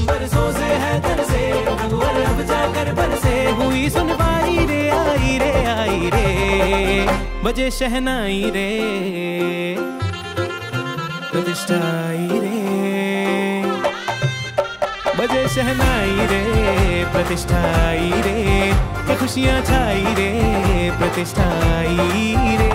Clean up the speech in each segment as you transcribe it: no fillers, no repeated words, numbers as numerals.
बरसों से है दर से रघुवर अब जाकर बरसे हुई सुनवाई रे आई रे आई रे बजे शहनाई रे प्रतिष्ठा आई रे बजे शहनाई रे प्रतिष्ठा आई रे खुशियाँ छाई रे प्रतिष्ठा आई रे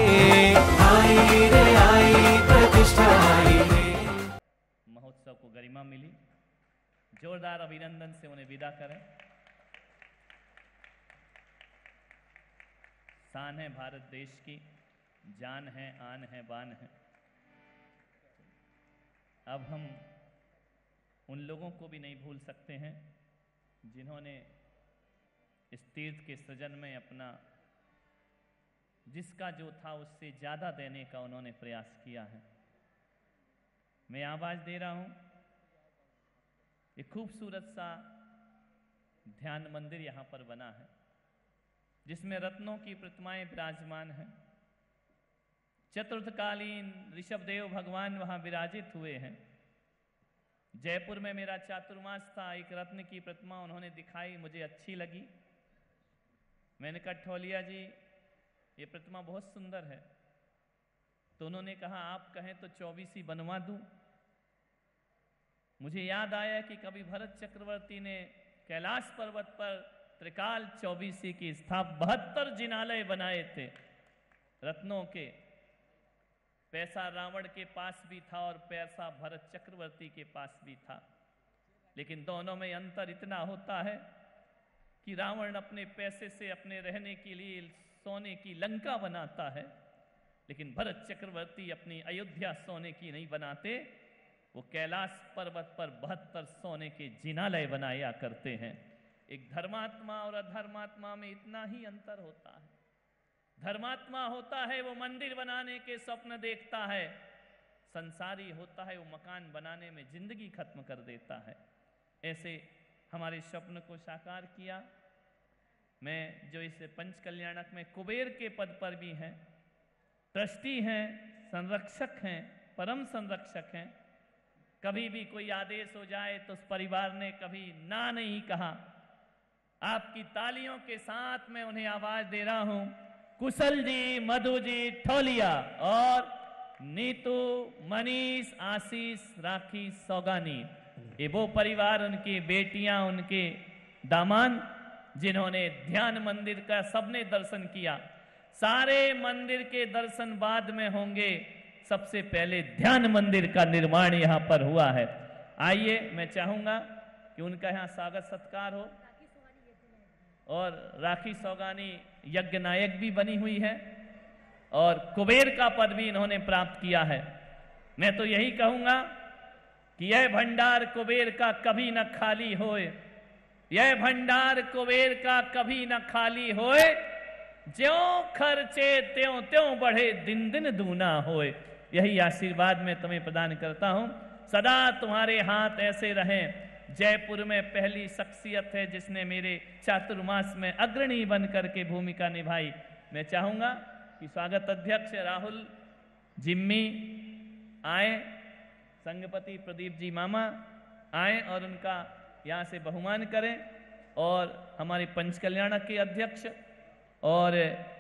आई प्रतिष्ठा आई रे। महोत्सव को गरिमा मिली, जोरदार अभिनंदन से उन्हें विदा करें। शान है भारत देश की, जान है, आन है, बान है। अब हम उन लोगों को भी नहीं भूल सकते हैं जिन्होंने इस तीर्थ के सृजन में अपना जिसका जो था उससे ज़्यादा देने का उन्होंने प्रयास किया है। मैं आवाज़ दे रहा हूँ, एक खूबसूरत सा ध्यान मंदिर यहाँ पर बना है जिसमें रत्नों की प्रतिमाएं विराजमान हैं। चतुर्थकालीन ऋषभदेव भगवान वहाँ विराजित हुए हैं। जयपुर में मेरा चातुर्मास था, एक रत्न की प्रतिमा उन्होंने दिखाई, मुझे अच्छी लगी। मैंने कहा ठौलिया जी ये प्रतिमा बहुत सुंदर है, तो उन्होंने कहा आप कहें तो 24 ही बनवा दूं। मुझे याद आया कि कभी भरत चक्रवर्ती ने कैलाश पर्वत पर त्रिकाल 24 की स्थापना 72 जिनालय बनाए थे रत्नों के। पैसा रावण के पास भी था और पैसा भरत चक्रवर्ती के पास भी था, लेकिन दोनों में अंतर इतना होता है कि रावण अपने पैसे से अपने रहने के लिए सोने की लंका बनाता है, लेकिन भरत चक्रवर्ती अपनी अयोध्या सोने की नहीं बनाते, वो कैलाश पर्वत पर 72 सोने के जिनालय बनाया करते हैं। एक धर्मात्मा और अधर्मात्मा में इतना ही अंतर होता है। धर्मात्मा होता है वो मंदिर बनाने के स्वप्न देखता है, संसारी होता है वो मकान बनाने में जिंदगी खत्म कर देता है। ऐसे हमारे स्वप्न को साकार किया। मैं जो इस पंच कल्याणक में कुबेर के पद पर भी हैं, ट्रस्टी हैं, संरक्षक हैं, परम संरक्षक हैं। कभी भी कोई आदेश हो जाए तो उस परिवार ने कभी ना नहीं कहा। आपकी तालियों के साथ मैं उन्हें आवाज दे रहा हूं, कुशल जी, मधु जी ठौलिया और नीतू, मनीष, आशीष, राखी, सौगानी, ये वो परिवार, उनकी बेटियां, उनके दामाद जिन्होंने ध्यान मंदिर का सबने दर्शन किया। सारे मंदिर के दर्शन बाद में होंगे, सबसे पहले ध्यान मंदिर का निर्माण यहां पर हुआ है। आइए मैं चाहूंगा कि उनका यहां स्वागत सत्कार हो। और राखी सौगानी यज्ञ नायक भी बनी हुई है और कुबेर का पद भी इन्होंने प्राप्त किया है। मैं तो यही कहूंगा कि यह भंडार कुबेर का कभी न खाली होए, यह भंडार कुबेर का कभी न खाली होए, ज्यों खर्चे त्यों त्यों बढ़े, दिन दिन दूना होए। यही आशीर्वाद मैं तुम्हें प्रदान करता हूं। सदा तुम्हारे हाथ ऐसे रहें। जयपुर में पहली शख्सियत है जिसने मेरे चातुर्मास में अग्रणी बन करके भूमिका निभाई। मैं चाहूंगा कि स्वागत अध्यक्ष राहुल जिम्मी आए, संघपति प्रदीप जी मामा आए और उनका यहाँ से बहुमान करें, और हमारे पंच कल्याणक के अध्यक्ष और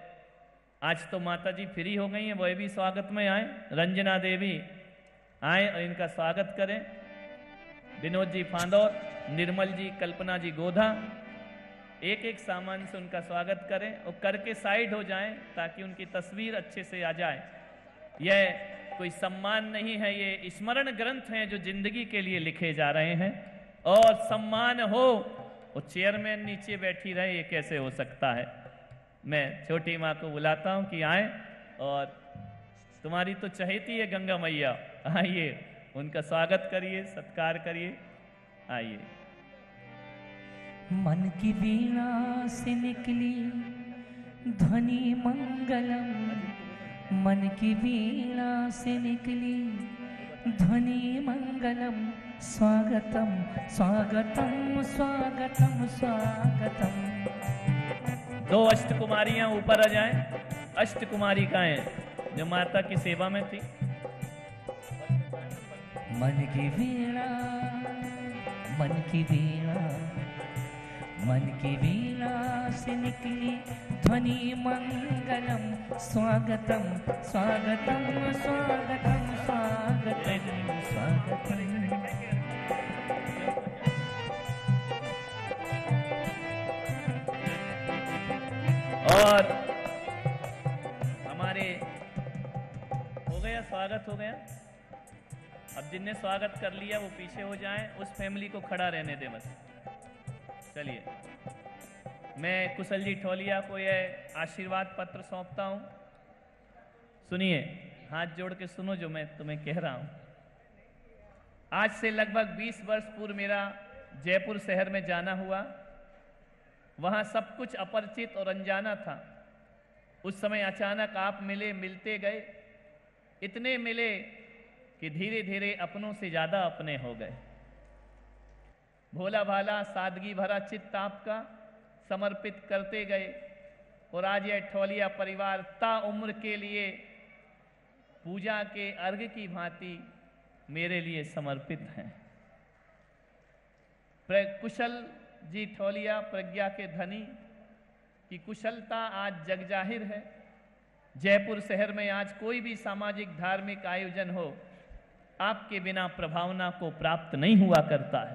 आज तो माता जी फ्री हो गई हैं, वह भी स्वागत में आए, रंजना देवी आए और इनका स्वागत करें। विनोद जी फांदौर, निर्मल जी, कल्पना जी गोधा, एक एक सामान से उनका स्वागत करें और करके साइड हो जाएं ताकि उनकी तस्वीर अच्छे से आ जाए। यह कोई सम्मान नहीं है, ये स्मरण ग्रंथ हैं जो जिंदगी के लिए लिखे जा रहे हैं। और सम्मान हो वो चेयरमैन नीचे बैठी रहे, ये कैसे हो सकता है। मैं छोटी माँ को बुलाता हूँ कि आए, और तुम्हारी तो चहेती है गंगा मैया, आइए उनका स्वागत करिए, सत्कार करिए। आइए। मन की वीणा से निकली ध्वनि मंगलम, मन की वीणा से निकली ध्वनि मंगलम, स्वागतम स्वागतम स्वागतम स्वागतम। दो अष्टकुमारियां ऊपर आ जाएं। अष्टकुमारी का है जो माता की सेवा में थी। मन की वीणा मन की वीणा, मन की वीणा से निकली ध्वनि मंगलम, स्वागतम स्वागतम स्वागतम स्वागतम स्वागतम। और हमारे हो गया, स्वागत हो गया। अब जिनने स्वागत कर लिया वो पीछे हो जाएं, उस फैमिली को खड़ा रहने दें बस। चलिए, मैं कुशल जी ठोलिया को यह आशीर्वाद पत्र सौंपता हूं। सुनिए, हाथ जोड़ के सुनो जो मैं तुम्हें कह रहा हूं। आज से लगभग 20 वर्ष पूर्व मेरा जयपुर शहर में जाना हुआ। वहां सब कुछ अपरिचित और अनजाना था। उस समय अचानक आप मिले, मिलते गए, इतने मिले कि धीरे धीरे अपनों से ज्यादा अपने हो गए। भोला भाला सादगी भरा चित्त आपका समर्पित करते गए और आज यह ठोलिया परिवार ताउम्र के लिए पूजा के अर्घ की भांति मेरे लिए समर्पित हैं। कुशल जी ठोलिया प्रज्ञा के धनी की कुशलता आज जगजाहिर है। जयपुर शहर में आज कोई भी सामाजिक धार्मिक आयोजन हो, आपके बिना प्रभावना को प्राप्त नहीं हुआ करता है।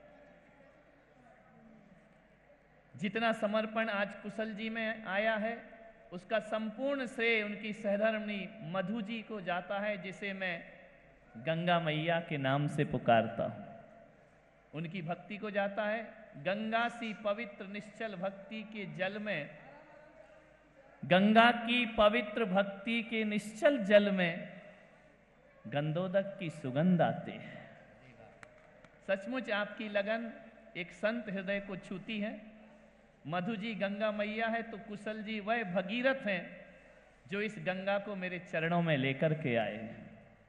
जितना समर्पण आज कुशल जी में आया है, उसका संपूर्ण श्रेय उनकी सहधर्मिणी मधु जी को जाता है, जिसे मैं गंगा मैया के नाम से पुकारता हूं। उनकी भक्ति को जाता है। गंगा सी पवित्र निश्चल भक्ति के जल में, गंगा की पवित्र भक्ति के निश्चल जल में गंधोदक की सुगंध आती है। सचमुच आपकी लगन एक संत हृदय को छूती है। मधु जी गंगा मैया है तो कुशल जी वह भगीरथ हैं जो इस गंगा को मेरे चरणों में लेकर के आए हैं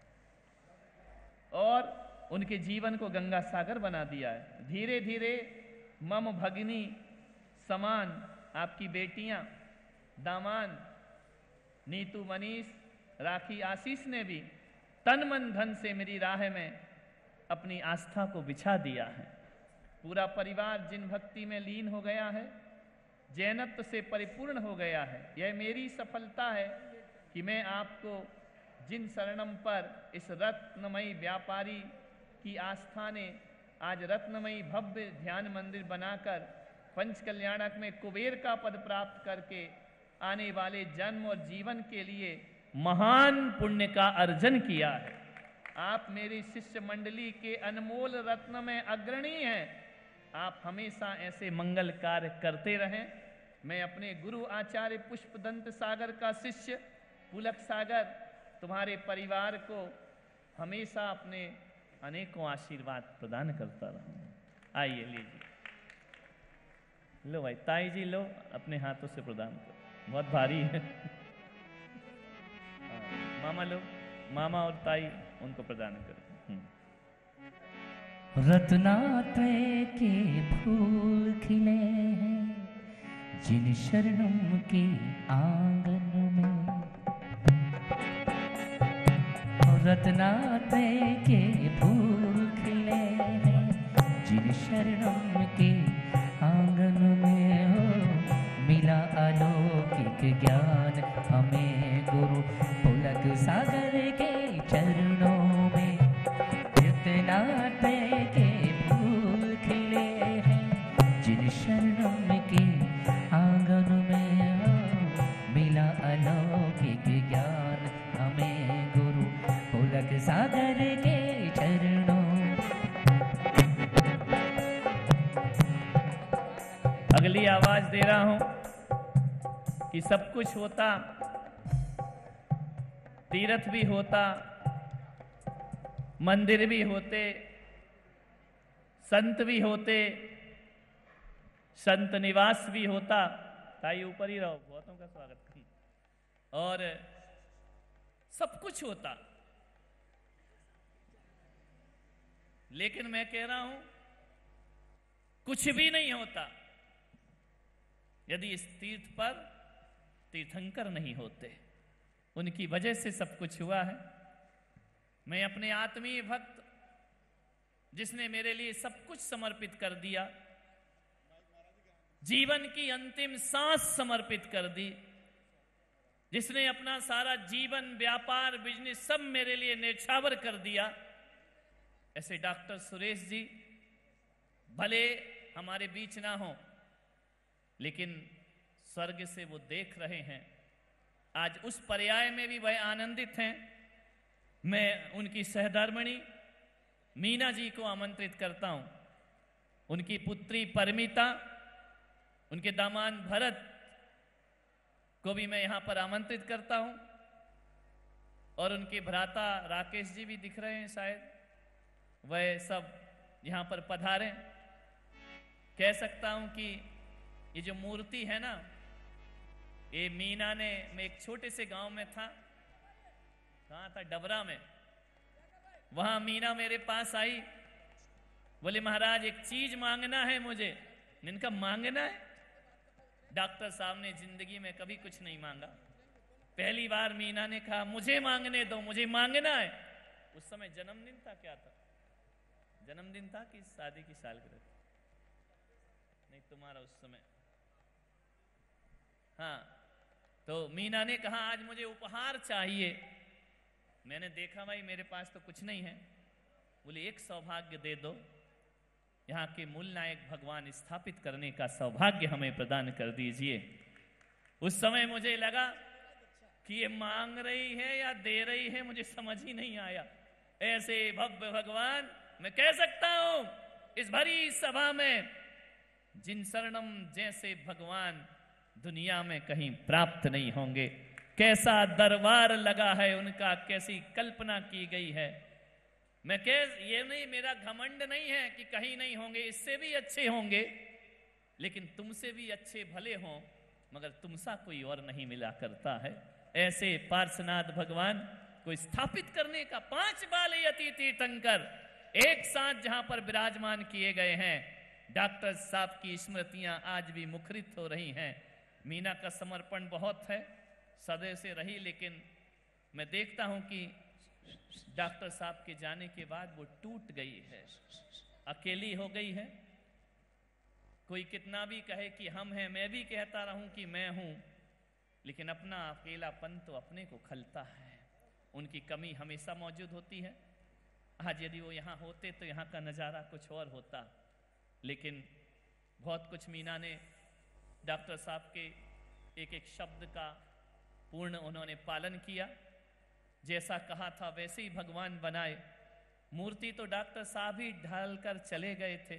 और उनके जीवन को गंगा सागर बना दिया है। धीरे धीरे मम भगिनी समान आपकी बेटियां, दामान नीतू, मनीष, राखी, आशीष ने भी तन मन धन से मेरी राह में अपनी आस्था को बिछा दिया है। पूरा परिवार जिन भक्ति में लीन हो गया है, जैनत्व से परिपूर्ण हो गया है। यह मेरी सफलता है कि मैं आपको जिन शरणम पर इस रत्नमयी व्यापारी की आस्था ने आज रत्नमयी भव्य ध्यान मंदिर बनाकर पंच कल्याणक में कुबेर का पद प्राप्त करके आने वाले जन्म और जीवन के लिए महान पुण्य का अर्जन किया है। आप मेरी शिष्य मंडली के अनमोल रत्न में अग्रणी हैं। आप हमेशा ऐसे मंगल कार्य करते रहें। मैं अपने गुरु आचार्य पुष्पदंत सागर का शिष्य पुलक सागर तुम्हारे परिवार को हमेशा अपने अनेकों आशीर्वाद प्रदान करता रहूंगा। आइए लीजिए, लो भाई, ताई जी लो, अपने हाथों से प्रदान करो, बहुत भारी है। मामा लो, मामा और ताई उनको प्रदान करो। रत्नात्रय के फूल खिले हैं जिन शरणों के आंगन में, रत्नात्रय के फूल खिले हैं जिन शरणों के आंगन में। हो मिला अलौकिक ज्ञान हमें गुरु पुलक सागर के चरणों में। रत्नात्रय के फूल खिले हैं जिन शरणों के आंगन में। हो मिला अलौकिक ज्ञान हमें गुरु पुलक सागर के चरणों। अगली आवाज दे रहा हूं कि सब कुछ होता, तीर्थ भी होता, मंदिर भी होते, संत भी होते, संत निवास भी होता। ताई ऊपर ही रहो, बहुतों का स्वागत। और सब कुछ होता, लेकिन मैं कह रहा हूं कुछ भी नहीं होता यदि इस तीर्थ पर तीर्थंकर नहीं होते। उनकी वजह से सब कुछ हुआ है। मैं अपने आत्मीय भक्त जिसने मेरे लिए सब कुछ समर्पित कर दिया, जीवन की अंतिम सांस समर्पित कर दी, जिसने अपना सारा जीवन, व्यापार, बिजनेस सब मेरे लिए न्यौछावर कर दिया, ऐसे डॉक्टर सुरेश जी भले हमारे बीच ना हो, लेकिन स्वर्ग से वो देख रहे हैं। आज उस पर्याय में भी वह आनंदित हैं। मैं उनकी सहधर्मिणी मीना जी को आमंत्रित करता हूं, उनकी पुत्री परमिता, उनके दामाद भरत को भी मैं यहां पर आमंत्रित करता हूं, और उनके भ्राता राकेश जी भी दिख रहे हैं, शायद वह सब यहां पर पधारें। कह सकता हूं कि ये जो मूर्ति है ना, ये मीना ने, मैं एक छोटे से गांव में था, कहां था, डबरा में, वहां मीना मेरे पास आई, बोले महाराज एक चीज मांगना है मुझे। मैंने कहा मांगना है? डॉक्टर साहब ने जिंदगी में कभी कुछ नहीं मांगा, पहली बार मीना ने कहा मुझे मांगने दो, मुझे मांगना है। उस समय जन्मदिन था, क्या था, जन्मदिन था कि शादी की सालगिरह? नहीं, तुम्हारा उस समय, हाँ। तो मीना ने कहा आज मुझे उपहार चाहिए। मैंने देखा भाई मेरे पास तो कुछ नहीं है। बोले एक सौभाग्य दे दो, यहाँ के मूल नायक भगवान स्थापित करने का सौभाग्य हमें प्रदान कर दीजिए। उस समय मुझे लगा कि ये मांग रही है या दे रही है, मुझे समझ ही नहीं आया। ऐसे भव्य भगवान, मैं कह सकता हूं इस भरी सभा में, जिन शरणम जैसे भगवान दुनिया में कहीं प्राप्त नहीं होंगे। कैसा दरबार लगा है उनका, कैसी कल्पना की गई है। मैं ये नहीं, मेरा घमंड नहीं है कि कहीं नहीं होंगे, इससे भी अच्छे होंगे, लेकिन तुमसे भी अच्छे भले हों, मगर तुमसा कोई और नहीं मिला करता है। ऐसे पार्श्वनाथ भगवान को स्थापित करने का 5 बाले अति तीर्थंकर एक साथ जहां पर विराजमान किए गए हैं। डॉक्टर साहब की स्मृतियां आज भी मुखरित हो रही हैं। मीना का समर्पण बहुत है, सदैव से रही, लेकिन मैं देखता हूं कि डॉक्टर साहब के जाने के बाद वो टूट गई है, अकेली हो गई है। कोई कितना भी कहे कि हम हैं, मैं भी कहता रहूं कि मैं हूं, लेकिन अपना अकेलापन तो अपने को खलता है। उनकी कमी हमेशा मौजूद होती है। आज यदि वो यहाँ होते तो यहाँ का नज़ारा कुछ और होता, लेकिन बहुत कुछ मीना ने डॉक्टर साहब के एक एक शब्द का पूर्ण उन्होंने पालन किया। जैसा कहा था वैसे ही भगवान बनाए। मूर्ति तो डॉक्टर साहब ही ढाल कर चले गए थे,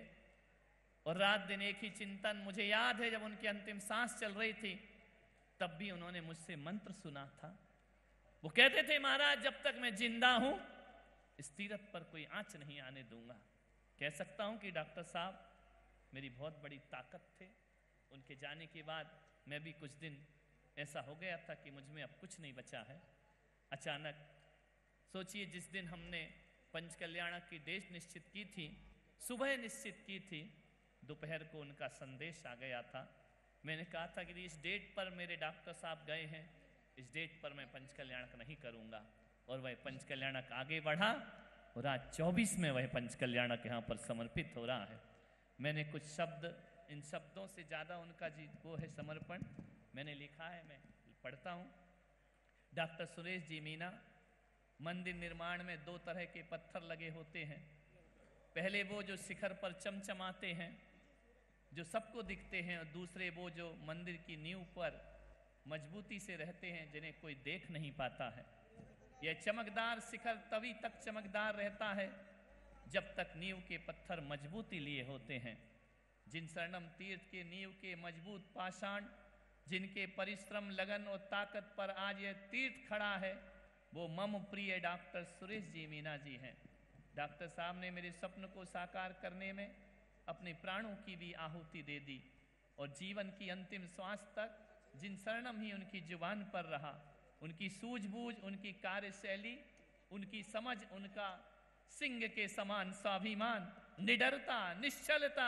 और रात दिन एक ही चिंतन। मुझे याद है जब उनकी अंतिम सांस चल रही थी, तब भी उन्होंने मुझसे मंत्र सुना था। वो कहते थे महाराज जब तक मैं जिंदा हूं इस तीरथ पर कोई आंच नहीं आने दूंगा। कह सकता हूं कि डॉक्टर साहब मेरी बहुत बड़ी ताकत थे। उनके जाने के बाद मैं भी कुछ दिन ऐसा हो गया था कि मुझ में अब कुछ नहीं बचा है। अचानक सोचिए, जिस दिन हमने पंच कल्याणक की डेट निश्चित की थी, सुबह निश्चित की थी, दोपहर को उनका संदेश आ गया था। मैंने कहा था कि इस डेट पर मेरे डॉक्टर साहब गए हैं, इस डेट पर मैं पंच कल्याणक नहीं करूंगा। और वह पंच कल्याणक आगे बढ़ा, और आज 24 में वह पंच कल्याणक यहाँ पर समर्पित हो रहा है। मैंने कुछ शब्द, इन शब्दों से ज़्यादा उनका जी वो है समर्पण, मैंने लिखा है, मैं पढ़ता हूँ। डॉक्टर सुरेश जी मीना, मंदिर निर्माण में 2 तरह के पत्थर लगे होते हैं। पहले वो जो शिखर पर चमचमाते हैं, जो सबको दिखते हैं, और दूसरे वो जो मंदिर की नींव पर मजबूती से रहते हैं, जिन्हें कोई देख नहीं पाता है। यह चमकदार शिखर तभी तक चमकदार रहता है जब तक नींव के पत्थर मजबूती लिए होते हैं। जिन शरणम तीर्थ के नींव के मजबूत पाषाण, जिनके परिश्रम, लगन और ताकत पर आज यह तीर्थ खड़ा है, वो मम प्रिय डॉक्टर सुरेश जी मीना जी हैं। डॉक्टर साहब ने मेरे स्वप्न को साकार करने में अपने प्राणों की भी आहुति दे दी, और जीवन की अंतिम श्वास तक जिन शरणम ही उनकी जुबान पर रहा, उनकी सूझबूझ, उनकी कार्यशैली, उनकी समझ, उनका सिंह के समान स्वाभिमान, निडरता, निश्चलता,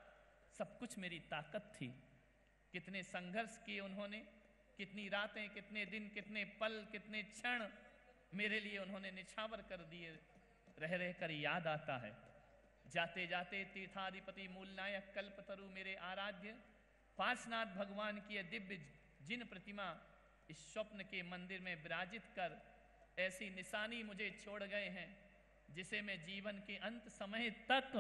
सब कुछ मेरी ताकत थी। कितने संघर्ष किए उन्होंने, कितनी रातें, कितने दिन, कितने पल, कितने क्षण मेरे लिए उन्होंने निछावर कर दिए, रह रह कर याद आता है। जाते जाते तीर्थाधिपति मूलनायक कल्पतरु मेरे आराध्य पार्श्वनाथ भगवान की यह दिव्य जिन प्रतिमा इस स्वप्न के मंदिर में विराजित कर ऐसी निशानी मुझे छोड़ गए हैं जिसे मैं जीवन के अंत समय तक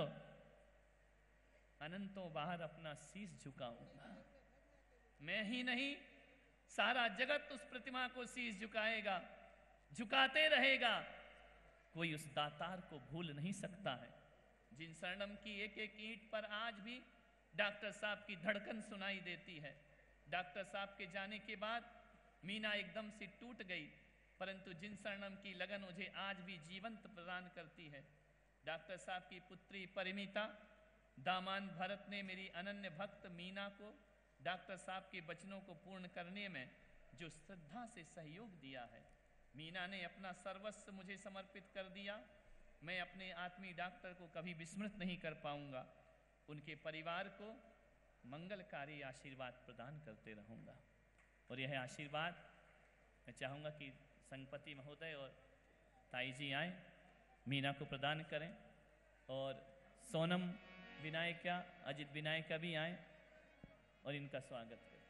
अनंतों बाहर अपना शीश झुकाऊंगा। मैं ही नहीं, सारा जगत उस प्रतिमा को शीश झुकाएगा, झुकाते रहेगा। कोई उस दातार को भूल नहीं सकता है। जिन शरणम की एक एक ईंट पर आज भी डॉक्टर साहब की धड़कन सुनाई देती है। डॉक्टर साहब के जाने के बाद मीना एकदम से टूट गई, परंतु जिन शरणम की लगन मुझे आज भी जीवंत प्रदान करती है। डॉक्टर साहब की पुत्री परिमिता, दामान भरत ने मेरी अनन्य भक्त मीना को डॉक्टर साहब के वचनों को पूर्ण करने में जो श्रद्धा से सहयोग दिया है। मीना ने अपना सर्वस्व मुझे समर्पित कर दिया। मैं अपने आत्मीय डॉक्टर को कभी विस्मृत नहीं कर पाऊंगा। उनके परिवार को मंगलकारी आशीर्वाद प्रदान करते रहूंगा। और यह आशीर्वाद मैं चाहूँगा कि संगपति महोदय और ताई जी आए, मीना को प्रदान करें, और सोनम विनायका, अजित विनायका भी आए और इनका स्वागत करें।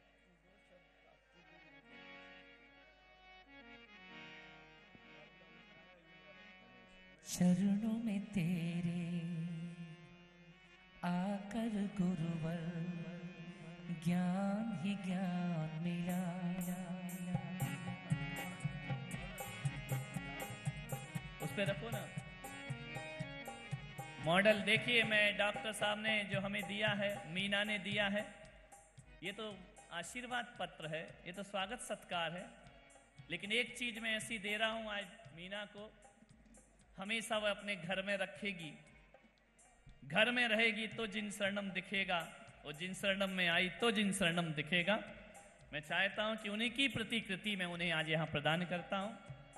चरणों में तेरे आकर गुरुवर ज्ञान ही ज्ञान मिला। उस पे रखो ना मॉडल। देखिए, मैं डॉक्टर साहब ने जो हमें दिया है, मीना ने दिया है, ये तो आशीर्वाद पत्र है, ये तो स्वागत सत्कार है। लेकिन एक चीज मैं ऐसी दे रहा हूं आज मीना को, हमेशा वह अपने घर में रखेगी। घर में रहेगी तो जिन शरणम दिखेगा, और जिन शरणम में आई तो जिन शरणम दिखेगा। मैं चाहता हूं कि उन्हीं की प्रतिकृति मैं उन्हें आज यहां प्रदान करता हूं।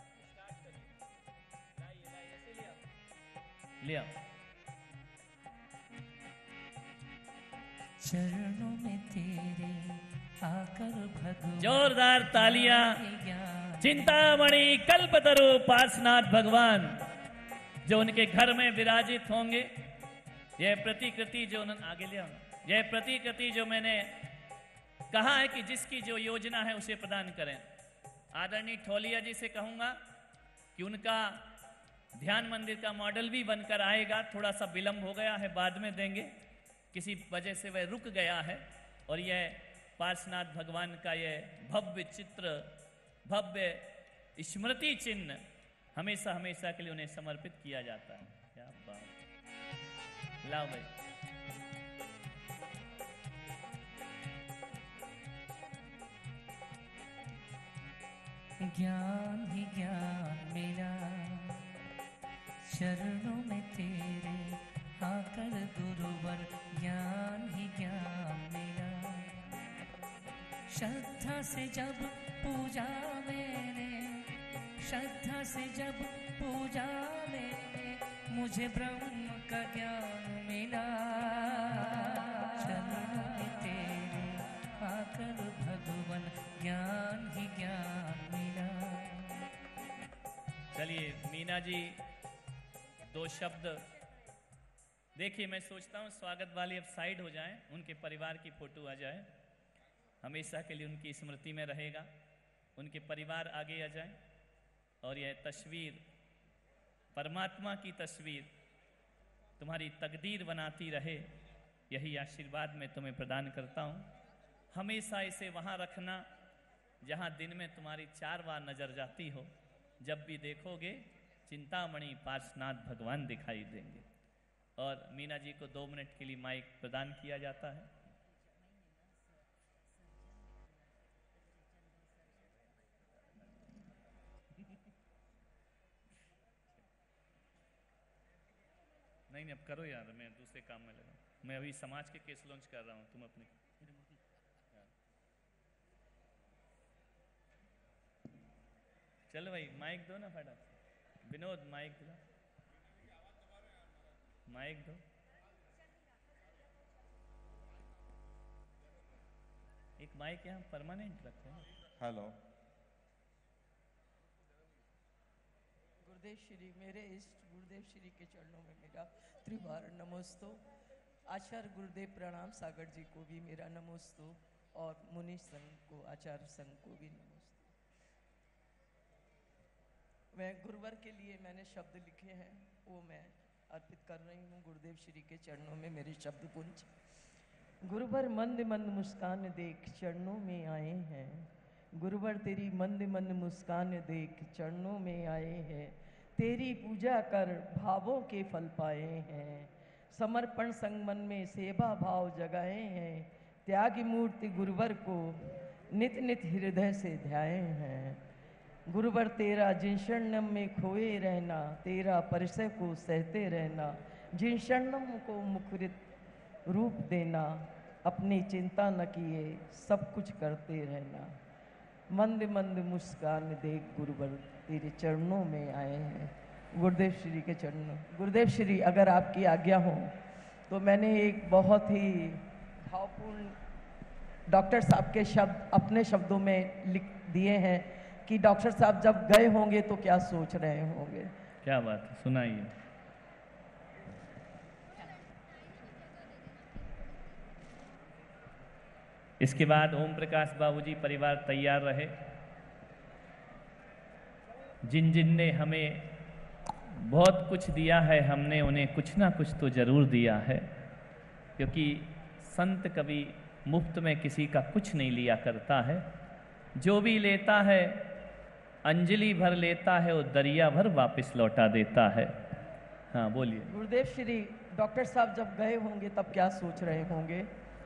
लिया चरणों में तेरे आकर भगवान। जोरदार तालियां। चिंतामणि कल्पतरु पार्श्वनाथ भगवान जो उनके घर में विराजित होंगे। यह प्रतिकृति जो उन्होंने आगे लिया, यह प्रतिकृति जो मैंने कहा है कि जिसकी जो योजना है उसे प्रदान करें। आदरणीय ठोलिया जी से कहूंगा कि उनका ध्यान मंदिर का मॉडल भी बनकर आएगा। थोड़ा सा विलंब हो गया है, बाद में देंगे, किसी वजह से वह रुक गया है। और यह पार्श्वनाथ भगवान का यह भव्य चित्र, भव्य स्मृति चिन्ह हमेशा हमेशा के लिए उन्हें समर्पित किया जाता है। क्या बात। लाओ भाई। ज्ञान ही ज्ञान मिला चरणों में तेरे आकर गुरुवर ज्ञान ही ज्ञान मिला। श्रद्धा से जब पूजा मैंने, श्रद्धा से जब पूजा मैंने, मुझे ब्रह्म का ज्ञान मिला। चरणों में तेरे आकर भगवान ज्ञान ही ज्ञान मिला। चलिए मीना जी दो शब्द। देखिए, मैं सोचता हूँ स्वागत वाले अब साइड हो जाएं, उनके परिवार की फोटो आ जाए, हमेशा के लिए उनकी स्मृति में रहेगा। उनके परिवार आगे आ जाएं और यह तस्वीर, परमात्मा की तस्वीर, तुम्हारी तकदीर बनाती रहे, यही आशीर्वाद मैं तुम्हें प्रदान करता हूँ। हमेशा इसे वहाँ रखना जहाँ दिन में तुम्हारी 4 बार नजर जाती हो। जब भी देखोगे चिंतामणि पार्श्वनाथ भगवान दिखाई देंगे। और मीना जी को 2 मिनट के लिए माइक प्रदान किया जाता है। नहीं, अब करो यार, मैं दूसरे काम में लगा। मैं अभी समाज के केस लॉन्च कर रहा हूँ, तुम अपने। चलो भाई, माइक दो ना फटाफट। विनोद माइक दो, माइक दो। एक माइक यहाँ परमानेंट रखो। हेलो, गुरुदेव श्री, मेरे इष्ट गुरुदेव श्री के चरणों में मेरा त्रिवार नमोस्तु। आचार्य गुरुदेव प्रणाम सागर जी को भी मेरा नमोस्तु और मुनि संघ को, आचार्य संघ को भी नमोस्तु। मैं गुरुवर के लिए मैंने शब्द लिखे हैं, वो मैं अर्पित कर रही हूँ गुरुदेव श्री के चरणों में मेरे शब्द पुंज। गुरुवर मंद मंद मुस्कान देख चरणों में आए हैं, गुरुवर तेरी मंद मंद मुस्कान देख चरणों में आए हैं, तेरी पूजा कर भावों के फल पाए हैं, समर्पण संग मन में सेवा भाव जगाए हैं, त्यागी मूर्ति गुरुवर को नित नित हृदय से ध्याए हैं। गुरुवर तेरा जिन शरणम में खोए रहना, तेरा परिचय को सहते रहना, जिन शरणम को मुखरित रूप देना, अपनी चिंता न किए सब कुछ करते रहना। मंद मंद मुस्कान देख गुरुवर तेरे चरणों में आए हैं। गुरुदेव श्री के चरणों। गुरुदेव श्री, अगर आपकी आज्ञा हो तो मैंने एक बहुत ही भावपूर्ण डॉक्टर साहब के शब्द अपने शब्दों में लिख दिए हैं कि डॉक्टर साहब जब गए होंगे तो क्या सोच रहे होंगे। क्या बात है, सुनाइए। इसके बाद ओम प्रकाश बाबूजी परिवार तैयार रहे। जिन जिन ने हमें बहुत कुछ दिया है, हमने उन्हें कुछ ना कुछ तो जरूर दिया है, क्योंकि संत कभी मुफ्त में किसी का कुछ नहीं लिया करता है। जो भी लेता है अंजलि भर लेता है और दरिया भर वापस लौटा देता है। हाँ बोलिए। गुरुदेव श्री, डॉक्टर साहब जब गए होंगे तब क्या सोच रहे होंगे।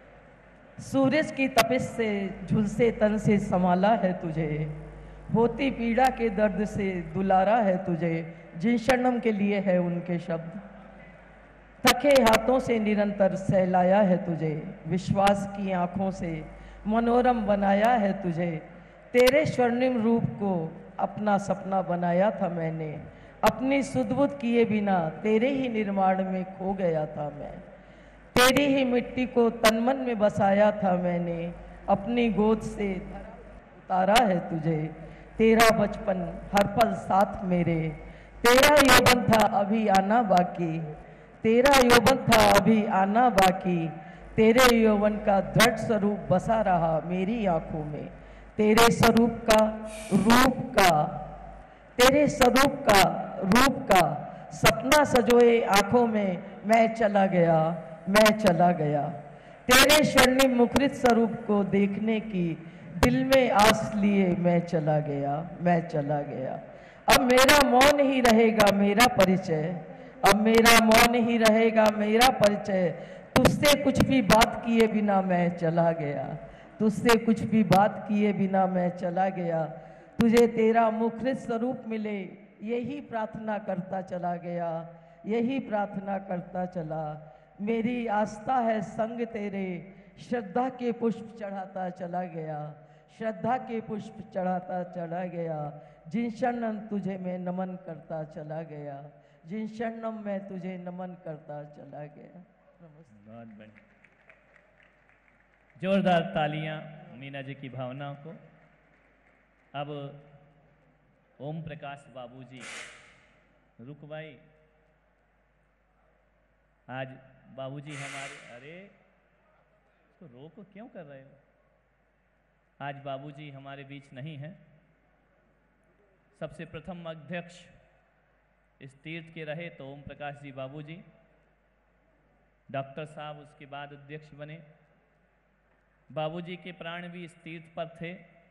सूरज की तपिश से झुलसे तन से संभाला है तुझे, होती पीड़ा के दर्द से दुलारा है तुझे, जिन शरणम के लिए है उनके शब्द, थके हाथों से निरंतर सहलाया है तुझे, विश्वास की आंखों से मनोरम बनाया है तुझे, तेरे स्वर्णिम रूप को अपना सपना बनाया था मैंने, अपनी सुध-बुध किए बिना तेरे ही निर्माण में खो गया था मैं, तेरी ही मिट्टी को तन मन में बसाया था मैंने, अपनी गोद से उतारा है तुझे, तेरा बचपन हर पल साथ मेरे, तेरा यौवन था अभी आना बाकी, तेरा यौवन था अभी आना बाकी, तेरे यौवन का दृढ़ स्वरूप बसा रहा मेरी आंखों में, तेरे स्वरूप का रूप का, तेरे स्वरूप का रूप का सपना सजोए आंखों में मैं चला गया, मैं चला गया, तेरे स्वर्णिम मुखरित स्वरूप को देखने की दिल में आस लिए मैं चला गया, मैं चला गया। अब मेरा मौन ही रहेगा मेरा परिचय, अब मेरा मौन ही रहेगा मेरा परिचय, तुझसे कुछ भी बात किए बिना मैं चला गया, तुझसे कुछ भी बात किए बिना मैं चला गया, तुझे तेरा मुखरित स्वरूप मिले यही प्रार्थना करता चला गया, यही प्रार्थना करता चला। मेरी आस्था है संग तेरे, श्रद्धा के पुष्प चढ़ाता चला गया, श्रद्धा के पुष्प चढ़ाता चला गया, जिन शरणम तुझे मैं नमन करता चला गया, जिन शरणम मैं तुझे नमन करता चला गया। बहुत बढ़िया, जोरदार तालियां मीना जी की भावना को। अब ओम प्रकाश बाबूजी, रुक भाई, आज बाबूजी हमारे, अरे तो रोको क्यों कर रहे हो, आज बाबूजी हमारे बीच नहीं हैं। सबसे प्रथम अध्यक्ष इस तीर्थ के रहे तो ओम प्रकाश जी बाबूजी, डॉक्टर साहब उसके बाद अध्यक्ष बने। बाबूजी के प्राण भी इस तीर्थ पर थे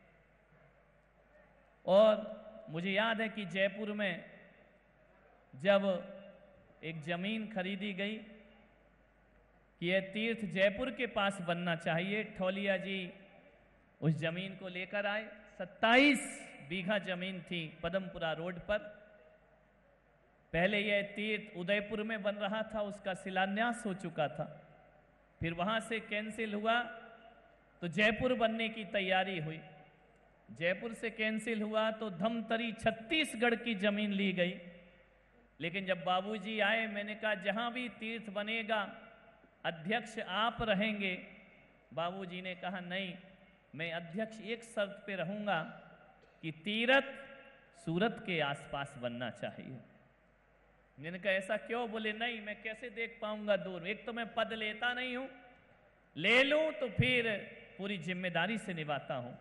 और मुझे याद है कि जयपुर में जब एक जमीन खरीदी गई कि यह तीर्थ जयपुर के पास बनना चाहिए, ठौलिया जी उस जमीन को लेकर आए। 27 बीघा जमीन थी पदमपुरा रोड पर। पहले यह तीर्थ उदयपुर में बन रहा था, उसका शिलान्यास हो चुका था, फिर वहां से कैंसिल हुआ तो जयपुर बनने की तैयारी हुई। जयपुर से कैंसिल हुआ तो धमतरी छत्तीसगढ़ की जमीन ली गई। लेकिन जब बाबूजी आए, मैंने कहा जहां भी तीर्थ बनेगा अध्यक्ष आप रहेंगे। बाबूजी ने कहा नहीं, मैं अध्यक्ष एक शर्त पे रहूंगा कि तीर्थ सूरत के आसपास बनना चाहिए। मैंने कहा ऐसा क्यों? बोले नहीं, मैं कैसे देख पाऊंगा दूर, एक तो मैं पद लेता नहीं हूं, ले लूं तो फिर पूरी जिम्मेदारी से निभाता हूं।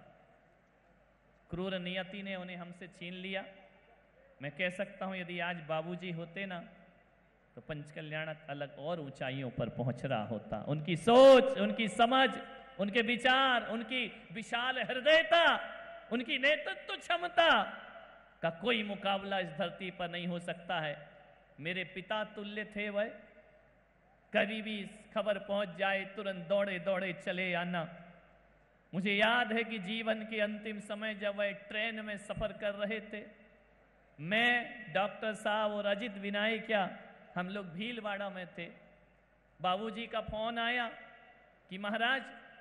क्रूर नियति ने उन्हें हमसे छीन लिया। मैं कह सकता हूं यदि आज बाबूजी होते ना तो पंचकल्याणक अलग और ऊंचाइयों पर पहुंच रहा होता। उनकी सोच, उनकी समझ, उनके विचार, उनकी विशाल हृदयता, उनकी नेतृत्व क्षमता का कोई मुकाबला इस धरती पर नहीं हो सकता है। मेरे पिता तुल्य थे वह, कभी भी खबर पहुंच जाए तुरंत दौड़े दौड़े चले आना। मुझे याद है कि जीवन के अंतिम समय जब वह ट्रेन में सफर कर रहे थे, मैं, डॉक्टर साहब और अजित विनायक, हम लोग भीलवाड़ा में थे। बाबूजी का फोन आया कि महाराज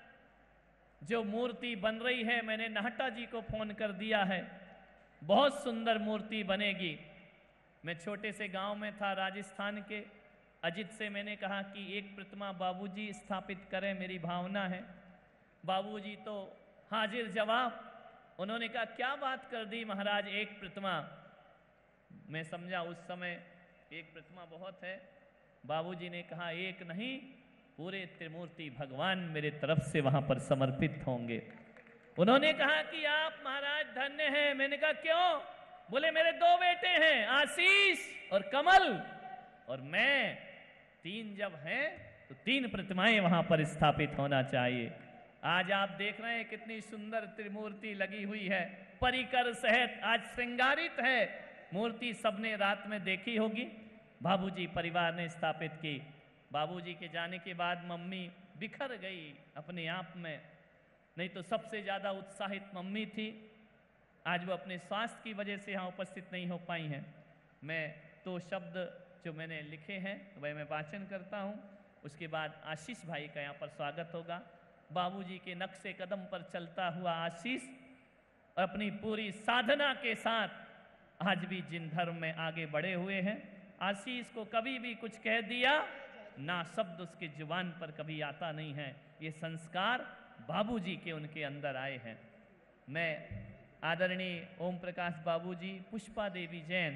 जो मूर्ति बन रही है, मैंने नाहटा जी को फोन कर दिया है, बहुत सुंदर मूर्ति बनेगी। मैं छोटे से गांव में था राजस्थान के। अजित से मैंने कहा कि एक प्रतिमा बाबूजी स्थापित करें, मेरी भावना है। बाबूजी तो हाजिर जवाब। उन्होंने कहा क्या बात कर दी महाराज, एक प्रतिमा? मैं समझा उस समय एक प्रतिमा बहुत है। बाबूजी ने कहा एक नहीं, पूरे त्रिमूर्ति भगवान मेरे तरफ से वहां पर समर्पित होंगे। उन्होंने कहा कि आप महाराज धन्य हैं। मैंने कहा क्यों? बोले मेरे 2 बेटे हैं, आशीष और कमल, और मैं, 3 जब हैं तो 3 प्रतिमाएं वहां पर स्थापित होना चाहिए। आज आप देख रहे हैं कितनी सुंदर त्रिमूर्ति लगी हुई है, परिकर सहित आज श्रृंगारित है मूर्ति। सबने रात में देखी होगी, बाबूजी परिवार ने स्थापित की। बाबूजी के जाने के बाद मम्मी बिखर गई अपने आप में, नहीं तो सबसे ज्यादा उत्साहित मम्मी थी। आज वो अपने स्वास्थ्य की वजह से यहाँ उपस्थित नहीं हो पाई हैं। मैं तो शब्द जो मैंने लिखे हैं वह मैं वाचन करता हूँ, उसके बाद आशीष भाई का यहाँ पर स्वागत होगा। बाबूजी के नक्शे कदम पर चलता हुआ आशीष अपनी पूरी साधना के साथ आज भी जिन धर्म में आगे बढ़े हुए हैं। आशीष को कभी भी कुछ कह दिया ना शब्द उसके जुबान पर कभी आता नहीं है। ये संस्कार बाबूजी के उनके अंदर आए हैं। मैं आदरणीय ओम प्रकाश बाबूजी, पुष्पा देवी जैन,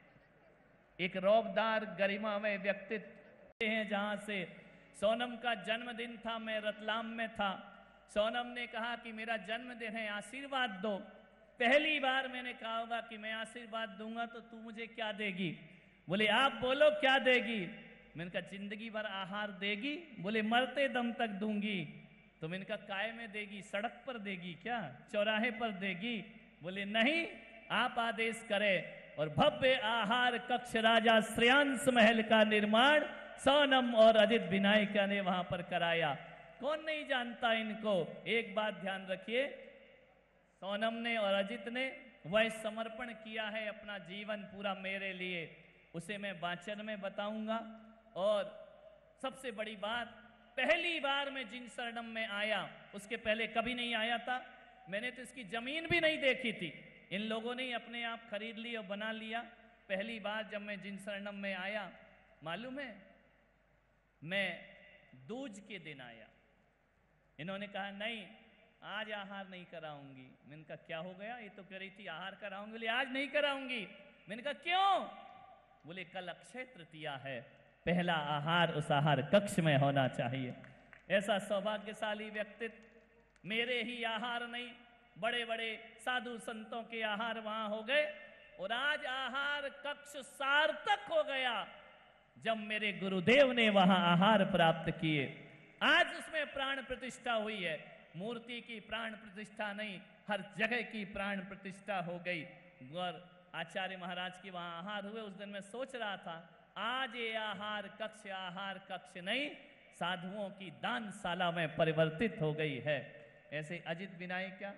एक रौबदार गरिमामय व्यक्तित्व हैं। जहां से सोनम का जन्मदिन था, मैं रतलाम में था। सोनम ने कहा कि मेरा जन्मदिन है, आशीर्वाद दो। पहली बार मैंने कहा होगा कि मैं आशीर्वाद दूंगा तो तू मुझे क्या देगी? बोले आप बोलो क्या देगी? मैंने कहा जिंदगी भर आहार देगी? बोले मरते दम तक दूंगी। तो मैंने कहा काय में देगी? सड़क पर देगी क्या? चौराहे पर देगी? बोले नहीं, आप आदेश करें। और भव्य आहार कक्ष राजा श्रेयांश महल का निर्माण सोनम और अजित विनायका ने वहां पर कराया। कौन नहीं जानता इनको? एक बात ध्यान रखिए, सोनम ने और अजित ने वह समर्पण किया है अपना जीवन पूरा मेरे लिए, उसे मैं वाचन में बताऊंगा। और सबसे बड़ी बात, पहली बार मैं जिन शरणम में आया, उसके पहले कभी नहीं आया था। मैंने तो इसकी जमीन भी नहीं देखी थी, इन लोगों ने अपने आप खरीद ली और बना लिया। पहली बार जब मैं जिन शरणम में आया, मालूम है, मैं दूज के दिन आया। इन्होंने कहा नहीं आज आहार नहीं कराऊंगी। मैंने कहा क्या हो गया? ये तो कह रही थी आहार कराऊंगी। बोले आज नहीं कराऊंगी। मैंने कहा क्यों? बोले कल अक्षय तृतीया है, पहला आहार उस आहार कक्ष में होना चाहिए। ऐसा सौभाग्यशाली व्यक्तित्व, मेरे ही आहार नहीं, बड़े बड़े साधु संतों के आहार वहां हो गए। और आज आहार कक्ष सार्थक हो गया जब मेरे गुरुदेव ने वहां आहार प्राप्त किए। आज उसमें प्राण प्रतिष्ठा हुई है। मूर्ति की प्राण प्रतिष्ठा नहीं, हर जगह की प्राण प्रतिष्ठा हो गई। और आचार्य महाराज के वहां आहार हुए। उस दिन मैं सोच रहा था आज ये आहार कक्ष नहीं, साधुओं की दानशाला में परिवर्तित हो गई है। ऐसे अजित विनायक क्या,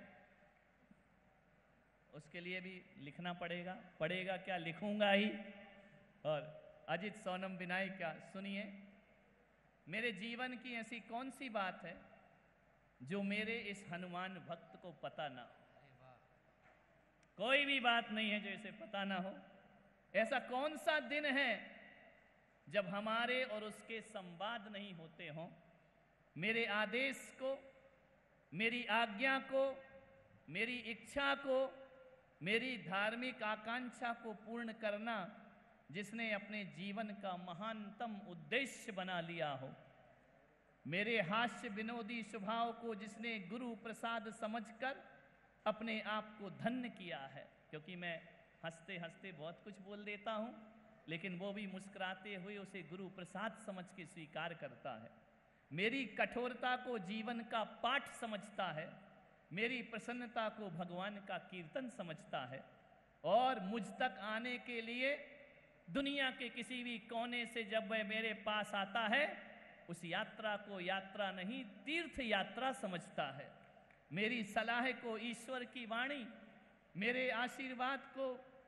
उसके लिए भी लिखना पड़ेगा क्या? लिखूंगा ही। और अजित सोनम विनायक क्या, सुनिए, मेरे जीवन की ऐसी कौन सी बात है जो मेरे इस हनुमान भक्त को पता ना हो? कोई भी बात नहीं है जो इसे पता ना हो। ऐसा कौन सा दिन है जब हमारे और उसके संवाद नहीं होते हों? मेरे आदेश को, मेरी आज्ञा को, मेरी इच्छा को, मेरी धार्मिक आकांक्षा को पूर्ण करना जिसने अपने जीवन का महानतम उद्देश्य बना लिया हो, मेरे हास्य विनोदी स्वभाव को जिसने गुरु प्रसाद समझकर अपने आप को धन्य किया है, क्योंकि मैं हंसते हंसते बहुत कुछ बोल देता हूँ, लेकिन वो भी मुस्कुराते हुए उसे गुरु प्रसाद समझ के स्वीकार करता है। मेरी कठोरता को जीवन का पाठ समझता है, मेरी प्रसन्नता को भगवान का कीर्तन समझता है, और मुझ तक आने के लिए दुनिया के किसी भी कोने से जब वह मेरे पास आता है, उस यात्रा को यात्रा नहीं तीर्थ यात्रा समझता है। मेरी सलाह को ईश्वर की वाणी, मेरे आशीर्वाद को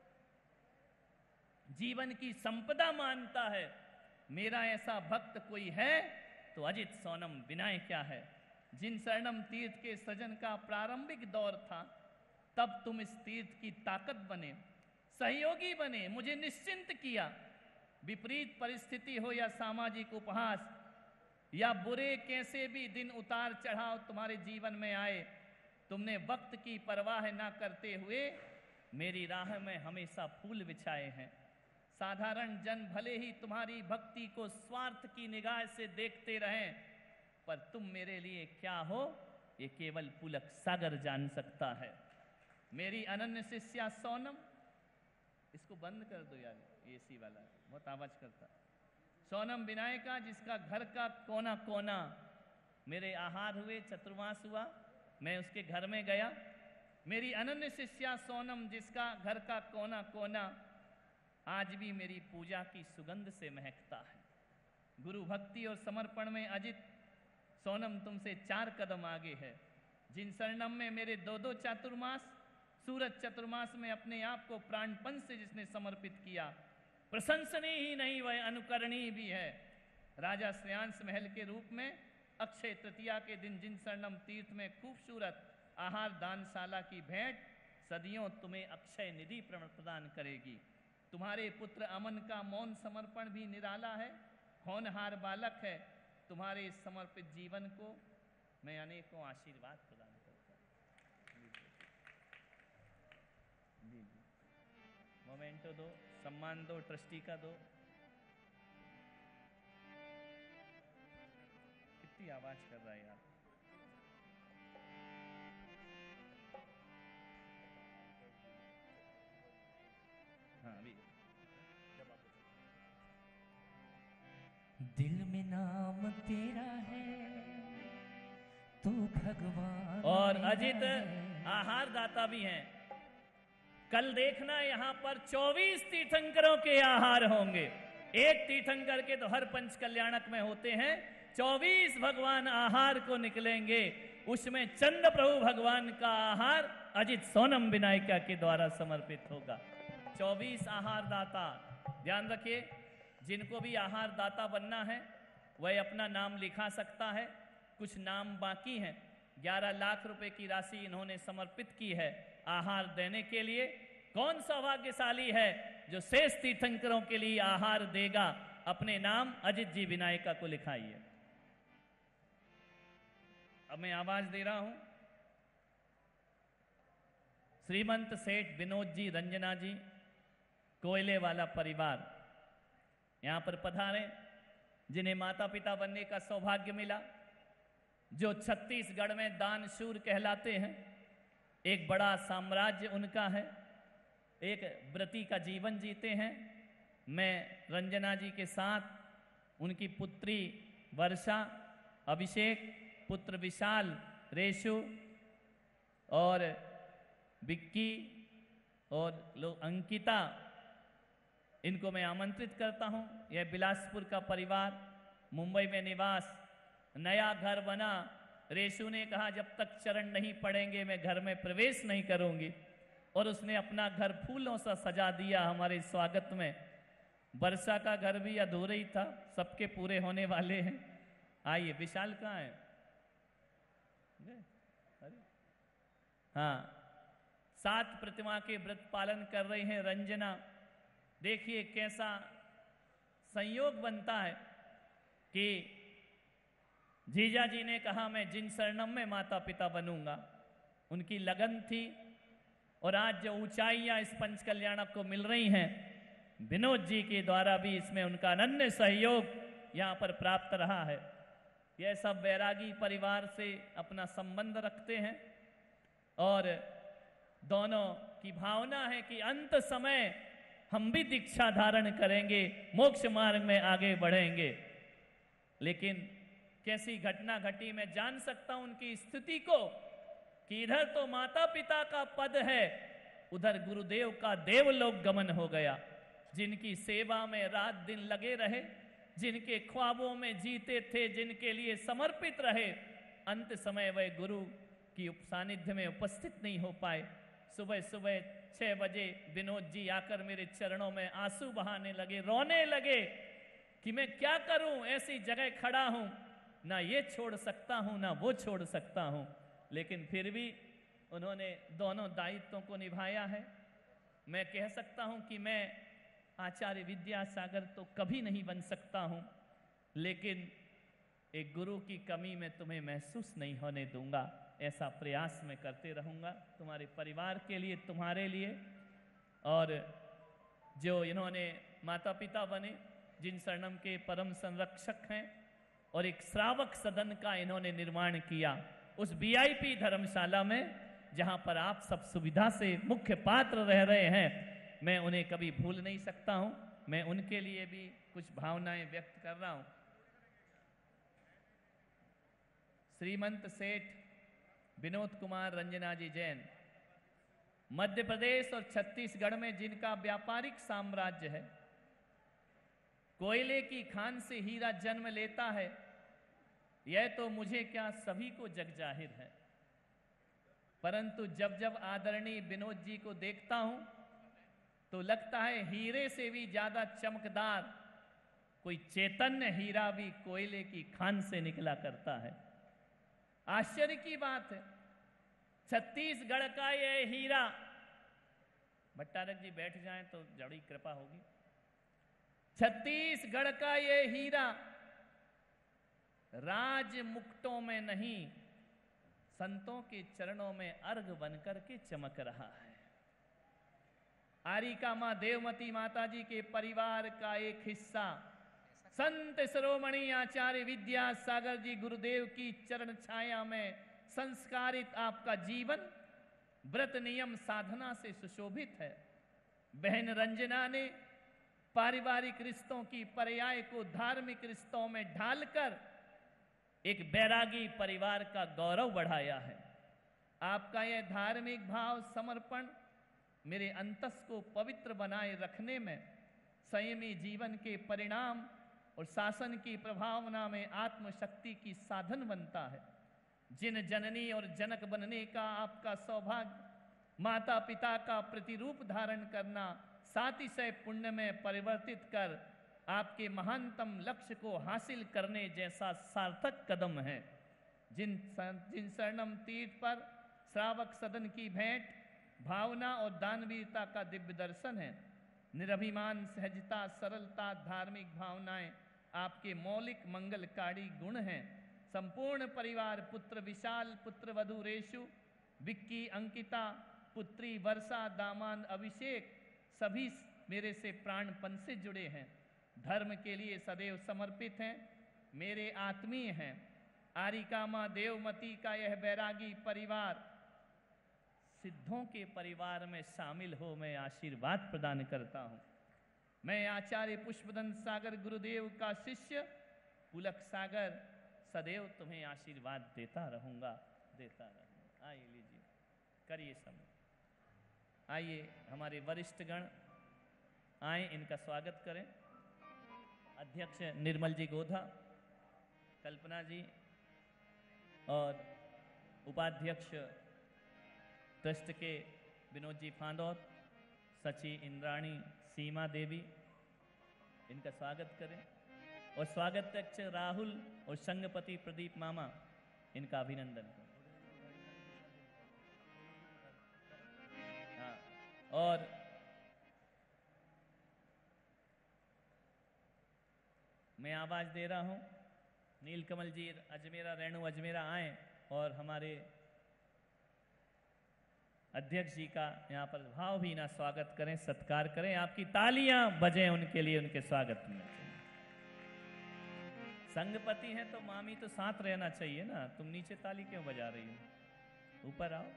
जीवन की संपदा मानता है। मेरा ऐसा भक्त कोई है तो अजित सोनम विनय क्या है। जिन शरणम तीर्थ के सृजन का प्रारंभिक दौर था, तब तुम इस तीर्थ की ताकत बने, सहयोगी बने, मुझे निश्चिंत किया। विपरीत परिस्थिति हो या सामाजिक उपहास या बुरे कैसे भी दिन उतार चढ़ाव तुम्हारे जीवन में आए, तुमने वक्त की परवाह ना करते हुए मेरी राह में हमेशा फूल बिछाए हैं। साधारण जन भले ही तुम्हारी भक्ति को स्वार्थ की निगाह से देखते रहें, पर तुम मेरे लिए क्या हो ये केवल पुलक सागर जान सकता है। मेरी अनन्य शिष्या सोनम, इसको बंद कर दो यार, एसी वाला बहुत आवाज करता। सोनम विनायका, जिसका घर का कोना कोना मेरे आहार हुए, चतुर्मास हुआ, मैं उसके घर में गया। मेरी अनन्य शिष्या सोनम, जिसका घर का कोना कोना आज भी मेरी पूजा की सुगंध से महकता है। गुरु भक्ति और समर्पण में अजित सोनम तुमसे 4 कदम आगे है। जिन शरणम में मेरे 2-2 चातुर्मास, सूरज चतुर्मास में अपने आप को प्राणपन से जिसने समर्पित किया, प्रशंसनीय ही नहीं वह अनुकरणीय भी है। राजा श्रेयांश महल के रूप में अक्षय तृतीया के दिन जिन शरणम तीर्थ में खूबसूरत आहार दानशाला की भेंट सदियों तुम्हें अक्षय निधि प्रदान करेगी। तुम्हारे पुत्र अमन का मौन समर्पण भी निराला है, होनहार बालक है। तुम्हारे समर्पित जीवन को मैं अनेकों आशीर्वाद प्रदान करता हूँ। जी जी, मोमेंटो दो, सम्मान दो, ट्रस्टी का दो। कितनी आवाज कर रहा है यार। हाँ अभी दिल में नाम तेरा है तू भगवान। और अजित आहार दाता भी हैं। कल देखना यहाँ पर 24 तीर्थंकरों के आहार होंगे। एक तीर्थंकर के तो हर पंच कल्याणक में होते हैं, 24 भगवान आहार को निकलेंगे। उसमें चंद्र प्रभु भगवान का आहार अजित सोनम विनायका के द्वारा समर्पित होगा। 24 आहार दाता, ध्यान रखिए, जिनको भी आहार दाता बनना है वह अपना नाम लिखा सकता है। कुछ नाम बाकी हैं। 11 लाख रुपए की राशि इन्होंने समर्पित की है आहार देने के लिए। कौन सौभाग्यशाली है जो शेष तीर्थंकरों के लिए आहार देगा। अपने नाम अजित जी विनायका को लिखाइए। अब मैं आवाज दे रहा हूं। श्रीमंत सेठ विनोद जी, रंजना जी, कोयले वाला परिवार यहां पर पधारे, जिन्हें माता पिता बनने का सौभाग्य मिला, जो छत्तीसगढ़ में दानशूर कहलाते हैं। एक बड़ा साम्राज्य उनका है, एक व्रती का जीवन जीते हैं। मैं रंजना जी के साथ उनकी पुत्री वर्षा, अभिषेक, पुत्र विशाल, रेशु और विक्की और अंकिता, इनको मैं आमंत्रित करता हूं। यह बिलासपुर का परिवार, मुंबई में निवास, नया घर बना। रेशु ने कहा जब तक चरण नहीं पड़ेंगे मैं घर में प्रवेश नहीं करूंगी, और उसने अपना घर फूलों से सजा दिया हमारे स्वागत में। वर्षा का घर भी अधूरा ही था, सबके पूरे होने वाले हैं। आइए, विशाल कहाँ है? अरे हाँ, 7 प्रतिमा के व्रत पालन कर रही हैं रंजना। देखिए कैसा संयोग बनता है कि जीजा जी ने कहा मैं जिन शरणम में माता पिता बनूंगा। उनकी लगन थी और आज जो ऊंचाइयां इस पंच कल्याणक को मिल रही हैं, विनोद जी के द्वारा भी इसमें उनका अनन्य सहयोग यहाँ पर प्राप्त रहा है। यह सब बैरागी परिवार से अपना संबंध रखते हैं और दोनों की भावना है कि अंत समय हम भी दीक्षा धारण करेंगे, मोक्ष मार्ग में आगे बढ़ेंगे। लेकिन कैसी घटना घटी मैं जान सकता हूं उनकी स्थिति को कि इधर तो माता पिता का पद है, उधर गुरुदेव का देवलोक गमन हो गया। जिनकी सेवा में रात दिन लगे रहे, जिनके ख्वाबों में जीते थे, जिनके लिए समर्पित रहे, अंत समय वह गुरु की सानिध्य में उपस्थित नहीं हो पाए। सुबह सुबह 6 बजे विनोद जी आकर मेरे चरणों में आंसू बहाने लगे, रोने लगे कि मैं क्या करूं, ऐसी जगह खड़ा हूं, ना ये छोड़ सकता हूं ना वो छोड़ सकता हूं। लेकिन फिर भी उन्होंने दोनों दायित्वों को निभाया है। मैं कह सकता हूं कि मैं आचार्य विद्यासागर तो कभी नहीं बन सकता हूं, लेकिन एक गुरु की कमी मैं तुम्हें महसूस नहीं होने दूंगा। ऐसा प्रयास मैं करते रहूंगा तुम्हारे परिवार के लिए, तुम्हारे लिए। और जो इन्होंने माता पिता बने, जिन शरणम के परम संरक्षक हैं, और एक श्रावक सदन का इन्होंने निर्माण किया उस वीआईपी धर्मशाला में, जहां पर आप सब सुविधा से मुख्य पात्र रह रहे हैं, मैं उन्हें कभी भूल नहीं सकता हूं। मैं उनके लिए भी कुछ भावनाएं व्यक्त कर रहा हूं। श्रीमंत सेठ विनोद कुमार रंजना जी जैन, मध्य प्रदेश और छत्तीसगढ़ में जिनका व्यापारिक साम्राज्य है, कोयले की खान से हीरा जन्म लेता है, यह तो मुझे क्या सभी को जग जाहिर है। परंतु जब जब आदरणीय विनोद जी को देखता हूं तो लगता है हीरे से भी ज्यादा चमकदार कोई चैतन्य हीरा भी कोयले की खान से निकला करता है। आश्चर्य की बात है, छत्तीसगढ़ का यह हीरा, भट्टारक जी बैठ जाएं तो बड़ी कृपा होगी। छत्तीसगढ़ का यह हीरा राज मुकुटों में नहीं, संतों के चरणों में अर्घ बनकर के चमक रहा है। आरिका मां देवमती माता जी के परिवार का एक हिस्सा संत शिरोमणि आचार्य विद्यासागर जी गुरुदेव की चरण छाया में संस्कारित आपका जीवन व्रत नियम साधना से सुशोभित है। बहन रंजना ने पारिवारिक रिश्तों की पर्याय को धार्मिक रिश्तों में ढालकर एक बैरागी परिवार का गौरव बढ़ाया है। आपका यह धार्मिक भाव, समर्पण मेरे अंतस को पवित्र बनाए रखने में, संयमी जीवन के परिणाम और शासन की प्रभावना में आत्मशक्ति की साधन बनता है। जिन जननी और जनक बनने का आपका सौभाग्य, माता पिता का प्रतिरूप धारण करना, सातिशय पुण्य में परिवर्तित कर आपके महानतम लक्ष्य को हासिल करने जैसा सार्थक कदम है। जिन शरणम तीर्थ पर श्रावक सदन की भेंट, भावना और दानवीरता का दिव्य दर्शन है। निरभिमान, सहजता, सरलता, धार्मिक भावनाएं आपके मौलिक मंगलकारी गुण हैं। संपूर्ण परिवार, पुत्र विशाल, पुत्र वधू रेशु, विक्की, अंकिता, पुत्री वर्षा, दामाद अभिषेक, सभी मेरे से प्राणपन से जुड़े हैं, धर्म के लिए सदैव समर्पित हैं, मेरे आत्मीय हैं। आरिका मां देवमती का यह बैरागी परिवार सिद्धों के परिवार में शामिल हो, मैं आशीर्वाद प्रदान करता हूं। मैं आचार्य पुष्पदंत सागर गुरुदेव का शिष्य पुलक सागर सदैव तुम्हें आशीर्वाद देता रहूंगा, देता रहूंगा। आइए, लीजिए, करिए समय। आइए हमारे वरिष्ठगण आए, इनका स्वागत करें। अध्यक्ष निर्मल जी गोधा, कल्पना जी, और उपाध्यक्ष ट्रस्ट के विनोद जी फांदौत, सची इंद्राणी, सीमा देवी, इनका स्वागत करें। और स्वागताध्यक्ष राहुल और संघपति प्रदीप मामा, इनका अभिनंदन करें। हाँ, और मैं आवाज दे रहा हूं, नीलकमल जी अजमेरा, रेणु अजमेरा आए और हमारे अध्यक्ष जी का यहाँ पर भावभीना स्वागत करें, सत्कार करें, आपकी तालियां बजें उनके लिए, उनके स्वागत में। संगपति हैं तो मामी तो साथ रहना चाहिए ना, तुम नीचे ताली क्यों बजा रही हो, ऊपर आओ।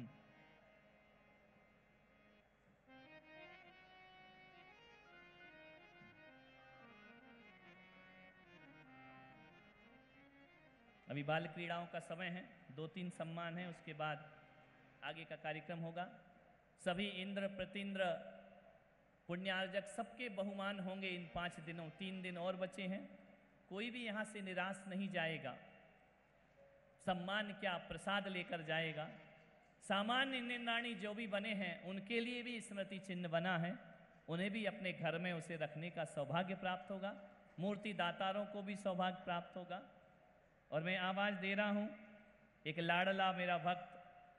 अभी बाल क्रीड़ाओं का समय है, 2-3 सम्मान है, उसके बाद आगे का कार्यक्रम होगा। सभी इंद्र प्रतिंद्र पुण्यार्जक सबके बहुमान होंगे इन 5 दिनों, 3 दिन और बचे हैं। कोई भी यहाँ से निराश नहीं जाएगा। सम्मान क्या, प्रसाद लेकर जाएगा। सामान्य निंदाणी जो भी बने हैं उनके लिए भी स्मृति चिन्ह बना है, उन्हें भी अपने घर में उसे रखने का सौभाग्य प्राप्त होगा। मूर्ति दातारों को भी सौभाग्य प्राप्त होगा। और मैं आवाज दे रहा हूं, एक लाडला मेरा भक्त,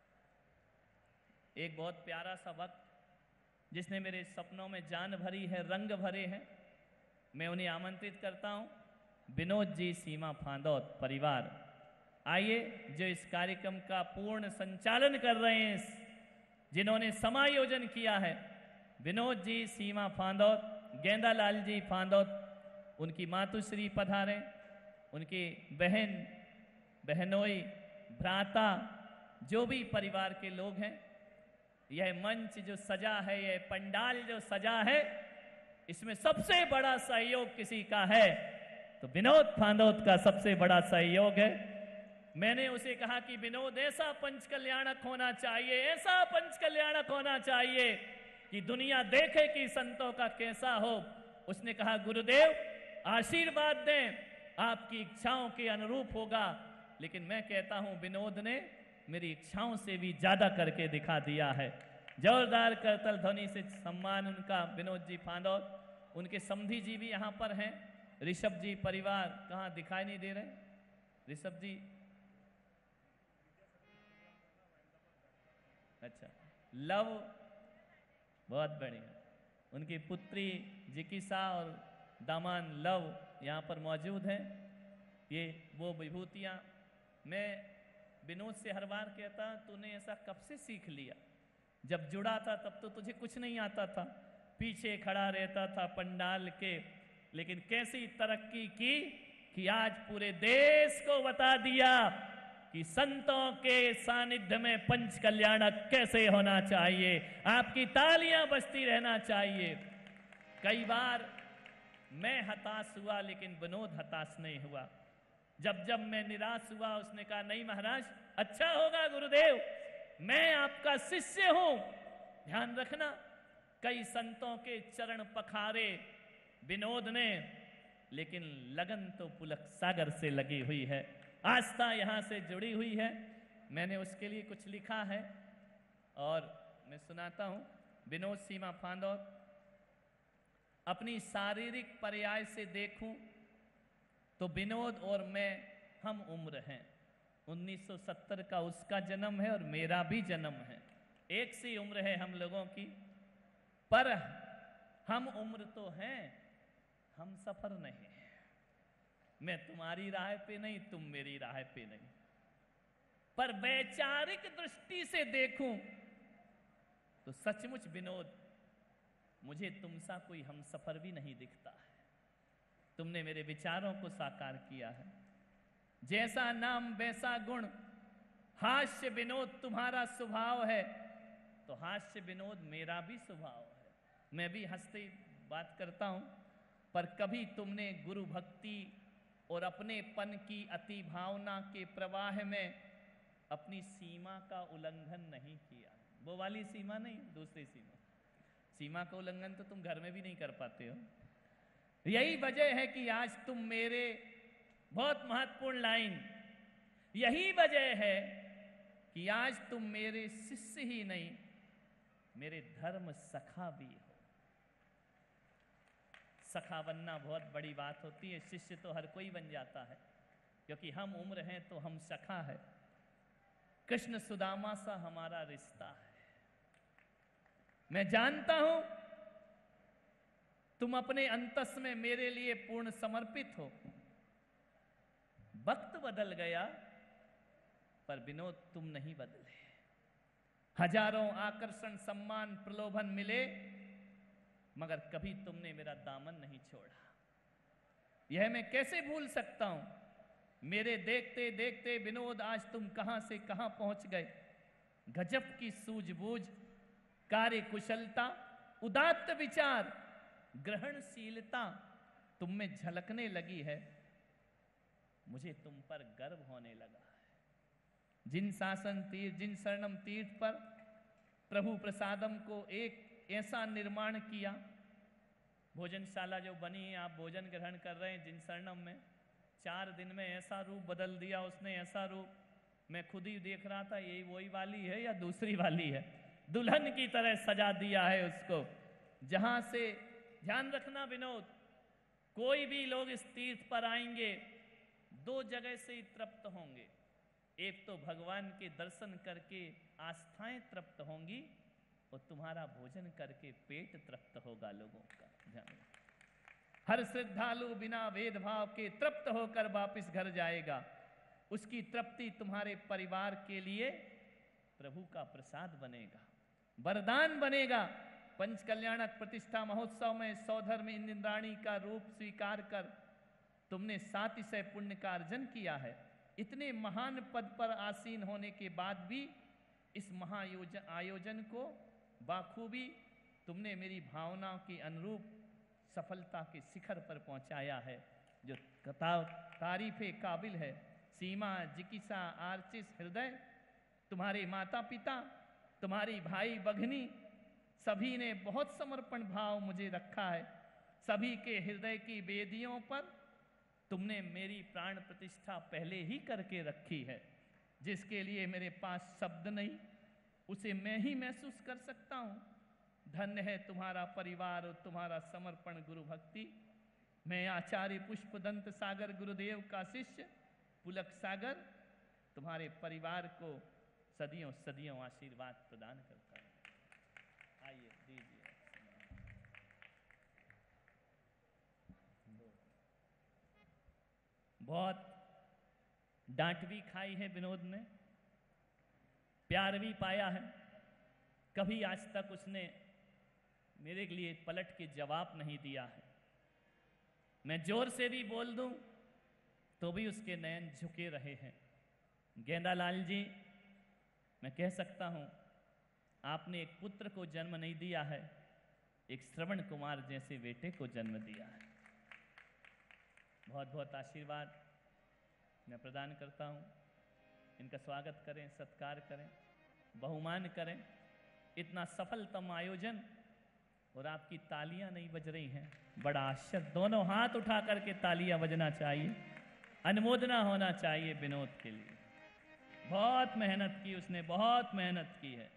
एक बहुत प्यारा सा भक्त जिसने मेरे सपनों में जान भरी है, रंग भरे हैं, मैं उन्हें आमंत्रित करता हूं। विनोद जी सीमा फांदौत परिवार आइए, जो इस कार्यक्रम का पूर्ण संचालन कर रहे हैं, जिन्होंने समायोजन किया है। विनोद जी सीमा फांदौत, गेंदालाल जी फांदौत, उनकी मातुश्री पधारें, उनके बहन, बहनोई, भ्राता, जो भी परिवार के लोग हैं। यह मंच जो सजा है, यह पंडाल जो सजा है, इसमें सबसे बड़ा सहयोग किसी का है तो विनोद फांदौत का सबसे बड़ा सहयोग है। मैंने उसे कहा कि विनोद ऐसा पंच कल्याणक होना चाहिए, ऐसा पंच कल्याणक होना चाहिए कि दुनिया देखे कि संतों का कैसा हो। उसने कहा गुरुदेव आशीर्वाद दें, आपकी इच्छाओं के अनुरूप होगा। लेकिन मैं कहता हूं विनोद ने मेरी इच्छाओं से भी ज्यादा करके दिखा दिया है। जोरदार करतल ध्वनि से सम्मान उनका, विनोद जी फांदौत। उनके समधी जी भी यहाँ पर हैं, ऋषभ जी परिवार, कहाँ दिखाई नहीं दे रहे ऋषभ जी? अच्छा, लव, बहुत बढ़िया। उनकी पुत्री जिकिसा और दामान लव यहाँ पर मौजूद हैं। ये वो विभूतियाँ, मैं विनोद से हर बार कहता तूने ऐसा कब से सीख लिया? जब जुड़ा था तब तो तुझे कुछ नहीं आता था, पीछे खड़ा रहता था पंडाल के, लेकिन कैसी तरक्की की कि आज पूरे देश को बता दिया कि संतों के सानिध्य में पंच कल्याणक कैसे होना चाहिए। आपकी तालियां बजती रहना चाहिए। कई बार मैं हताश हुआ लेकिन विनोद हताश नहीं हुआ। जब जब मैं निराश हुआ उसने कहा नहीं महाराज, अच्छा होगा गुरुदेव, मैं आपका शिष्य हूं, ध्यान रखना। कई संतों के चरण पखारे विनोद ने, लेकिन लगन तो पुलक सागर से लगी हुई है, आस्था यहां से जुड़ी हुई है। मैंने उसके लिए कुछ लिखा है और मैं सुनाता हूं। विनोद सीमा फांदौत, अपनी शारीरिक पर्याय से देखूं तो विनोद और मैं हम उम्र हैं। 1970 का उसका जन्म है और मेरा भी जन्म है, एक सी उम्र है हम लोगों की, पर हम उम्र तो हैं, हम सफर नहीं। मैं तुम्हारी राह पे नहीं, तुम मेरी राह पे नहीं, पर वैचारिक दृष्टि से देखूं तो सचमुच विनोद मुझे तुमसा कोई हम सफर भी नहीं दिखता है। तुमने मेरे विचारों को साकार किया है। जैसा नाम वैसा गुण, हास्य विनोद तुम्हारा स्वभाव है तो हास्य विनोद मेरा भी स्वभाव है। मैं भी हंसते बात करता हूं, पर कभी तुमने गुरु भक्ति और अपनेपन की अति भावना के प्रवाह में अपनी सीमा का उल्लंघन नहीं किया। वो वाली सीमा नहीं, दूसरी सीमा। सीमा का उल्लंघन तो तुम घर में भी नहीं कर पाते हो। यही वजह है कि आज तुम मेरे, बहुत महत्वपूर्ण लाइन, यही वजह है कि आज तुम मेरे शिष्य ही नहीं, मेरे धर्म सखा भी हो। सखा बनना बहुत बड़ी बात होती है। शिष्य तो हर कोई बन जाता है, क्योंकि हम उम्र हैं तो हम सखा है। कृष्ण सुदामा सा हमारा रिश्ता है। मैं जानता हूं तुम अपने अंतस में मेरे लिए पूर्ण समर्पित हो। वक्त बदल गया पर विनोद तुम नहीं बदले। हजारों आकर्षण, सम्मान, प्रलोभन मिले, मगर कभी तुमने मेरा दामन नहीं छोड़ा। यह मैं कैसे भूल सकता हूं? मेरे देखते देखते विनोद आज तुम कहां से कहां पहुंच गए। गजब की सूझबूझ, कार्यकुशलता, उदात्त विचार, ग्रहणशीलता तुम में झलकने लगी है। मुझे तुम पर गर्व होने लगा है। जिन शासन तीर्थ, जिन शरणम तीर्थ पर प्रभु प्रसादम को एक ऐसा निर्माण किया, भोजनशाला जो बनी है, आप भोजन ग्रहण कर रहे हैं जिन शरणम में, 4 दिन में ऐसा रूप बदल दिया उसने, ऐसा रूप मैं खुद ही देख रहा था, यही वही वाली है या दूसरी वाली है। दुल्हन की तरह सजा दिया है उसको। जहां से ध्यान रखना विनोद, कोई भी लोग इस तीर्थ पर आएंगे 2 जगह से ही तृप्त होंगे। एक तो भगवान के दर्शन करके आस्थाएं तृप्त होंगी, और तुम्हारा भोजन करके पेट तृप्त होगा लोगों का। ध्यान, हर श्रद्धालु बिना भेदभाव के तृप्त होकर वापस घर जाएगा। उसकी तृप्ति तुम्हारे परिवार के लिए प्रभु का प्रसाद बनेगा, वरदान बनेगा। पंचकल्याणक प्रतिष्ठा महोत्सव में सौधर्म इंद्राणी का रूप स्वीकार कर तुमने 700 पुण्य का अर्जन किया है। इतने महान पद पर आसीन होने के बाद भी इस आयोजन को बाखूबी तुमने मेरी भावनाओं के अनुरूप सफलता के शिखर पर पहुंचाया है, जो तारीफे काबिल है। सीमा, जिकिसा, आर्चिस, हृदय, तुम्हारे माता पिता, तुम्हारी भाई बघनी, सभी ने बहुत समर्पण भाव मुझे रखा है। सभी के हृदय की वेदियों पर तुमने मेरी प्राण प्रतिष्ठा पहले ही करके रखी है, जिसके लिए मेरे पास शब्द नहीं, उसे मैं ही महसूस कर सकता हूं। धन्य है तुम्हारा परिवार और तुम्हारा समर्पण गुरु भक्ति। मैं आचार्य पुष्पदंत सागर गुरुदेव का शिष्य पुलक सागर तुम्हारे परिवार को सदियों सदियों आशीर्वाद प्रदान करता हूं। आइए दीजिए। बहुत डांट भी खाई है विनोद ने, प्यार भी पाया है। कभी आज तक उसने मेरे लिए पलट के जवाब नहीं दिया है। मैं जोर से भी बोल दूं तो भी उसके नयन झुके रहे हैं। गेंदालाल जी, मैं कह सकता हूं आपने एक पुत्र को जन्म नहीं दिया है, एक श्रवण कुमार जैसे बेटे को जन्म दिया है। बहुत बहुत आशीर्वाद मैं प्रदान करता हूं। इनका स्वागत करें, सत्कार करें, बहुमान करें। इतना सफलतम आयोजन और आपकी तालियां नहीं बज रही हैं, बड़ा आश्चर्य। दोनों हाथ उठा करके तालियां बजना चाहिए, अनुमोदना होना चाहिए विनोद के लिए। बहुत मेहनत की उसने, बहुत मेहनत की है।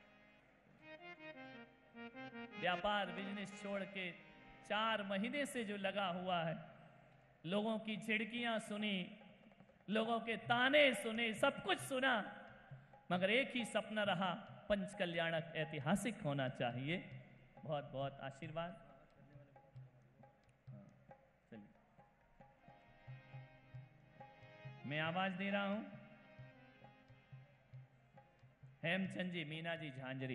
व्यापार बिजनेस छोड़ के 4 महीने से जो लगा हुआ है, लोगों की झिड़कियां सुनी, लोगों के ताने सुने, सब कुछ सुना, मगर एक ही सपना रहा, पंचकल्याणक ऐतिहासिक होना चाहिए। बहुत बहुत आशीर्वाद। चलिए, मैं आवाज दे रहा हूं। हेमचंद जी, मीना जी झांझरी,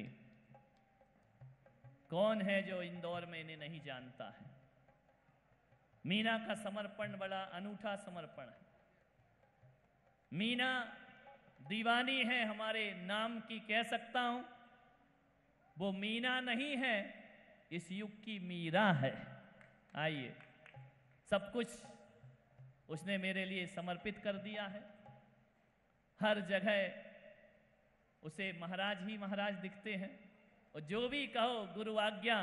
कौन है जो इंदौर में इन्हें नहीं जानता है? मीना का समर्पण बड़ा अनूठा समर्पण है। मीना दीवानी है हमारे नाम की, कह सकता हूं। वो मीना नहीं है, इस युग की मीरा है। आइए, सब कुछ उसने मेरे लिए समर्पित कर दिया है। हर जगह उसे महाराज ही महाराज दिखते हैं, और जो भी कहो गुरु आज्ञा,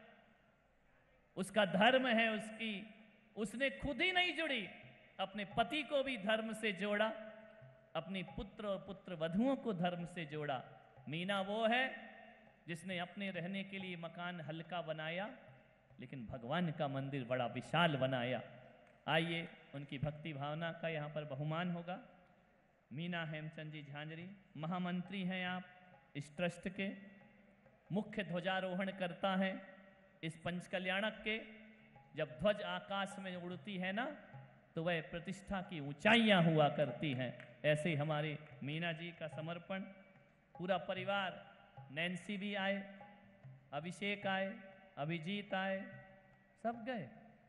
उसका धर्म है उसने खुद ही नहीं जुड़ी, अपने पति को भी धर्म से जोड़ा, अपनी पुत्र और पुत्र वधुओं को धर्म से जोड़ा। मीना वो है जिसने अपने रहने के लिए मकान हल्का बनाया, लेकिन भगवान का मंदिर बड़ा विशाल बनाया। आइए, उनकी भक्ति भावना का यहाँ पर बहुमान होगा। मीना हेमचंद जी झांझरी महामंत्री हैं आप इस ट्रस्ट के, मुख्य ध्वजारोहण करता है इस पंचकल्याणक के। जब ध्वज आकाश में उड़ती है ना, तो वह प्रतिष्ठा की ऊंचाइयां हुआ करती हैं। ऐसे हमारे मीना जी का समर्पण, पूरा परिवार नैन्सी भी आए, अभिषेक आए, अभिजीत आए, सब गए।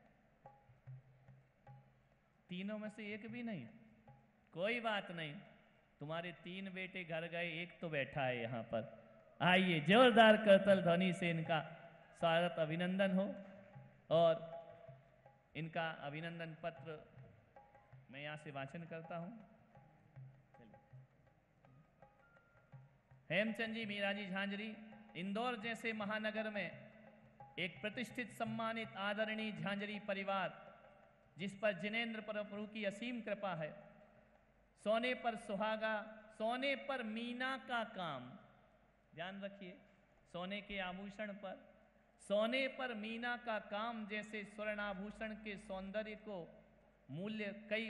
तीनों में से एक भी नहीं। कोई बात नहीं, तुम्हारे 3 बेटे घर गए, एक तो बैठा है यहाँ पर। आइए, जोरदार करतल ध्वनि से इनका स्वागत, अभिनंदन हो। और इनका अभिनंदन पत्र मैं यहाँ से वाचन करता हूँ। हेमचंद जी, मीरा जी झांझरी, इंदौर जैसे महानगर में एक प्रतिष्ठित, सम्मानित, आदरणीय झांझरी परिवार, जिस पर जिनेंद्र प्रभु की असीम कृपा है। सोने पर सुहागा, सोने पर मीना का काम, ध्यान रखिए, सोने के आभूषण पर, सोने पर मीना का काम जैसे स्वर्णाभूषण के सौंदर्य को मूल्य कई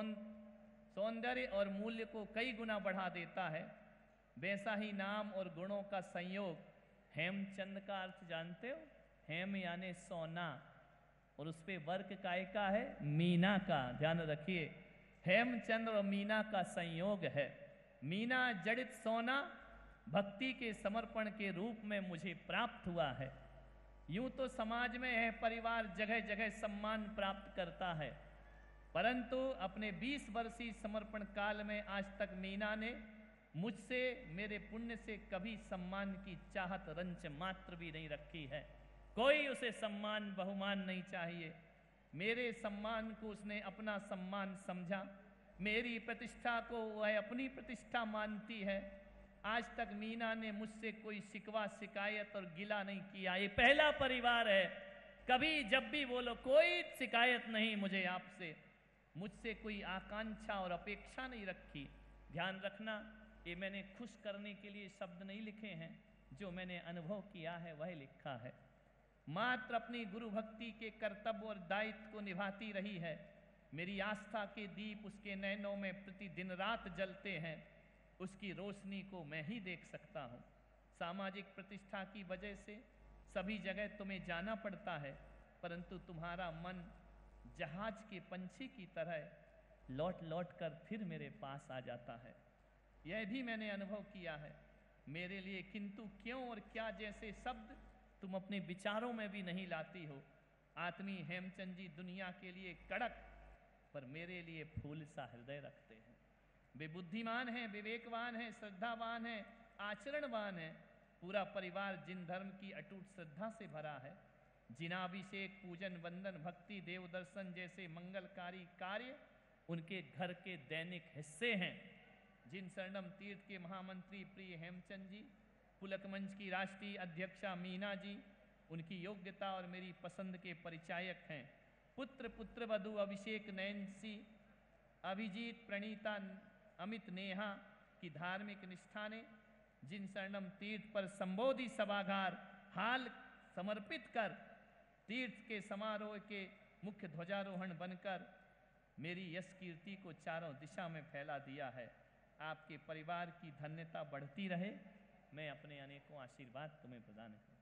सौंदर्य और मूल्य को कई गुना बढ़ा देता है, वैसा ही नाम और गुणों का संयोग। हेमचंद का अर्थ जानते हो? हेम यानी सोना, और उस पे वर्क काय का है? मीना का। ध्यान रखिए, हेमचंद और मीना का संयोग है। मीना जड़ित सोना भक्ति के समर्पण के रूप में मुझे प्राप्त हुआ है। यूं तो समाज में यह परिवार जगह जगह सम्मान प्राप्त करता है, परंतु अपने 20 वर्षीय समर्पण काल में आज तक मीना ने मुझसे, मेरे पुण्य से कभी सम्मान की चाहत रंच मात्र भी नहीं रखी है। कोई उसे सम्मान बहुमान नहीं चाहिए। मेरे सम्मान को उसने अपना सम्मान समझा, मेरी प्रतिष्ठा को वह अपनी प्रतिष्ठा मानती है। आज तक मीना ने मुझसे कोई शिकवा, शिकायत और गिला नहीं किया। ये पहला परिवार है, कभी जब भी बोलो कोई शिकायत नहीं मुझे आपसे, मुझसे कोई आकांक्षा और अपेक्षा नहीं रखी। ध्यान रखना, ये मैंने खुश करने के लिए शब्द नहीं लिखे हैं, जो मैंने अनुभव किया है वह लिखा है। मात्र अपनी गुरु भक्ति के कर्तव्य और दायित्व को निभाती रही है। मेरी आस्था के दीप उसके नैनों में प्रति दिन रात जलते हैं, उसकी रोशनी को मैं ही देख सकता हूँ। सामाजिक प्रतिष्ठा की वजह से सभी जगह तुम्हें जाना पड़ता है, परंतु तुम्हारा मन जहाज के पंछी की तरह लौट लौट कर फिर मेरे पास आ जाता है। यह भी मैंने अनुभव किया है। मेरे लिए किंतु, क्यों और क्या जैसे शब्द तुम अपने विचारों में भी नहीं लाती हो। आत्मीय हेमचंद जी दुनिया के लिए कड़क, पर मेरे लिए फूल सा हृदय रखते हैं। वे बुद्धिमान हैं, विवेकवान हैं, श्रद्धावान हैं, आचरणवान हैं। पूरा परिवार जिन धर्म की अटूट श्रद्धा से भरा है, जिनाभिषेक, पूजन, वंदन, भक्ति, देव दर्शन जैसे मंगलकारी कार्य उनके घर के दैनिक हिस्से हैं। जिन शरणम तीर्थ के महामंत्री प्रिय हेमचंद जी, पुलक मंच की राष्ट्रीय अध्यक्षा मीना जी उनकी योग्यता और मेरी पसंद के परिचायक हैं। पुत्र पुत्र वधु अभिषेक, नैन्सी, अभिजीत, प्रणीता, अमित, नेहा की धार्मिक निष्ठा ने जिन शरणम तीर्थ पर संबोधि सभागार हाल समर्पित कर तीर्थ के समारोह के मुख्य ध्वजारोहण बनकर मेरी यश कीर्ति को चारों दिशा में फैला दिया है। आपके परिवार की धन्यता बढ़ती रहे। मैं अपने अनेकों आशीर्वाद तुम्हें प्रदान करता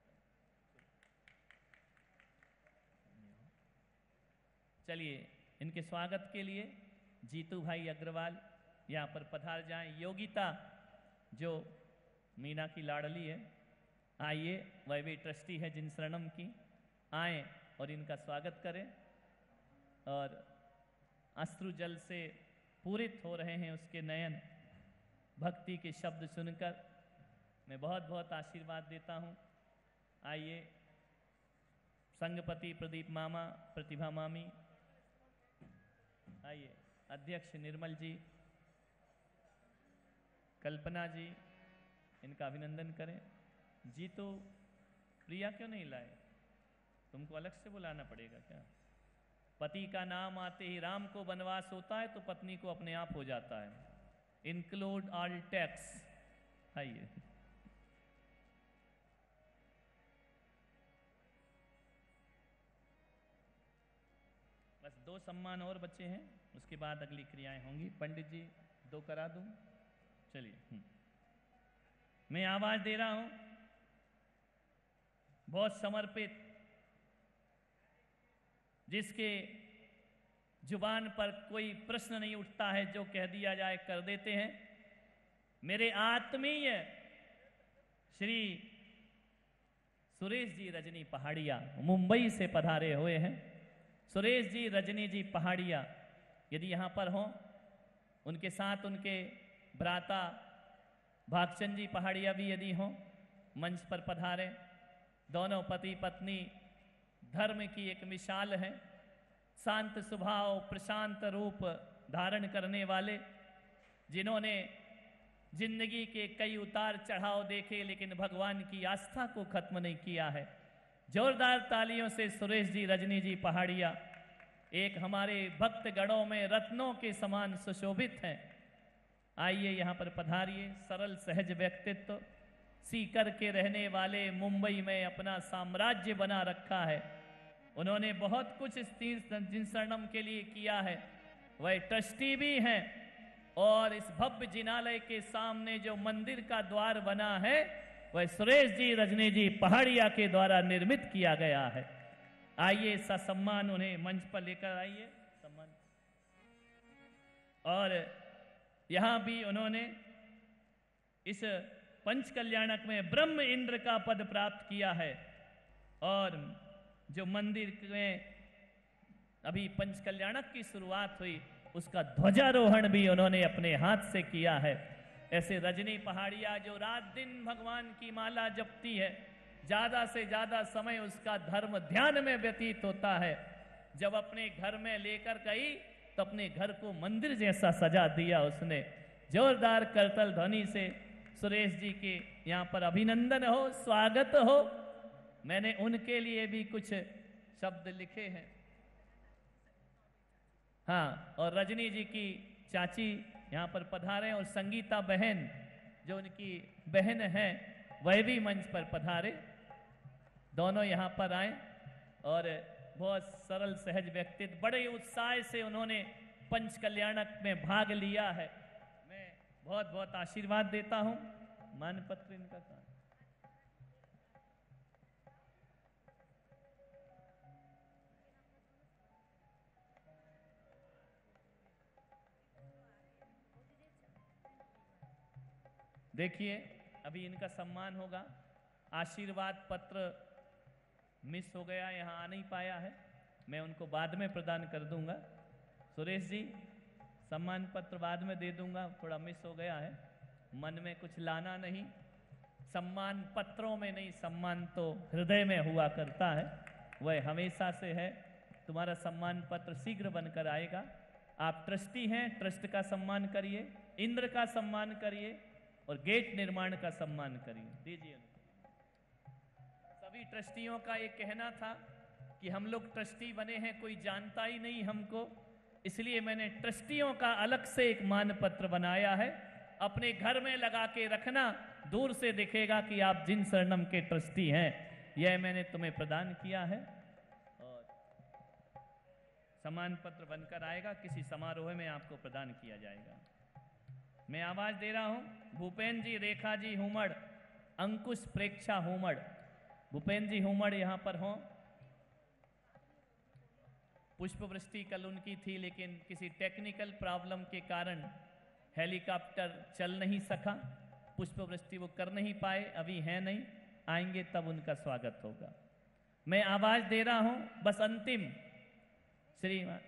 हूँ। चलिए, इनके स्वागत के लिए जीतू भाई अग्रवाल यहाँ पर पधार जाएं। योगिता जो मीना की लाडली है, आइए, वह भी ट्रस्टी है जिन शरणम की, आए और इनका स्वागत करें। और अश्रु जल से पूरित हो रहे हैं उसके नयन, भक्ति के शब्द सुनकर मैं बहुत बहुत आशीर्वाद देता हूँ। आइए, संगपति प्रदीप मामा, प्रतिभा मामी, आइए, अध्यक्ष निर्मल जी, कल्पना जी, इनका अभिनंदन करें। जी तो प्रिया क्यों नहीं लाए? तुमको अलग से बुलाना पड़ेगा क्या? पति का नाम आते ही राम को वनवास होता है तो पत्नी को अपने आप हो जाता है। Include all tax. आइए, बस 2 सम्मान और बचे हैं, उसके बाद अगली क्रियाएं होंगी। पंडित जी 2 करा दूं? चलिए, मैं आवाज दे रहा हूं, बहुत समर्पित, जिसके जुबान पर कोई प्रश्न नहीं उठता है, जो कह दिया जाए कर देते हैं। मेरे आत्मीय श्री सुरेश जी रजनी पहाड़िया मुंबई से पधारे हुए हैं। सुरेश जी रजनी जी पहाड़िया यदि यहाँ पर हों, उनके साथ उनके भ्राता भागचंद जी पहाड़िया भी यदि हों, मंच पर पधारे। दोनों पति पत्नी धर्म की एक मिसाल है, शांत स्वभाव प्रशांत रूप धारण करने वाले, जिन्होंने जिंदगी के कई उतार चढ़ाव देखे लेकिन भगवान की आस्था को खत्म नहीं किया है। जोरदार तालियों से सुरेश जी रजनी जी पहाड़िया एक हमारे भक्त गणों में रत्नों के समान सुशोभित हैं। आइए यहाँ पर पधारिए। सरल सहज व्यक्तित्व, सीकर के रहने वाले, मुंबई में अपना साम्राज्य बना रखा है। उन्होंने बहुत कुछ इस तीर्थ जिनसरणम के लिए किया है। वह ट्रस्टी भी हैं और इस भव्य जिनालय के सामने जो मंदिर का द्वार बना है वह सुरेश जी रजनी जी पहाड़िया के द्वारा निर्मित किया गया है। आइए ससम्मान उन्हें मंच पर लेकर आइए सम्मान। और यहां भी उन्होंने इस पंच कल्याणक में ब्रह्म इंद्र का पद प्राप्त किया है। और जो मंदिर में अभी पंच कल्याणक की शुरुआत हुई उसका ध्वजारोहण भी उन्होंने अपने हाथ से किया है। ऐसे रजनी पहाड़िया जो रात दिन भगवान की माला जपती है, ज्यादा से ज्यादा समय उसका धर्म ध्यान में व्यतीत होता है। जब अपने घर में लेकर गई तो अपने घर को मंदिर जैसा सजा दिया उसने। जोरदार करतल ध्वनि से सुरेश जी के यहाँ पर अभिनंदन हो, स्वागत हो। मैंने उनके लिए भी कुछ शब्द लिखे हैं। हाँ, और रजनी जी की चाची यहाँ पर पधारे और संगीता बहन जो उनकी बहन है वह भी मंच पर पधारे। दोनों यहाँ पर आए और बहुत सरल सहज व्यक्तित्व, बड़े उत्साह से उन्होंने पंच कल्याणक में भाग लिया है। मैं बहुत बहुत आशीर्वाद देता हूँ। मानपत्र इनका काम। देखिए अभी इनका सम्मान होगा। आशीर्वाद पत्र मिस हो गया, यहाँ आ नहीं पाया है, मैं उनको बाद में प्रदान कर दूंगा। सुरेश जी सम्मान पत्र बाद में दे दूंगा, थोड़ा मिस हो गया है। मन में कुछ लाना नहीं, सम्मान पत्रों में नहीं, सम्मान तो हृदय में हुआ करता है, वह हमेशा से है। तुम्हारा सम्मान पत्र शीघ्र बनकर आएगा। आप ट्रस्टी हैं, ट्रस्ट का सम्मान करिए, इंद्र का सम्मान करिए और गेट निर्माण का सम्मान करिए। दीजिए। सभी ट्रस्टियों का एक कहना था कि हम लोग ट्रस्टी बने हैं, कोई जानता ही नहीं हमको, इसलिए मैंने ट्रस्टियों का अलग से एक मान पत्र बनाया है। अपने घर में लगा के रखना, दूर से दिखेगा कि आप जिनसरणम के ट्रस्टी हैं। यह मैंने तुम्हें प्रदान किया है और सम्मान पत्र बनकर आएगा, किसी समारोह में आपको प्रदान किया जाएगा। मैं आवाज दे रहा हूं। भूपेन जी, रेखा जी हुमड़, अंकुश प्रेक्षा हुमड़। भूपेन जी हुमड़ यहां पर हों। पुष्प वृष्टि कल उनकी थी लेकिन किसी टेक्निकल प्रॉब्लम के कारण हेलीकॉप्टर चल नहीं सका, पुष्प वृष्टि वो कर नहीं पाए, अभी है नहीं, आएंगे तब उनका स्वागत होगा। मैं आवाज दे रहा हूं, बस अंतिम श्रीमान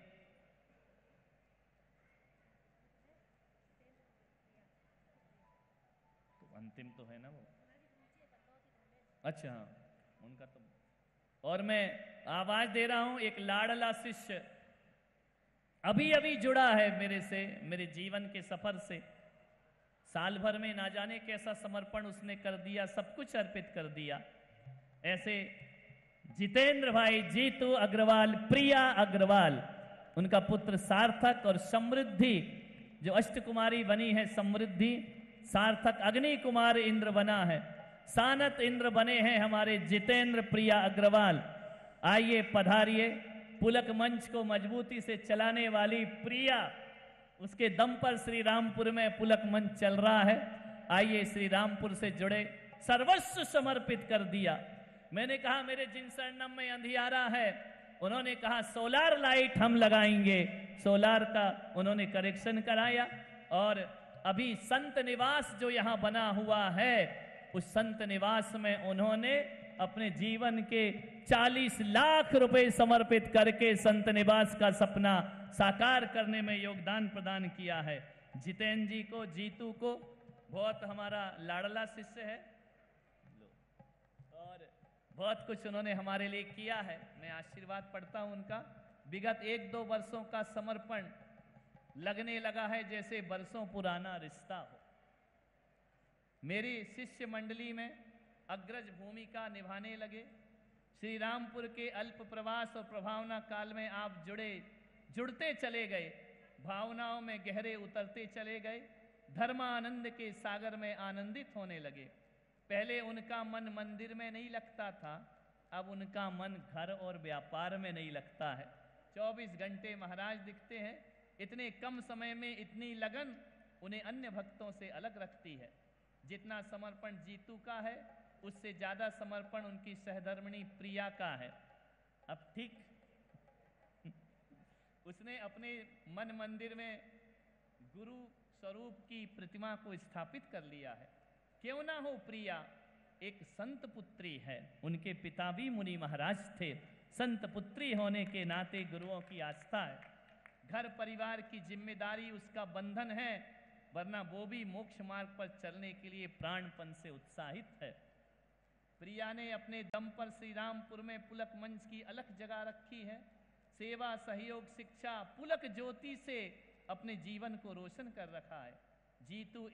अंतिम तो है ना वो, अच्छा हाँ उनका तो। और मैं आवाज दे रहा हूं, एक लाडला शिष्य अभी अभी जुड़ा है मेरे से, मेरे जीवन के सफर से। साल भर में ना जाने कैसा समर्पण उसने कर दिया, सब कुछ अर्पित कर दिया। ऐसे जितेंद्र भाई जीतू अग्रवाल, प्रिया अग्रवाल, उनका पुत्र सार्थक और समृद्धि जो अष्टकुमारी बनी है, समृद्धि सार्थक, अग्नि कुमार इंद्र बना है, सानत इंद्र बने हैं हमारे जितेंद्र प्रिया अग्रवाल। आइए पधारिए। पुलक मंच को मजबूती से चलाने वाली प्रिया, उसके दम पर श्री रामपुर में पुलक मंच चल रहा है। आइए श्री रामपुर से जुड़े, सर्वस्व समर्पित कर दिया। मैंने कहा मेरे जिनसरणम में अंधियारा है, उन्होंने कहा सोलार लाइट हम लगाएंगे, सोलार का उन्होंने करेक्शन कराया। और अभी संत निवास जो यहाँ बना हुआ है उस संत निवास में उन्होंने अपने जीवन के 40 लाख रुपए समर्पित करके संत निवास का सपना साकार करने में योगदान प्रदान किया है। जितेंद्र जी को, जीतू को, बहुत हमारा लाडला शिष्य है और बहुत कुछ उन्होंने हमारे लिए किया है। मैं आशीर्वाद पढ़ता हूं उनका। विगत 1-2 वर्षों का समर्पण लगने लगा है जैसे वर्षों पुराना रिश्ता हो। मेरी शिष्य मंडली में अग्रज भूमिका निभाने लगे। श्री रामपुर के अल्प प्रवास और प्रभावना काल में आप जुड़ते चले गए, भावनाओं में गहरे उतरते चले गए, धर्मानंद के सागर में आनंदित होने लगे। पहले उनका मन मंदिर में नहीं लगता था, अब उनका मन घर और व्यापार में नहीं लगता है। 24 घंटे महाराज दिखते हैं। इतने कम समय में इतनी लगन उन्हें अन्य भक्तों से अलग रखती है। जितना समर्पण जीतू का है उससे ज्यादा समर्पण उनकी सहधर्मिणी प्रिया का है। अब ठीक उसने अपने मन मंदिर में गुरु स्वरूप की प्रतिमा को स्थापित कर लिया है। क्यों ना हो, प्रिया एक संत पुत्री है। उनके पिता भी मुनि महाराज थे। संत पुत्री होने के नाते गुरुओं की आस्था है। घर परिवार की जिम्मेदारी उसका बंधन है, वरना वो भी मोक्ष मार्ग पर चलने के लिए प्राणपन से उत्साहित है। प्रिया ने अपने दम पर श्री रामपुर में पुलक मंच की अलग जगह रखी है। सेवा, सहयोग, शिक्षा, पुलक ज्योति से अपने जीवन को रोशन कर रखा है। जीतू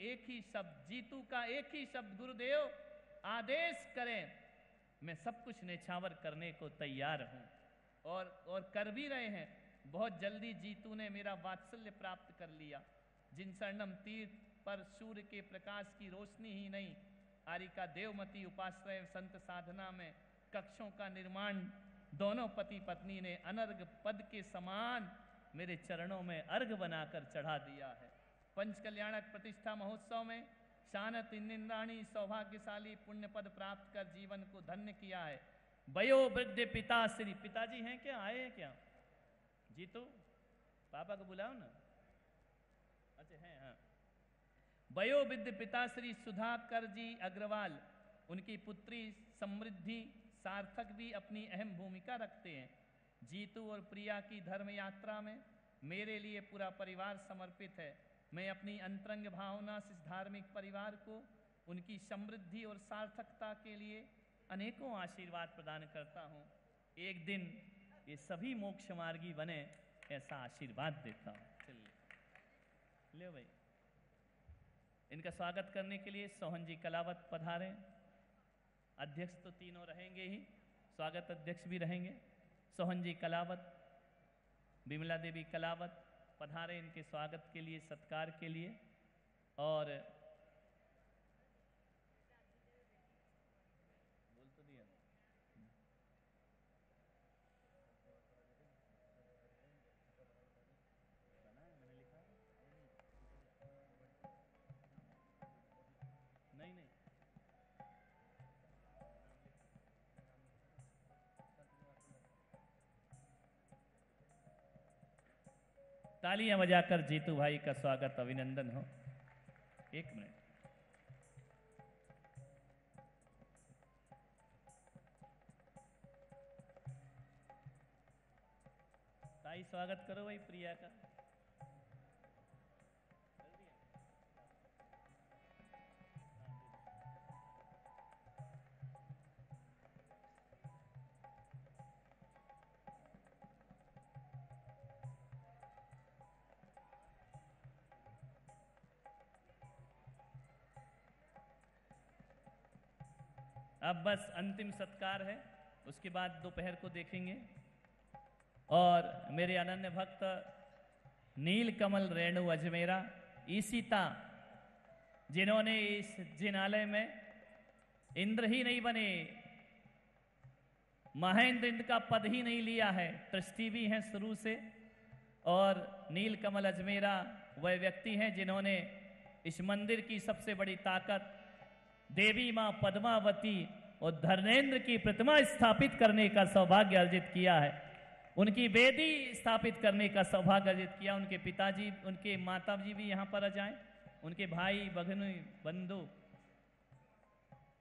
का एक ही शब्द गुरुदेव आदेश करें, मैं सब कुछ नेछावर करने को तैयार हूं और कर भी रहे हैं। बहुत जल्दी जीतू ने मेरा वात्सल्य प्राप्त कर लिया। जिन शरणम तीर्थ पर सूर्य के प्रकाश की रोशनी ही नहीं, आरिका देवमती उपाश्रय संत साधना में कक्षों का निर्माण दोनों पति पत्नी ने अनर्घ पद के समान मेरे चरणों में अर्घ बनाकर चढ़ा दिया है। पंच कल्याणक प्रतिष्ठा महोत्सव में शानत इंद्राणी सौभाग्यशाली पुण्य पद प्राप्त कर जीवन को धन्य किया है। वयोवृद्ध पिताश्री, पिताजी हैं क्या, आए हैं क्या? जीतू पापा को बुलाओ ना। अच्छा हैं, हाँ। वयोवृद्ध पिताश्री सुधाकर जी अग्रवाल, उनकी पुत्री समृद्धि सार्थक भी अपनी अहम भूमिका रखते हैं। जीतू और प्रिया की धर्म यात्रा में मेरे लिए पूरा परिवार समर्पित है। मैं अपनी अंतरंग भावना से इस धार्मिक परिवार को उनकी समृद्धि और सार्थकता के लिए अनेकों आशीर्वाद प्रदान करता हूँ। एक दिन ये सभी मोक्ष मार्गी बने, ऐसा आशीर्वाद देता हूँ। चलिए ले भाई, इनका स्वागत करने के लिए सोहन जी कलावत पधारें। अध्यक्ष तो तीनों रहेंगे ही, स्वागत अध्यक्ष भी रहेंगे। सोहन जी कलावत, विमला देवी कलावत पधारे इनके स्वागत के लिए, सत्कार के लिए। और बोल तो दिया मैंने लिखा नहीं नहीं तालियां बजाकर जीतू भाई का स्वागत अभिनंदन हो। एक मिनट, ताई स्वागत करो भाई प्रिया का। अब बस अंतिम सत्कार है, उसके बाद दोपहर को देखेंगे। और मेरे अनन्य भक्त नीलकमल रेणु अजमेरा ईशिता, जिन्होंने इस जिनालय में इंद्र ही नहीं बने, महेंद्र इंद्र का पद ही नहीं लिया है, ट्रस्टी भी हैं शुरू से। और नीलकमल अजमेरा वह व्यक्ति हैं जिन्होंने इस मंदिर की सबसे बड़ी ताकत देवी मां पद्मावती और धर्मेंद्र की प्रतिमा स्थापित करने का सौभाग्य अर्जित किया है। उनकी वेदी स्थापित करने का सौभाग्य अर्जित किया। उनके पिताजी, उनके माताजी भी यहाँ पर आ जाएं, उनके भाई, बहन, बंधु।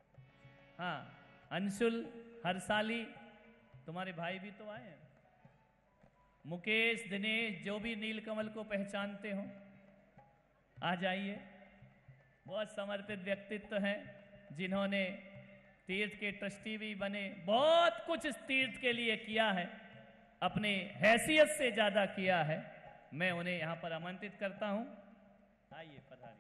हाँ, अंशुल, हर्षाली, तुम्हारे भाई भी तो आए हैं, मुकेश, दिनेश, जो भी नीलकमल को पहचानते हो आ जाइए। बहुत समर्पित व्यक्तित्व हैं जिन्होंने तीर्थ के ट्रस्टी भी बने, बहुत कुछ इस तीर्थ के लिए किया है, अपने हैसियत से ज्यादा किया है। मैं उन्हें यहां पर आमंत्रित करता हूं, आइए पधारिए।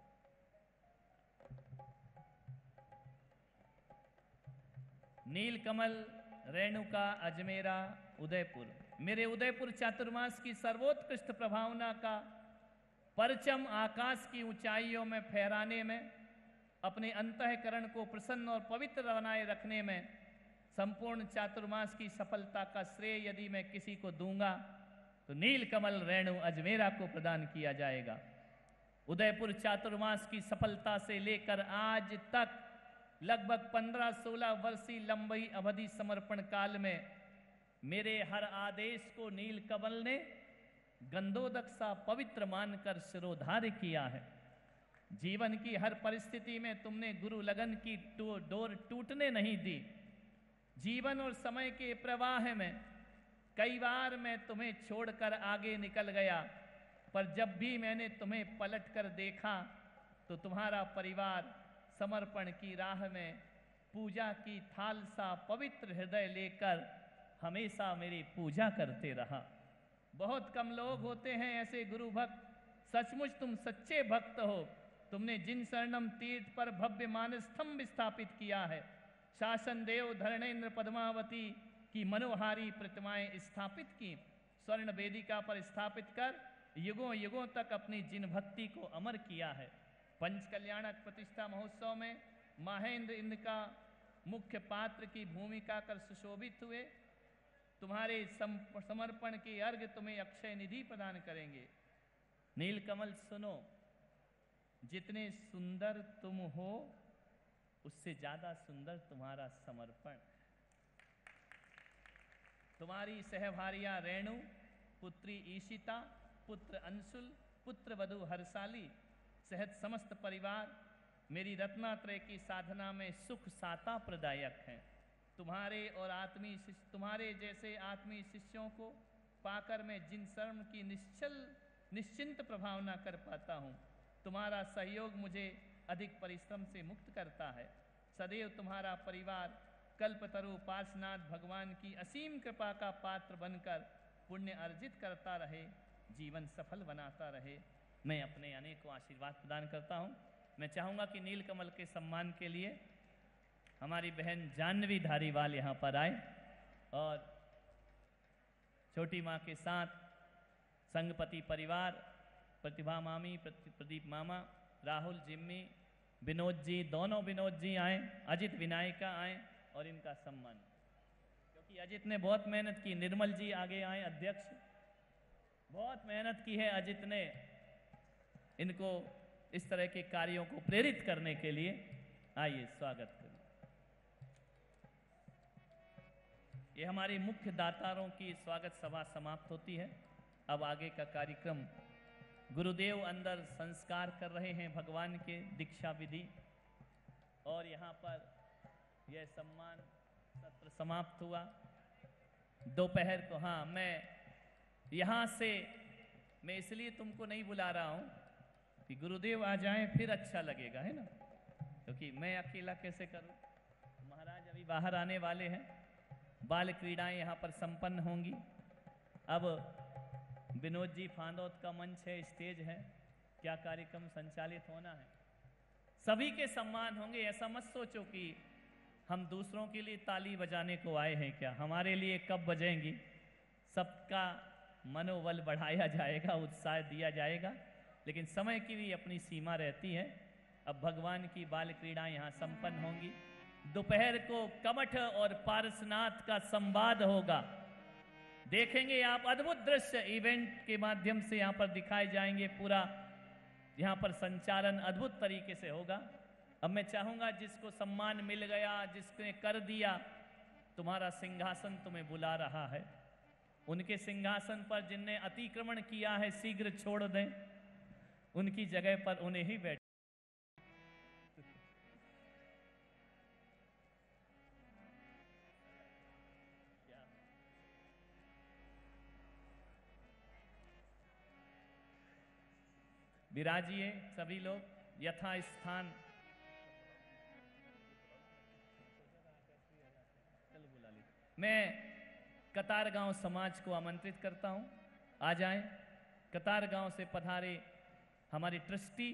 नीलकमल, रेणुका, अजमेरा, उदयपुर। मेरे उदयपुर चातुर्मास की सर्वोत्कृष्ट प्रभावना का परचम आकाश की ऊंचाइयों में फहराने में, अपने अंतःकरण को प्रसन्न और पवित्र बनाए रखने में संपूर्ण चातुर्मास की सफलता का श्रेय यदि मैं किसी को दूंगा तो नीलकमल रेणु अजमेरा को प्रदान किया जाएगा। उदयपुर चातुर्मास की सफलता से लेकर आज तक लगभग 15-16 वर्षीय लंबी अवधि समर्पण काल में मेरे हर आदेश को नीलकमल ने गंधोदक सा पवित्र मानकर शिरोधार्य किया है। जीवन की हर परिस्थिति में तुमने गुरु लगन की डोर टूटने नहीं दी। जीवन और समय के प्रवाह में कई बार मैं तुम्हें छोड़कर आगे निकल गया, पर जब भी मैंने तुम्हें पलट कर देखा तो तुम्हारा परिवार समर्पण की राह में पूजा की थाल सा पवित्र हृदय लेकर हमेशा मेरी पूजा करते रहा। बहुत कम लोग होते हैं ऐसे गुरु भक्त, सचमुच तुम सच्चे भक्त हो। तुमने जिन शरणम तीर्थ पर भव्य मानस स्तंभ स्थापित किया है, शासन देव धरणेन्द्र पद्मावती की मनोहारी प्रतिमाएं स्थापित की, स्वर्ण वेदिका पर स्थापित कर युगों युगों तक अपनी जिन भक्ति को अमर किया है। पंच कल्याणक प्रतिष्ठा महोत्सव में महेंद्र इंद्र का मुख्य पात्र की भूमिका कर सुशोभित हुए। तुम्हारे समर्पण के अर्घ तुम्हें अक्षय निधि प्रदान करेंगे। नीलकमल सुनो, जितने सुंदर तुम हो उससे ज्यादा सुंदर तुम्हारा समर्पण। तुम्हारी सहभार्या रेणु, पुत्री ईशिता, पुत्र अंशुल, पुत्र वधु हर्षाली सहित समस्त परिवार मेरी रत्नात्रय की साधना में सुख साता प्रदायक हैं। तुम्हारे जैसे आत्मीय शिष्यों को पाकर मैं जिन शर्म की निश्चिंत प्रभावना कर पाता हूँ, तुम्हारा सहयोग मुझे अधिक परिश्रम से मुक्त करता है। सदैव तुम्हारा परिवार कल्पतरु पार्श्वनाथ भगवान की असीम कृपा का पात्र बनकर पुण्य अर्जित करता रहे, जीवन सफल बनाता रहे। मैं अपने अनेकों आशीर्वाद प्रदान करता हूँ। मैं चाहूँगा कि नीलकमल के सम्मान के लिए हमारी बहन जाह्नवी धारीवाल यहाँ पर आए और छोटी माँ के साथ संगपति परिवार, प्रतिभा मामी, प्रदीप मामा, राहुल, जिम्मी, विनोद जी, दोनों विनोद जी आए, अजित विनायका आए और इनका सम्मान, क्योंकि अजित ने बहुत मेहनत की। निर्मल जी आगे आए, अध्यक्ष, बहुत मेहनत की है अजित ने इनको इस तरह के कार्यों को प्रेरित करने के लिए। आइए स्वागत करें। ये हमारी मुख्य दातारों की स्वागत सभा समाप्त होती है। अब आगे का कार्यक्रम, गुरुदेव अंदर संस्कार कर रहे हैं भगवान के, दीक्षा विधि, और यहाँ पर यह सम्मान सत्र समाप्त हुआ। दोपहर को, हाँ, मैं यहाँ से मैं इसलिए तुमको नहीं बुला रहा हूँ कि गुरुदेव आ जाएं फिर अच्छा लगेगा, है ना, क्योंकि मैं अकेला कैसे करूँ। महाराज अभी बाहर आने वाले हैं, बाल क्रीड़ाएं यहाँ पर संपन्न होंगी। अब विनोद जी, फांदौत का मंच है, स्टेज है, क्या कार्यक्रम संचालित होना है, सभी के सम्मान होंगे। ऐसा मत सोचो कि हम दूसरों के लिए ताली बजाने को आए हैं, क्या हमारे लिए कब बजेंगी। सबका मनोबल बढ़ाया जाएगा, उत्साह दिया जाएगा, लेकिन समय की भी अपनी सीमा रहती है। अब भगवान की बाल क्रीड़ाएं यहाँ संपन्न होंगी। दोपहर को कमठ और पारसनाथ का संवाद होगा, देखेंगे आप। अद्भुत दृश्य इवेंट के माध्यम से यहाँ पर दिखाए जाएंगे। पूरा यहाँ पर संचालन अद्भुत तरीके से होगा। अब मैं चाहूंगा जिसको सम्मान मिल गया, जिसने कर दिया, तुम्हारा सिंहासन तुम्हें बुला रहा है। उनके सिंहासन पर जिनने अतिक्रमण किया है शीघ्र छोड़ दें, उनकी जगह पर उन्हें ही बैठ। विराजिए सभी लोग यथा स्थान। मैं कतारगांव समाज को आमंत्रित करता हूं, आ जाएं। कतारगांव से पधारे हमारी ट्रस्टी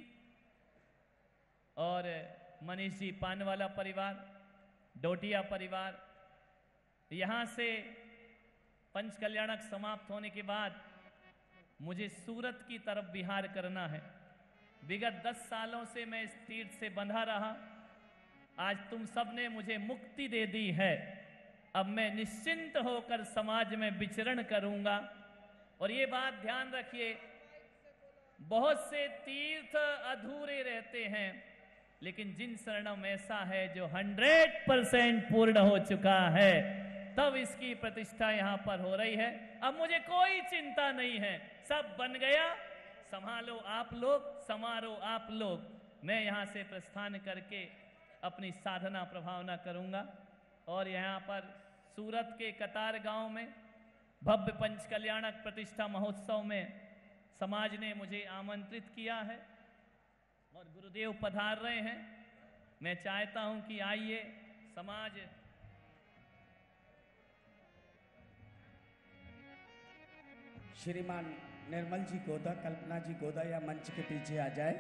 और मनीष जी पानवाला परिवार, डोटिया परिवार। यहाँ से पंच कल्याणक समाप्त होने के बाद मुझे सूरत की तरफ विहार करना है। विगत 10 सालों से मैं इस तीर्थ से बंधा रहा, आज तुम सब ने मुझे मुक्ति दे दी है। अब मैं निश्चिंत होकर समाज में विचरण करूंगा। और ये बात ध्यान रखिए, बहुत से तीर्थ अधूरे रहते हैं, लेकिन जिन शरणम ऐसा है जो 100% पूर्ण हो चुका है, तब इसकी प्रतिष्ठा यहां पर हो रही है। अब मुझे कोई चिंता नहीं है, सब बन गया। संभालो आप लोग, समारो आप लोग। मैं यहां से प्रस्थान करके अपनी साधना प्रभावना करूंगा। और यहाँ पर सूरत के कतार गांव में भव्य पंच कल्याणक प्रतिष्ठा महोत्सव में समाज ने मुझे आमंत्रित किया है और गुरुदेव पधार रहे हैं। मैं चाहता हूं कि आइए समाज श्रीमान निर्मल जी गोदा, कल्पना जी गोदा या मंच के पीछे आ जाए।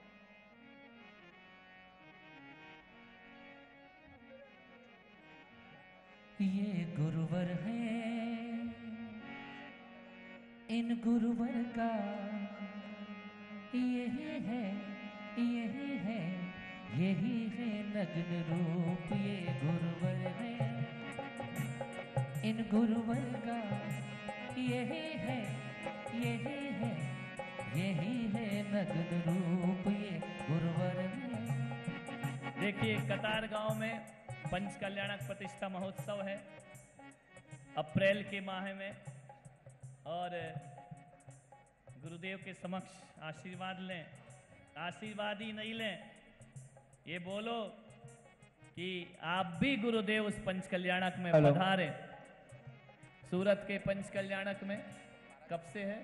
ये गुरुवर हैं, इन गुरुवर का यही है, यही है, यही है नग्न रूप। ये गुरुवर हैं, इन गुरुवर का यही है, यही है, यही है नग्न रूप। ये गुरुवर हैं। देखिए, कतार गांव में पंच कल्याणक प्रतिष्ठा महोत्सव है अप्रैल के माह में, और गुरुदेव के समक्ष आशीर्वाद लें। आशीर्वाद ही नहीं लें, ये बोलो कि आप भी गुरुदेव उस पंच कल्याणक में पधारे। सूरत के पंच कल्याणक में कब से है,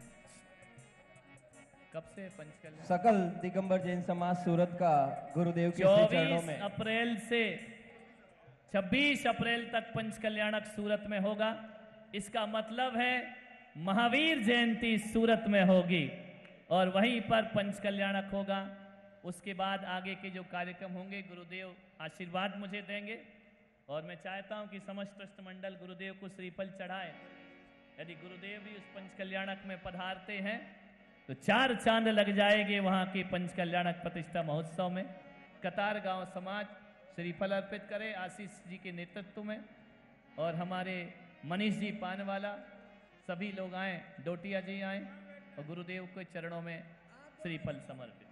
कब से है पंच कल्याणक? सकल दिगंबर जैन समाज सूरत का गुरुदेव के श्री चरणों में 24 अप्रैल से 26 अप्रैल तक पंच कल्याणक सूरत में होगा। इसका मतलब है महावीर जयंती सूरत में होगी और वहीं पर पंच कल्याणक होगा। उसके बाद आगे के जो कार्यक्रम होंगे गुरुदेव आशीर्वाद मुझे देंगे और मैं चाहता हूं कि समस्त ट्रस्ट मंडल गुरुदेव को श्रीफल चढ़ाए। यदि गुरुदेव भी उस पंच कल्याणक में पधारते हैं तो 4 चांद लग जाएंगे वहां के पंच कल्याणक प्रतिष्ठा महोत्सव में। कतार गांव समाज श्रीफल अर्पित करे आशीष जी के नेतृत्व में, और हमारे मनीष जी पानवाला सभी लोग आए, डोटिया जी आए और गुरुदेव के चरणों में श्रीफल समर्पित।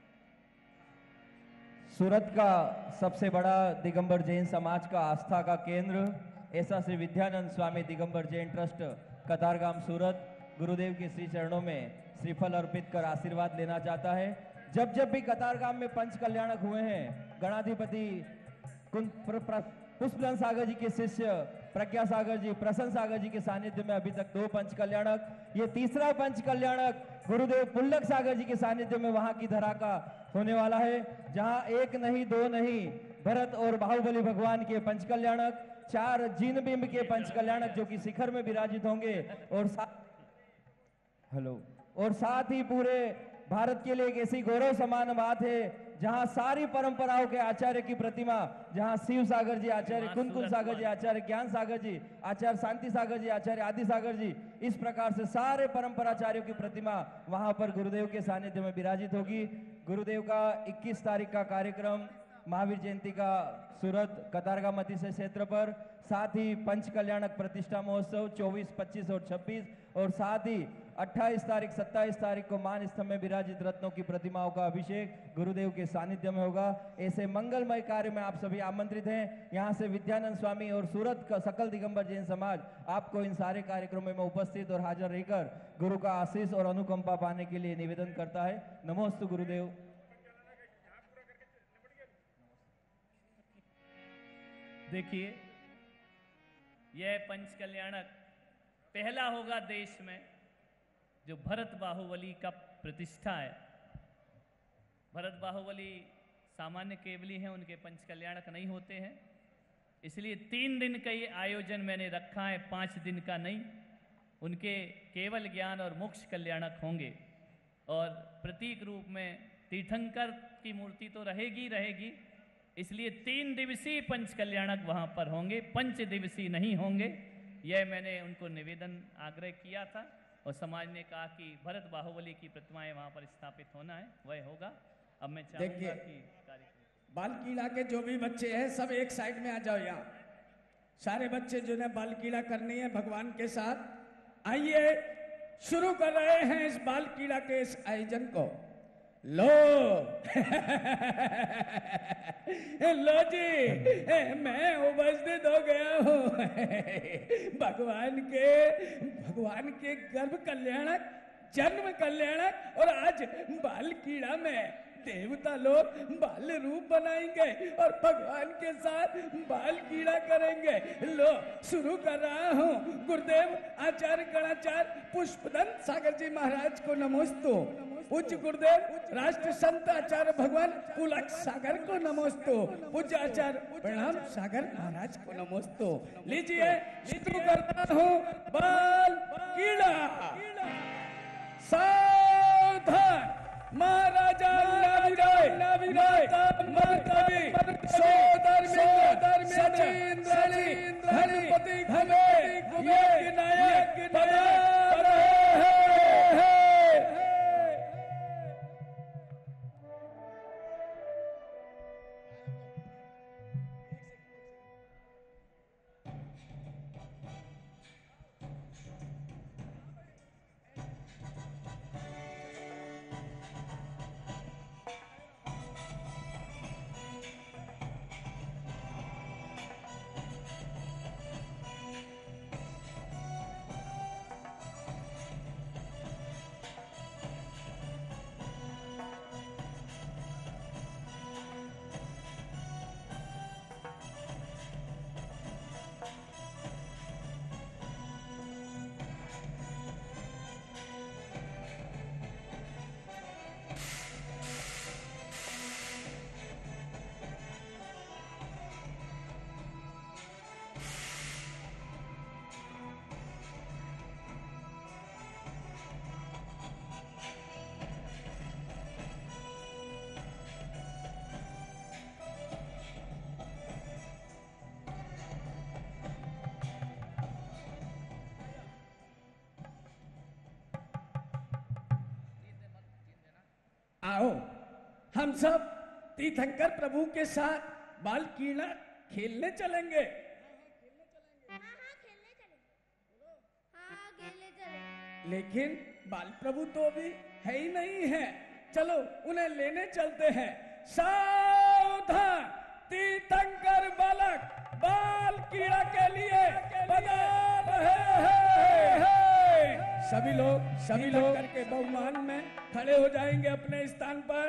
सूरत का सबसे बड़ा दिगंबर जैन समाज का आस्था का केंद्र ऐसा श्री विद्यानंद स्वामी दिगंबर जैन ट्रस्ट कतारगाम सूरत गुरुदेव के श्री चरणों में श्रीफल अर्पित कर आशीर्वाद लेना चाहता है। जब जब भी कतारगाम में पंच कल्याणक हुए हैं, गणाधिपति पुष्पलन सागर जी के शिष्य प्रज्ञा सागर जी, प्रसन्न सागर जी के सानिध्य में अभी तक 2 पंच कल्याणक, ये तीसरा पंच कल्याणक गुरुदेव पुल्लक सागर जी के सानिध्य में वहां की धरा का होने वाला है, जहां 1 नहीं 2 नहीं भरत और बाहुबली भगवान के पंच कल्याणक, 4 जिन बिंब के पंच कल्याणक जो कि शिखर में विराजित होंगे और साथ ही पूरे भारत के लिए एक ऐसी गौरव समान बात है जहां सारी परंपराओं के आचार्य की प्रतिमा, जहां शिव सागर जी आचार्य, कुंकुल सागर जी आचार्य, ज्ञान सागर जी आचार्य, शांति सागर जी आचार्य, आदि सागर जी, इस प्रकार से सारे परंपराचार्यों की प्रतिमा वहां पर गुरुदेव के सानिध्य में विराजित होगी। गुरुदेव का 21 तारीख का कार्यक्रम महावीर जयंती का सूरत कतारगाम अतिशय क्षेत्र पर, साथ ही पंच कल्याणक प्रतिष्ठा महोत्सव 24, 25 और 26, और साथ ही 28 तारीख 27 तारीख को मान स्तंभ में विराजित रत्नों की प्रतिमाओं का अभिषेक गुरुदेव के सानिध्य में होगा। ऐसे मंगलमय कार्य में आप सभी आमंत्रित हैं। यहाँ से विद्यानंद स्वामी और सूरत का सकल दिगंबर जैन समाज आपको इन सारे कार्यक्रमों में उपस्थित और हाजिर रहकर गुरु का आशीष और अनुकंपा पाने के लिए निवेदन करता है। नमोस्तु गुरुदेव। देखिए, यह पंच कल्याणक पहला होगा देश में जो भरत बाहुबली का प्रतिष्ठा है। भरत बाहुबली सामान्य केवली हैं, उनके पंच कल्याणक नहीं होते हैं, इसलिए 3 दिन का ये आयोजन मैंने रखा है, 5 दिन का नहीं। उनके केवल ज्ञान और मोक्ष कल्याणक होंगे और प्रतीक रूप में तीर्थंकर की मूर्ति तो रहेगी, इसलिए 3 दिवसीय पंच कल्याणक वहाँ पर होंगे, 5 दिवसीय नहीं होंगे। यह मैंने उनको निवेदन आग्रह किया था और समाज ने कहा कि भरत बाहुबली की प्रतिमाएं वहाँ पर स्थापित होना है, वह होगा। अब मैं चाहूँगा कि बाल कीड़ा के जो भी बच्चे हैं सब एक साइड में आ जाओ। यहाँ सारे बच्चे जिन्हें बाल कीड़ा करनी है भगवान के साथ, आइए शुरू कर रहे हैं इस बाल कीड़ा के इस आयोजन को। लो लो जी, मैं उपस्थित हो गया हूँ भगवान के गर्भ कल्याणक, जन्म कल्याणक, और आज बाल कीड़ा में देवता लोग बाल रूप बनाएंगे और भगवान के साथ बाल कीड़ा करेंगे। लो शुरू कर रहा हूँ। गुरुदेव आचार्य गणाचार्य पुष्पदंत सागर जी महाराज को नमोस्तु। पूज्य गुरुदेव राष्ट्र संत आचार्य भगवान पुलक सागर को नमोस्तु। पूज्य आचार्य प्रणाम सागर महाराज को नमोस्तु। लीजिए शुरू करता हूँ बाल कीड़ा। सावधान। महाराजा नाविराय महाकवि सोदर सचिंद्र धनपति घमे ये नायक पधार रहे हैं। आओ हम सब तीर्थंकर प्रभु के साथ बाल कीड़ा खेलने चलेंगे। लेकिन बाल प्रभु तो अभी है ही नहीं है, चलो उन्हें लेने चलते हैं। सावधान, तीर्थंकर बालक बाल कीड़ा के लिए पधार रहे हैं। सभी लोग करके बहुमान में खड़े हो जाएंगे अपने स्थान पर।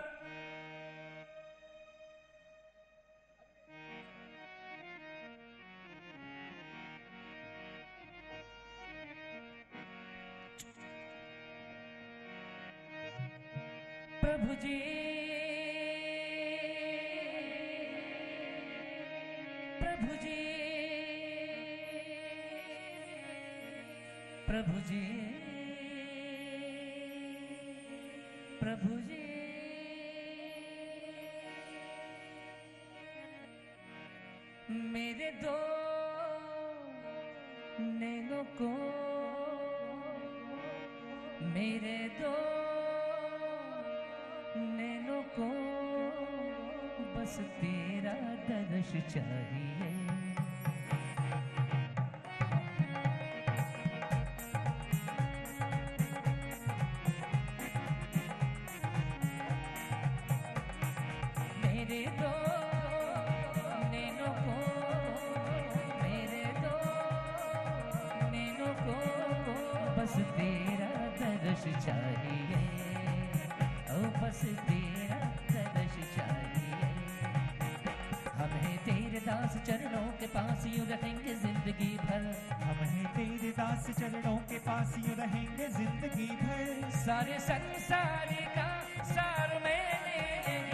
प्रभु जी प्रभु जी प्रभु जी प्रभु जी मेरे दो नैनों को, मेरे दो नैनों को बस तेरा दर्श चाहिए। मेरे दो नैनों को, मेरे दो नैनों को बस तेरा दर्श चाहिए, ओ बस तेरा दर्श चाहिए। हमें तेरे दास चरणों के पास यूं रहेंगे जिंदगी भर, हमें तेरे दास चरणों के पास यूं रहेंगे जिंदगी भर। सारे संसार का सार मैंने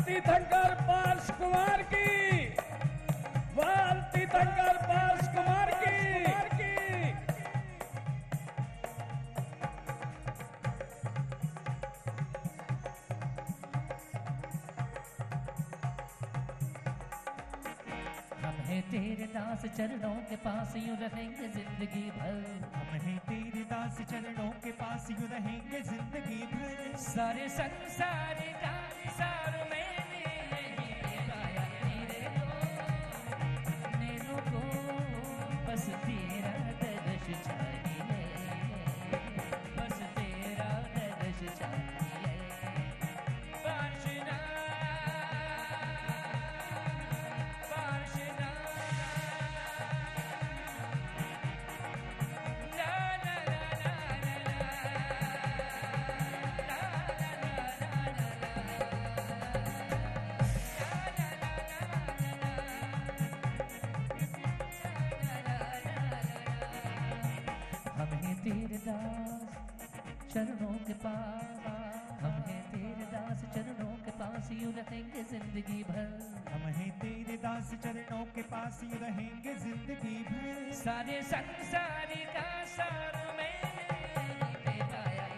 तीर्थंकर पार्श कुमार की, वाह तीर्थंकर पार्श कुमार की। हम हैं तेरे दास चरणों के पास यूं रहेंगे जिंदगी भर। हम हैं तेरे दास चरणों के पास यूं रहेंगे जिंदगी भर। सारे संसार का सार मैंने यही पाया तेरे नैनों को, बस तेरा दर्श चाहिए, बस तेरा दर्श चाहिए। पार्शना पार्शना ला ला ला हम हैं तेरे दास चरणों के पास, हम हैं तेरे दास चरणों के पास यूं रहेंगे जिंदगी भर। हम हैं तेरे दास चरणों के पास यूं रहेंगे जिंदगी भर। सारे संसार का सार मैंने पाया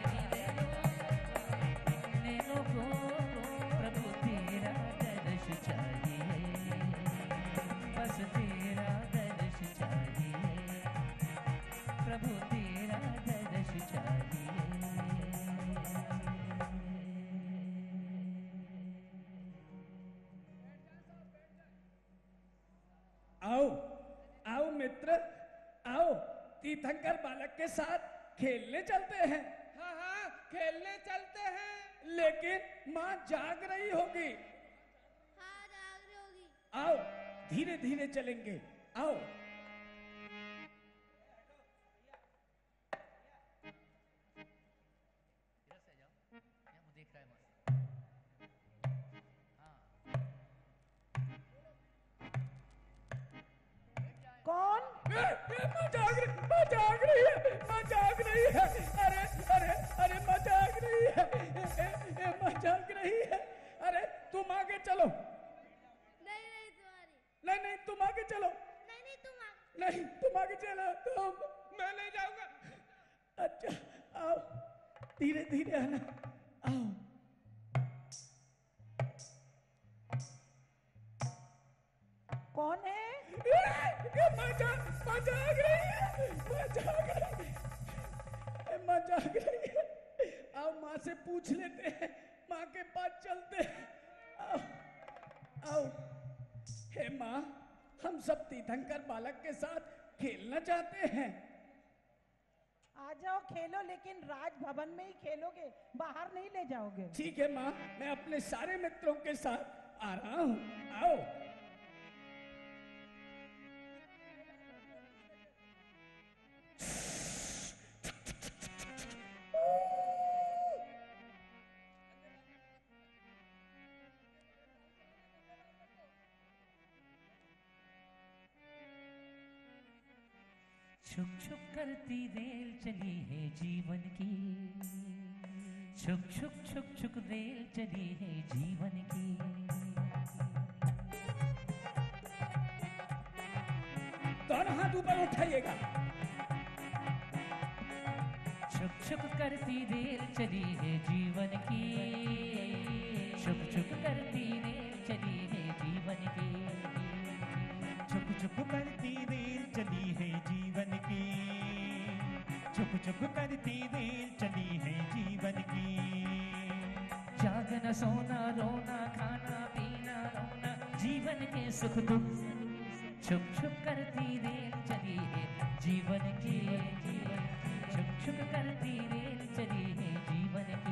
नैनों को, प्रभु तेरा दर्श चाहिए, बस तेरा दर्श चाहिए, प्रभु तेरा दर्श चाहिए। आओ आओ मित्र, आओ तीर्थंकर बालक के साथ खेलने चलते हैं। हाँ हाँ खेलने चलते हैं। लेकिन माँ जाग रही होगी। हाँ जाग रही होगी। आओ धीरे धीरे चलेंगे, आओ। कौन? माँ जाग रही, माँ जाग रही है, माँ जाग रही है। अरे अरे अरे माँ जाग रही है, माँ जाग रही है। अरे तुम आगे चलो। नहीं नहीं तुम्हारी। नहीं नहीं तुम आगे चलो। नहीं नहीं तुम नहीं तुम आगे चलो, तुम। मैं नहीं जाऊंगा। अच्छा आओ धीरे धीरे आना, आओ। कौन है? माँ जाग रही है, माँ जाग रही है, माँ जाग रही है। आओ माँ से पूछ लेते हैं, माँ के पास चलते हैं। आओ आओ। हे माँ, हम सब तीर्थंकर बालक के साथ खेलना चाहते हैं। आ जाओ खेलो, लेकिन राज भवन में ही खेलोगे, बाहर नहीं ले जाओगे। ठीक है माँ, मैं अपने सारे मित्रों के साथ आ रहा हूँ। आओ। छुक छुक करती रेल चली है जीवन की, छुक छुक छुक छुक रेल चली है जीवन की। दोनों हाथ ऊपर उठाइएगा। छुक छुक करती रेल चली है जीवन की, छुक छुक करती रेल चली है जीवन की। छुप छुप करती रेल चली है जीवन की, छुप छुप करती रेल चली है जीवन की। जागना सोना रोना खाना पीना रोना जीवन के सुख दुख, छुप छुप करती रेल चली है जीवन की। छुप छुप करती रेल चली है जीवन की।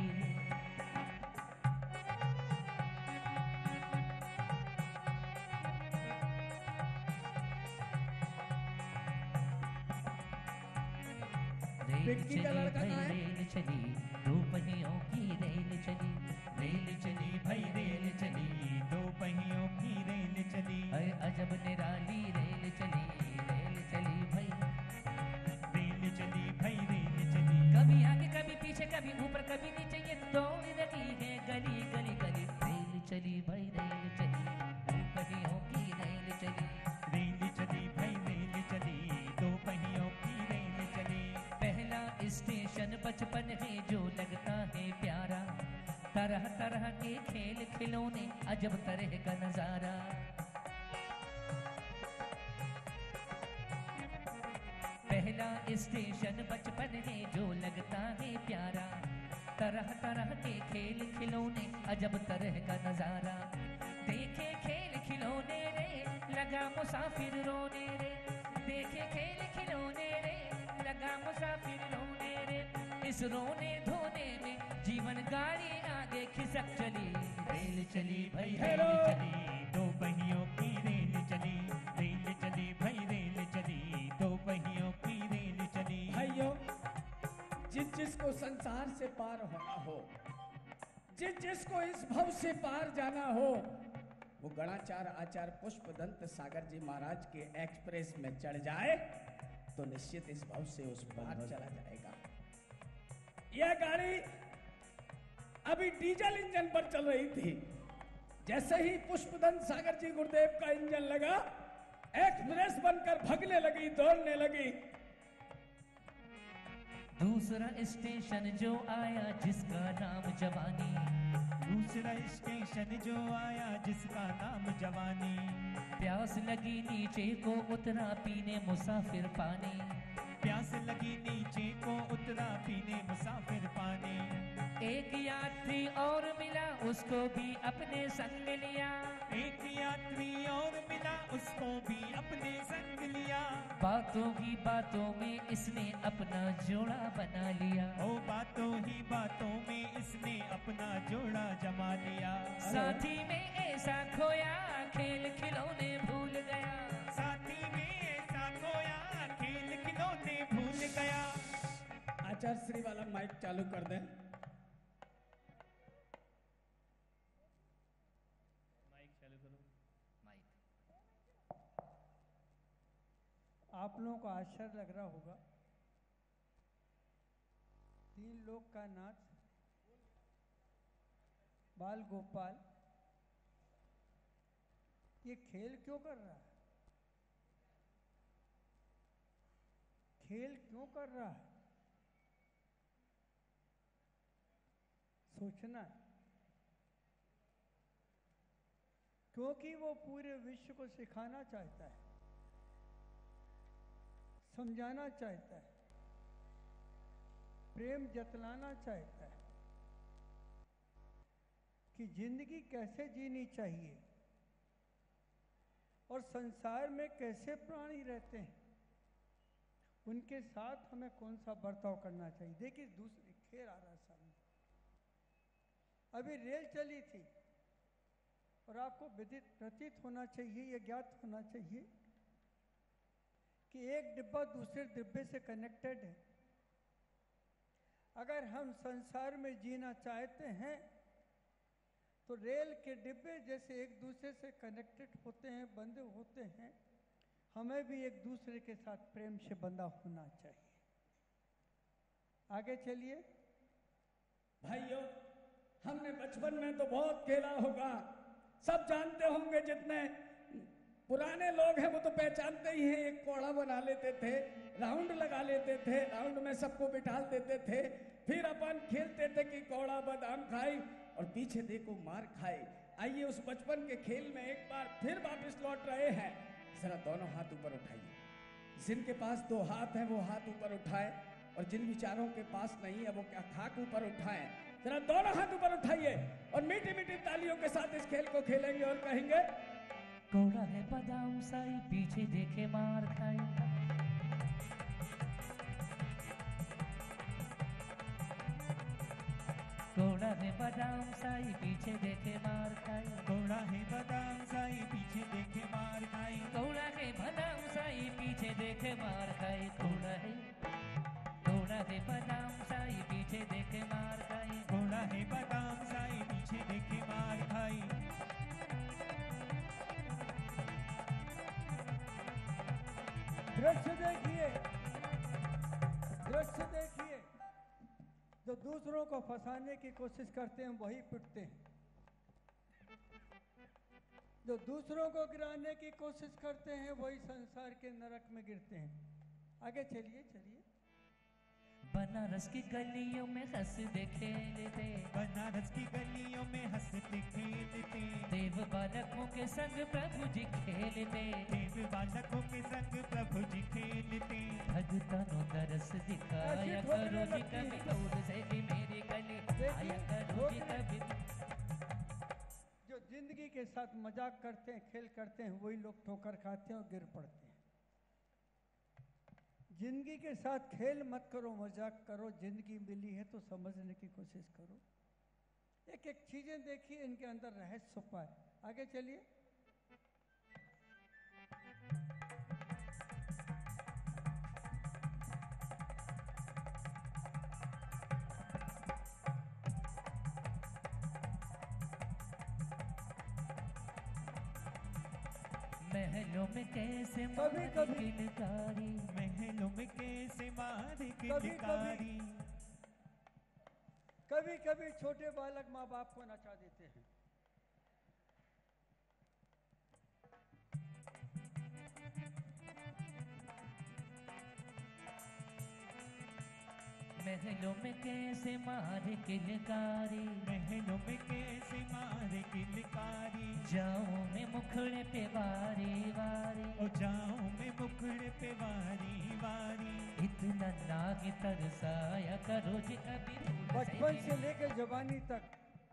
रेल पिंकी का चली लड़का भाई कहाँ है? रेल चली, दो पहियों की रेल चली। रेल चली भाई रेल चली, दो पहियों की रेल चली। अरे अजब निराली रेल चली भाई। रेल चली भाई रेल चली। कभी आगे कभी पीछे कभी ऊपर कभी नीचे, ये दौड़ रही है गली गली गली। रेल चली भाई रेल चली, दो पहियों की रेल चली। रेल चली भाई रेल चली, दो पहियों की रेल चली। पहला स्टेशन बचपन है जो लगता है प्यारा, तरह तरह के खेल खिलौने अजब तरह का नजारा। पहला स्टेशन बचपन है जो लगता है प्यारा, तरह तरह के खेल खिलौने अजब तरह का नजारा। देखे खेल खिलौने रे लगा मुसाफिर रोने रे, देखे खेल खिलौने रे लगा मुसाफिर रोने रे। इस रोने धोने में जीवन गाड़ी आगे खिसक चली, रेल चली भाई रेल चली, दो पहियों की रेल चली। रेल चली भाई रेल चली, दो पहियों की रेल चली। भाइयों, जिसको संसार से पार होना हो, जिसको इस भव से पार जाना हो, वो गणाचार्य आचार्य पुष्पदंत सागर जी महाराज के एक्सप्रेस में चढ़ जाए तो निश्चित इस भव से उस पार चला जाएगा। यह गाड़ी अभी डीजल इंजन पर चल रही थी, जैसे ही पुष्पदंत सागर जी गुरुदेव का इंजन लगा, एक्सप्रेस बनकर भगने लगी, दौड़ने लगी। दूसरा स्टेशन जो आया जिसका नाम जवानी, दूसरा स्टेशन जो आया जिसका नाम जवानी। प्यास लगी नीचे को उतरा पीने मुसाफिर पानी, प्यास लगी नीचे को उतरा पीने मुसाफिर पानी। एक यात्री और मिला उसको भी अपने संग लिया, एक यात्री और मिला उसको भी अपने संग लिया। बातों ही बातों में इसने अपना जोड़ा बना लिया, ओ बातों ही बातों में इसने अपना जोड़ा जमा लिया। साथी में ऐसा खोया खेल खिलौने भूल गया, साथी में ऐसा खोया खेल खिलौने भूल गया। आचार्य श्री वाला माइक चालू कर दें। माइक चालू करो। आप लोगों को आश्चर्य लग रहा होगा, 3 लोग का नाच बाल गोपाल ये खेल क्यों कर रहा है? खेल क्यों कर रहा है? सोचना है। क्योंकि वो पूरे विश्व को सिखाना चाहता है, समझाना चाहता है, प्रेम जतलाना चाहता है कि जिंदगी कैसे जीनी चाहिए और संसार में कैसे प्राणी रहते हैं, उनके साथ हमें कौन सा बर्ताव करना चाहिए। देखिए दूसरी खेल आ रहा है सामने। अभी रेल चली थी और आपको विदित प्रतीत होना चाहिए, यह ज्ञात होना चाहिए कि एक डिब्बा दूसरे डिब्बे से कनेक्टेड है। अगर हम संसार में जीना चाहते हैं तो रेल के डिब्बे जैसे एक दूसरे से कनेक्टेड होते हैं, बंधे होते हैं, हमें भी एक दूसरे के साथ प्रेम से बंधा होना चाहिए। आगे चलिए। भाइयों, हमने बचपन में तो बहुत खेला होगा, सब जानते होंगे। जितने पुराने लोग हैं वो तो पहचानते ही हैं। एक कोड़ा बना लेते थे, राउंड लगा लेते थे, राउंड में सबको बिठा देते थे, फिर अपन खेलते थे कि कौड़ा बादाम खाई और पीछे देखो मार खाई। आइए उस बचपन के खेल में एक बार फिर वापस लौट रहे हैं। जरा दोनों हाथ ऊपर उठाइए। जिनके पास 2 हाथ हैं वो हाथ ऊपर उठाए, और जिन विचारों के पास नहीं है वो क्या खाक ऊपर उठाएं। जरा दोनों हाथ ऊपर उठाइए और मीठी मीठी तालियों के साथ इस खेल को खेलेंगे और कहेंगे, कोड़ा है बादाम साई पीछे देखे मार खाई, कोड़ा है बादाम साई पीछे देखे मार खाई, कोड़ा है बादाम साई पीछे देखे मार खाई, कोड़ा है बादाम साई पीछे देखे मार खाई, कोड़ा है बादाम साई पीछे देखे मार खाई, कोड़ा है बादाम साई पीछे देखे मार खाई। दृश्य देखिए, दृश्य देखिए। जो दूसरों को फंसाने की कोशिश करते हैं वही पिटते हैं। जो दूसरों को गिराने की कोशिश करते हैं वही संसार के नरक में गिरते हैं। आगे चलिए चलिए। बनारस की गलियों में हंसते खेलते, बनारस की गलियों में हंसते खेलते, देव बालकों के संग प्रभु जी खेलते, देव बालकों के संग प्रभु जी खेलते। भगतनों दरस दिखाया करो जी कभी दूर से भी मेरी गली आया करो जी कभी। जो जिंदगी के साथ मजाक करते हैं, खेल करते हैं, वही लोग ठोकर खाते हैं और गिर पड़ते हैं। जिंदगी के साथ खेल मत करो, मजाक करो। जिंदगी मिली है तो समझने की कोशिश करो। एक एक चीजें देखिए, इनके अंदर रहस्य छुपा है। आगे चलिए। महलों में कैसे कभी कभी किलकारी, महलों में कैसे मारे कभी किलकारी। कभी कभी छोटे बालक माँ बाप को नचा देते हैं। महलों में कैसे मारे किलकारी, महलों में कैसे मारे किलकारी। जाऊं मैं मुखड़े पे वारी वारी, ओ जाऊं मैं मुखड़े पे वारी वारी। इतना नाग तरसाया करो जी कभी दूर बचपन से लेकर जवानी तक।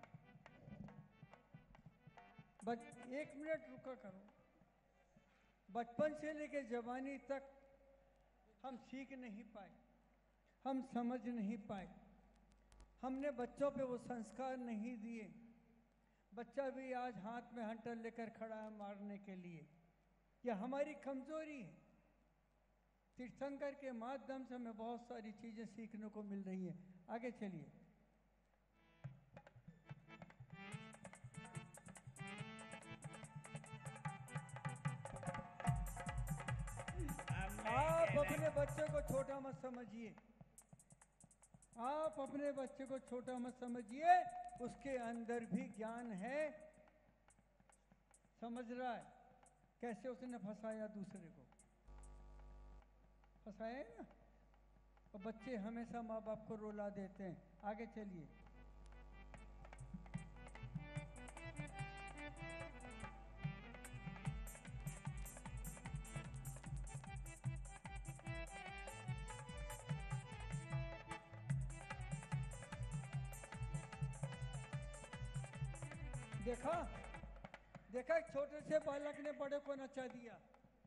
एक मिनट रुका करो। बचपन से लेकर जवानी तक हम सीख नहीं पाए, हम समझ नहीं पाए। हमने बच्चों पे वो संस्कार नहीं दिए। बच्चा भी आज हाथ में हंटर लेकर खड़ा है मारने के लिए। यह हमारी कमजोरी है। तीर्थंकर के माध्यम से हमें बहुत सारी चीजें सीखने को मिल रही हैं। आगे चलिए। आप अपने बच्चे को छोटा मत समझिए। आप अपने बच्चे को छोटा मत समझिए। उसके अंदर भी ज्ञान है। समझ रहा है कैसे उसने फंसाया दूसरे को। फंसाया है ना। और बच्चे हमेशा माँ बाप को रुला देते हैं। आगे चलिए। देखा देखा, एक छोटे से बालक ने बड़े को नचा दिया।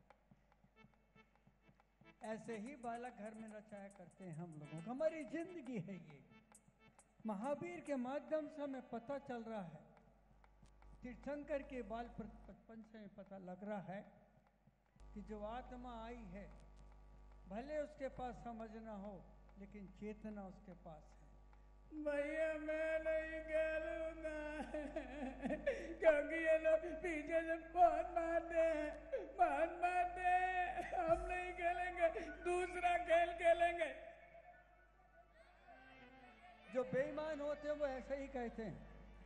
ऐसे ही बालक घर में नचाया करते हैं हम लोगों को। हमारी जिंदगी है ये। महावीर के माध्यम से हमें पता चल रहा है। तीर्थंकर के बाल बचपन से पता लग रहा है कि जो आत्मा आई है, भले उसके पास समझ ना हो, लेकिन चेतना उसके पास है। भैया मैं नहीं खेलूंगा क्योंकि ये लोग पीछे से बहुत मारते हैं, बहुत मारते हैं। हम नहीं खेलेंगे, दूसरा खेल खेलेंगे। जो बेईमान होते हैं वो ऐसे ही कहते हैं।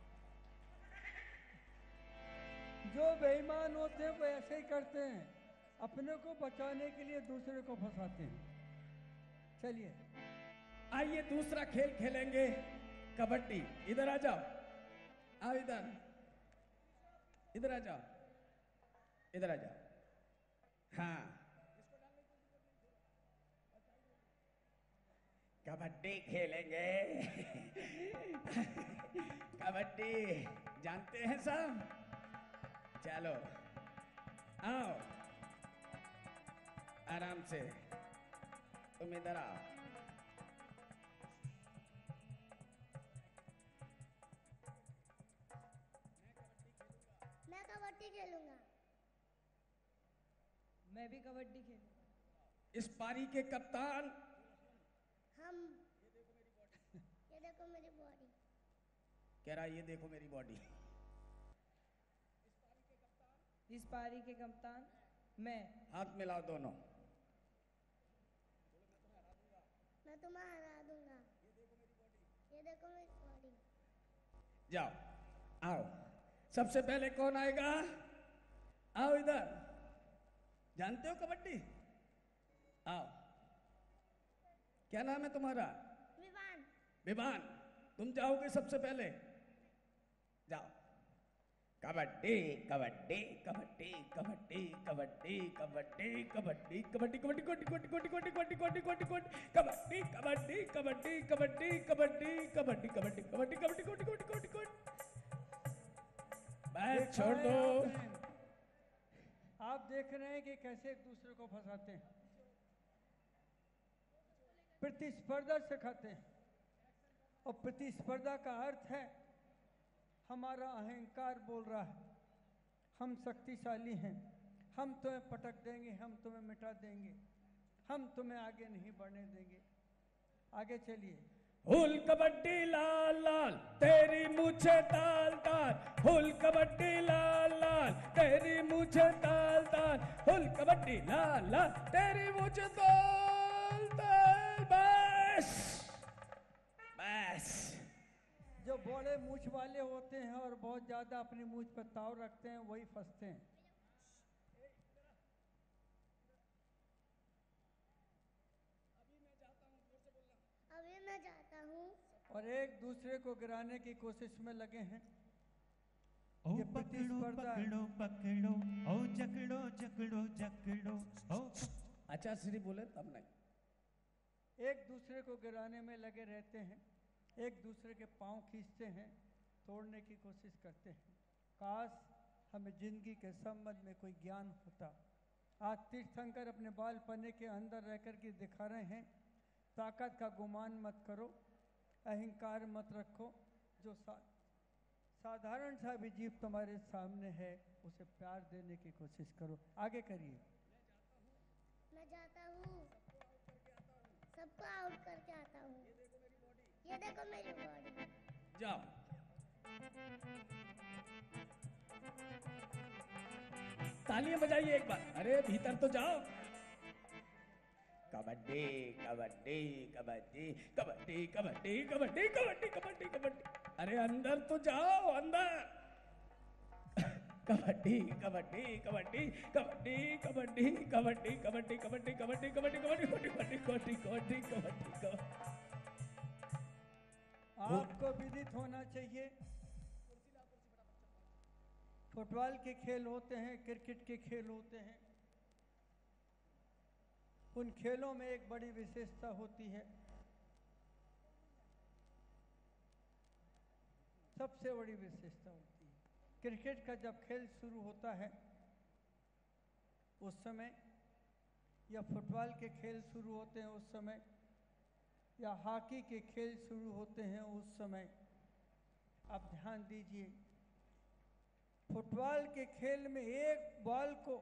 जो बेईमान होते हैं वो ऐसे ही करते हैं। अपने को बचाने के लिए दूसरे को फंसाते हैं। चलिए आइए दूसरा खेल खेलेंगे, कबड्डी। इधर आ जाओ, आओ इधर, इधर आ जाओ, इधर आ जाओ। हाँ, कबड्डी खेलेंगे। कबड्डी जानते हैं सब? चलो आओ, आराम से। तुम इधर आओ। मैं कबड्डी खेलूंगा। मैं भी कबड्डी खेलूंगा। इस पारी के कप्तान हम ये देखो मेरी बॉडी। कह रहा ये देखो मेरी बॉडी। इस पारी के कप्तान मैं। हाथ मिलाओ दोनों। मैं तुम्हें हरा दूंगा। ये देखो मेरी बॉडी। जाओ, आओ। सबसे पहले कौन आएगा? आओ इधर। जानते हो कबड्डी? आओ। क्या नाम है तुम्हारा? विवान। विवान, तुम जाओगे सबसे पहले। जाओ। कबड्डी कबड्डी कबड्डी कबड्डी कबड्डी कबड्डी कबड्डी कबड्डी कबड्डी कोटी कोटी कोटी कोटी कोटी कोटी कोटी कोटी कबड्डी कबड्डी कबड्डी कबड्डी कबड्डी कबड्डी कबड्डी कबड्डी कबड्डी कोटी कोटी कोटी कोटी। बैठ छोड़ दो। आप देख रहे हैं कि कैसे एक दूसरे को फंसाते हैं, प्रतिस्पर्धा सिखाते हैं। और प्रतिस्पर्धा का अर्थ है हमारा अहंकार बोल रहा है हम शक्तिशाली हैं, हम तुम्हें पटक देंगे, हम तुम्हें मिटा देंगे, हम तुम्हें आगे नहीं बढ़ने देंगे। आगे चलिए। हुल कबड्डी लाल लाल तेरी मूछे ताल ताल, हुल कबड्डी लाल लाल तेरी मूछे ताल ताल, हुल कबड्डी लाल लाल तेरी मूछे ताल ताल। बस बस। जो बड़े मूछ वाले होते हैं और बहुत ज्यादा अपनी मूछ पर ताव रखते हैं वही फंसते हैं। अभी मैं जाता हूँ। और एक दूसरे को गिराने की कोशिश में लगे हैं। ओ ये पकड़ो प्रतिस्पर्धा है। पकड़ो पकड़ो, ओ जकड़ो जकड़ो जकड़ो, ओ अच्छा श्री बोले तब नहीं। एक दूसरे को गिराने में लगे रहते हैं, एक दूसरे के पांव खींचते हैं, तोड़ने की कोशिश करते हैं। काश हमें जिंदगी के संबंध में कोई ज्ञान होता। आज तीर्थंकर अपने बाल पन्ने के अंदर रहकर के दिखा रहे हैं ताकत का गुमान मत करो, अहंकार मत रखो। जो साधारण सा भी जीव तुम्हारे सामने है उसे प्यार देने की कोशिश करो। आगे करिए। मैं जाता हूँ, सबको आउट करके आता हूँ। ये देखो मेरी बॉडी। जाओ। तालियां बजाइए एक बार। अरे भीतर तो जाओ। कबड्डी कबड्डी कबड्डी कबड्डी कबड्डी कबड्डी कबड्डी कबड्डी कबड्डी। अरे अंदर तो जाओ, अंदर। कबड्डी कबड्डी कबड्डी कबड्डी कबड्डी कबड्डी कबड्डी कबड्डी कबड्डी कबड्डी कबड्डी कबड्डी कबड्डी कबड्डी कबड्डी। आपको विदित होना चाहिए फुटबॉल के खेल होते हैं, क्रिकेट के खेल होते हैं। उन खेलों में एक बड़ी विशेषता होती है, सबसे बड़ी विशेषता होती है। क्रिकेट का जब खेल शुरू होता है उस समय, या फुटबॉल के खेल शुरू होते हैं उस समय, या हॉकी के खेल शुरू होते हैं उस समय, आप ध्यान दीजिए फुटबॉल के खेल में एक बॉल को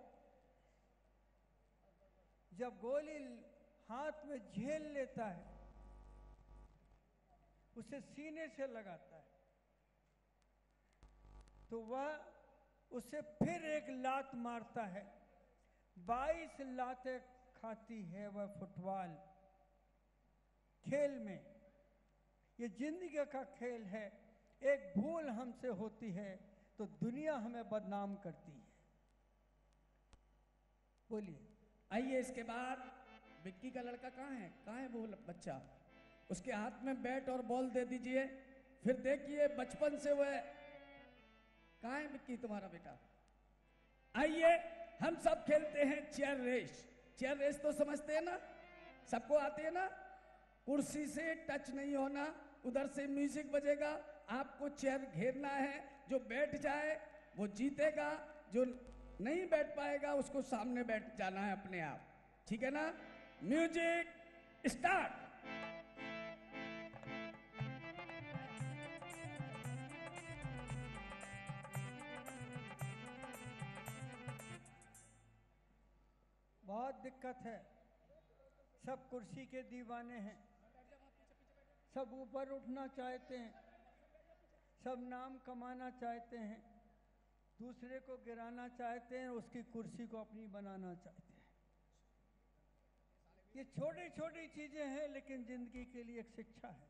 जब गोली हाथ में झेल लेता है उसे सीने से लगाता है तो वह उसे फिर एक लात मारता है। 22 लातें खाती है वह फुटबॉल खेल में। ये जिंदगी का खेल है। एक भूल हमसे होती है तो दुनिया हमें बदनाम करती है। बोलिए। आइए इसके बाद विक्की का लड़का कहाँ है? कहाँ है वो बच्चा? उसके हाथ में बैट और बॉल दे दीजिए। फिर देखिए बचपन से वह कहाँ है विक्की तुम्हारा बेटा? आइए हम सब खेलते हैं चेयर रेस। चेयर रेस तो समझते हैं ना? सबको आती है ना? कुर्सी से टच नहीं होना, उधर से म्यूजिक बजेगा, आपको चेयर घेरना है। जो बैठ जाए वो जीतेगा, जो नहीं बैठ पाएगा उसको सामने बैठ जाना है अपने आप। ठीक है ना? Music start. बहुत दिक्कत है, सब कुर्सी के दीवाने हैं, सब ऊपर उठना चाहते हैं, सब नाम कमाना चाहते हैं, दूसरे को गिराना चाहते हैं, उसकी कुर्सी को अपनी बनाना चाहते हैं। ये छोटी छोटी चीजें हैं लेकिन जिंदगी के लिए एक शिक्षा है।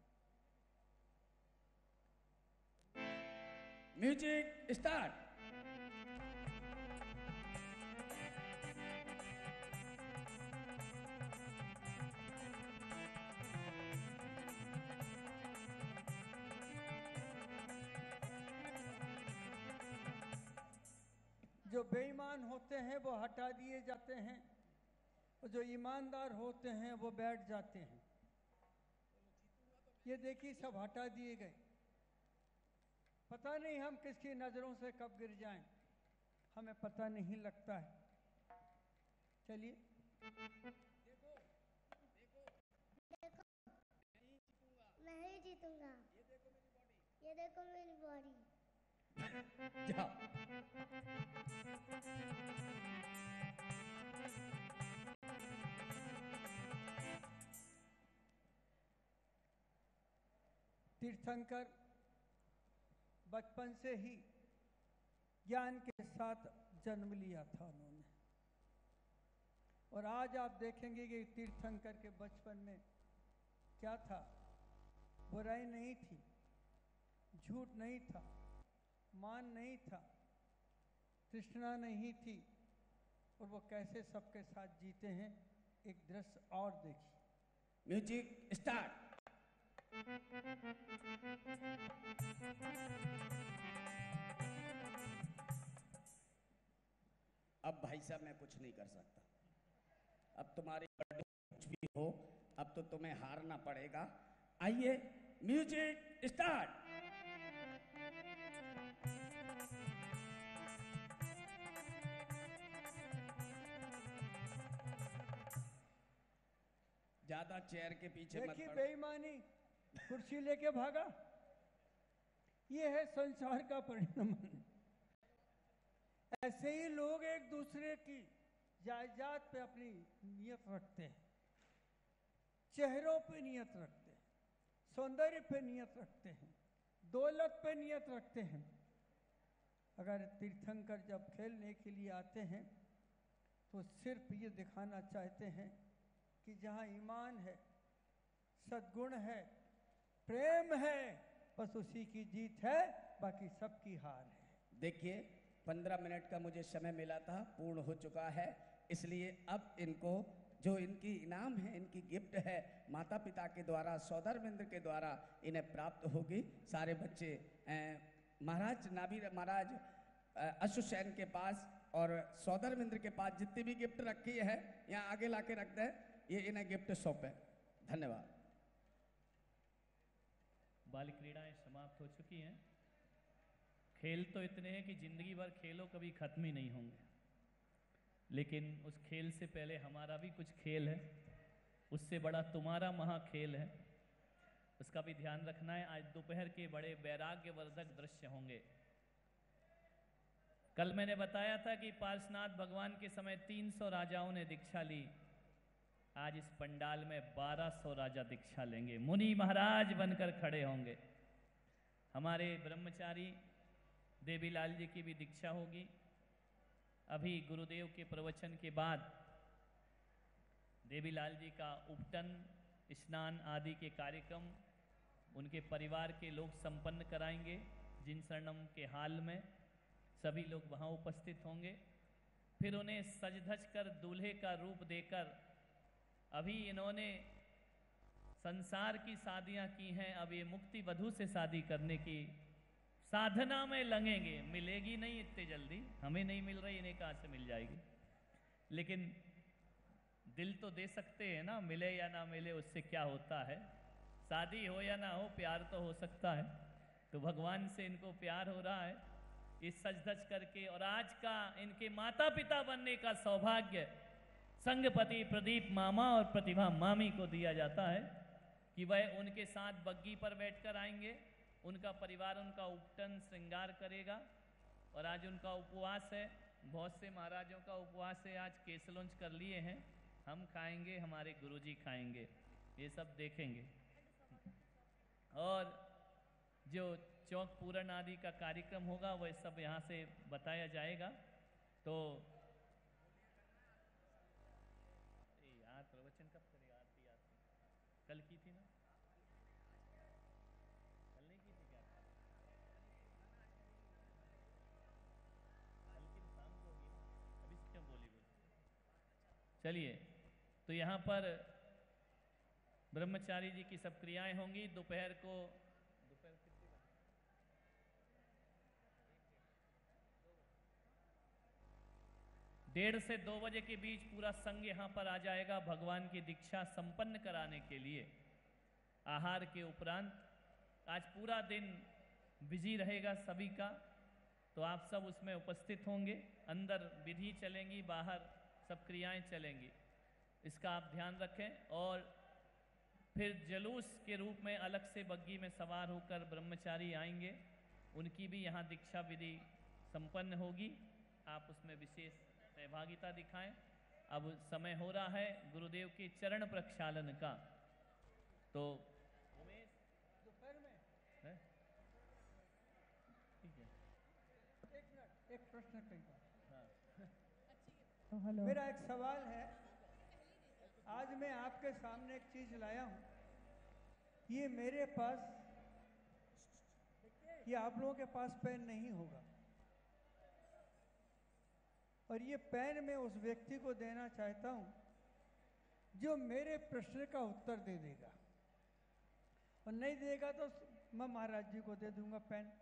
Music start. जो बेईमान होते हैं वो हटा दिए जाते हैं और जो ईमानदार होते हैं वो बैठ जाते हैं। ये देखिए सब हटा दिए गए। पता नहीं हम किसकी नज़रों से कब गिर जाएं, हमें पता नहीं लगता है। चलिए नहीं जीतूंगा। ये देखो मेरी बॉडी। जाओ। तीर्थंकर बचपन से ही ज्ञान के साथ जन्म लिया था उन्होंने, और आज आप देखेंगे कि तीर्थंकर के बचपन में क्या था। बुराई नहीं थी, झूठ नहीं था, मान नहीं था, तृष्णा नहीं थी, और वो कैसे सबके साथ जीते हैं। एक दृश्य और देखिए। Music start. अब भाई साहब मैं कुछ नहीं कर सकता। अब तुम्हारी कुछ भी हो, अब तो तुम्हें हारना पड़ेगा। आइए म्यूजिक स्टार्ट। ज्यादा चेयर के पीछे मत देखिए पड़ो। बेईमानी, कुर्सी लेके भागा। ये है संसार का परिणाम। ऐसे ही लोग एक दूसरे की जायदाद पे अपनी नियत रखते हैं, चेहरों पे नियत रखते हैं, सौंदर्य पे नियत रखते हैं, दौलत पे नियत रखते हैं। अगर तीर्थंकर जब खेलने के लिए आते हैं तो सिर्फ ये दिखाना चाहते हैं कि जहाँ ईमान है, सद्गुण है, प्रेम है, बस उसी की जीत है, बाकी सबकी हार है। देखिए 15 मिनट का मुझे समय मिला था, पूर्ण हो चुका है। इसलिए अब इनको जो इनकी इनाम है, इनकी गिफ्ट है, माता पिता के द्वारा, सौदरमिंद्र के द्वारा इन्हें प्राप्त होगी। सारे बच्चे महाराज नाभि महाराज अश्वसेन के पास और सौदरमिंद्र के पास जितनी भी गिफ्ट रखी है यहाँ आगे लाके रख दें। ये इन्हें गिफ्ट सौंपे। धन्यवाद। बाल क्रीड़ाएं समाप्त हो चुकी हैं। खेल तो इतने हैं कि जिंदगी भर खेलो कभी खत्म ही नहीं होंगे, लेकिन उस खेल से पहले हमारा भी कुछ खेल है, उससे बड़ा तुम्हारा महाखेल है, उसका भी ध्यान रखना है। आज दोपहर के बड़े वैराग्यवर्धक दृश्य होंगे। कल मैंने बताया था कि पार्श्वनाथ भगवान के समय 300 राजाओं ने दीक्षा ली। आज इस पंडाल में 1200 राजा दीक्षा लेंगे, मुनि महाराज बनकर खड़े होंगे। हमारे ब्रह्मचारी देवीलाल जी की भी दीक्षा होगी। अभी गुरुदेव के प्रवचन के बाद देवीलाल जी का उपटन, स्नान आदि के कार्यक्रम उनके परिवार के लोग संपन्न कराएंगे। जिन शरणम के हाल में सभी लोग वहाँ उपस्थित होंगे। फिर उन्हें सज धज कर दूल्हे का रूप देकर, अभी इन्होंने संसार की शादियाँ की हैं, अब ये मुक्ति वधू से शादी करने की साधना में लगेंगे। मिलेगी नहीं इतने जल्दी, हमें नहीं मिल रही, इन्हें कहाँ से मिल जाएगी। लेकिन दिल तो दे सकते हैं ना, मिले या ना मिले उससे क्या होता है। शादी हो या ना हो, प्यार तो हो सकता है। तो भगवान से इनको प्यार हो रहा है इस सज धज करके। और आज का इनके माता पिता बनने का सौभाग्य संगपति प्रदीप मामा और प्रतिभा मामी को दिया जाता है कि वह उनके साथ बग्गी पर बैठकर आएंगे। उनका परिवार उनका उपटन श्रृंगार करेगा। और आज उनका उपवास है, बहुत से महाराजों का उपवास है। आज केसलुंच कर लिए हैं, हम खाएंगे, हमारे गुरुजी खाएंगे, ये सब देखेंगे। और जो चौक पूरन आदि का कार्यक्रम होगा वह सब यहाँ से बताया जाएगा। तो यार प्रवचन कब करेगा? आरती कल की थी ना? कल नहीं की थी क्या? कल की शाम को होगी ना, अभी से क्यों बोली। चलिए, तो यहाँ पर ब्रह्मचारी जी की सब क्रियाएं होंगी। दोपहर को 1:30 से 2 बजे के बीच पूरा संघ यहाँ पर आ जाएगा भगवान की दीक्षा संपन्न कराने के लिए। आहार के उपरांत आज पूरा दिन बिजी रहेगा सभी का, तो आप सब उसमें उपस्थित होंगे। अंदर विधि चलेंगी, बाहर सब क्रियाएं चलेंगी, इसका आप ध्यान रखें। और फिर जुलूस के रूप में अलग से बग्गी में सवार होकर ब्रह्मचारी आएंगे, उनकी भी यहाँ दीक्षा विधि संपन्न होगी। आप उसमें विशेष सहभागिता दिखाएं। अब समय हो रहा है गुरुदेव के चरण प्रक्षालन का, तो दोपहर में है? ठीक है। एक मिनट, एक प्रश्न कही हाँ। मेरा एक सवाल है। आज मैं आपके सामने एक चीज लाया हूं, ये मेरे पास, ये आप लोगों के पास पेन नहीं होगा, और ये पेन मैं उस व्यक्ति को देना चाहता हूं जो मेरे प्रश्न का उत्तर दे देगा, और नहीं देगा तो मैं महाराज जी को दे दूंगा पेन।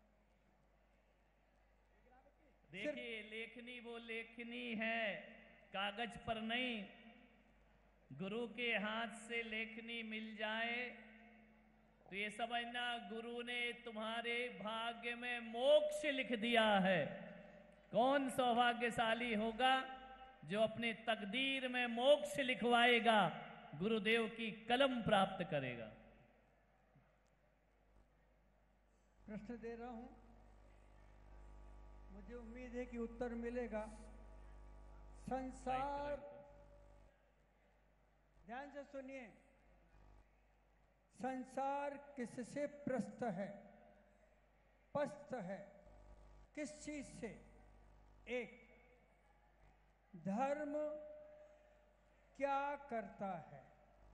देखिए, लेखनी वो लेखनी है, कागज पर नहीं। गुरु के हाथ से लेखनी मिल जाए तो ये समझना गुरु ने तुम्हारे भाग्य में मोक्ष लिख दिया है। कौन सौभाग्यशाली होगा जो अपने तकदीर में मोक्ष लिखवाएगा, गुरुदेव की कलम प्राप्त करेगा। प्रश्न दे रहा हूं, मुझे उम्मीद है कि उत्तर मिलेगा। संसार, ध्यान से सुनिए, संसार किससे प्रस्त है, पस्त है, किस चीज से? एक, धर्म क्या करता है?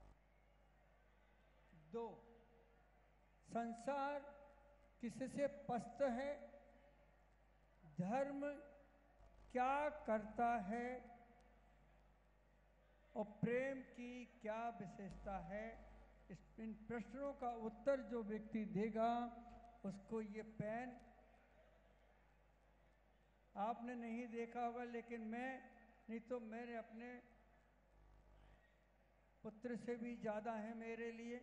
2, संसार किससे पस्त है, धर्म क्या करता है, और प्रेम की क्या विशेषता है? इन प्रश्नों का उत्तर जो व्यक्ति देगा उसको ये पेन, आपने नहीं देखा होगा लेकिन मैं, नहीं तो मेरे अपने पुत्र से भी ज्यादा है मेरे लिए,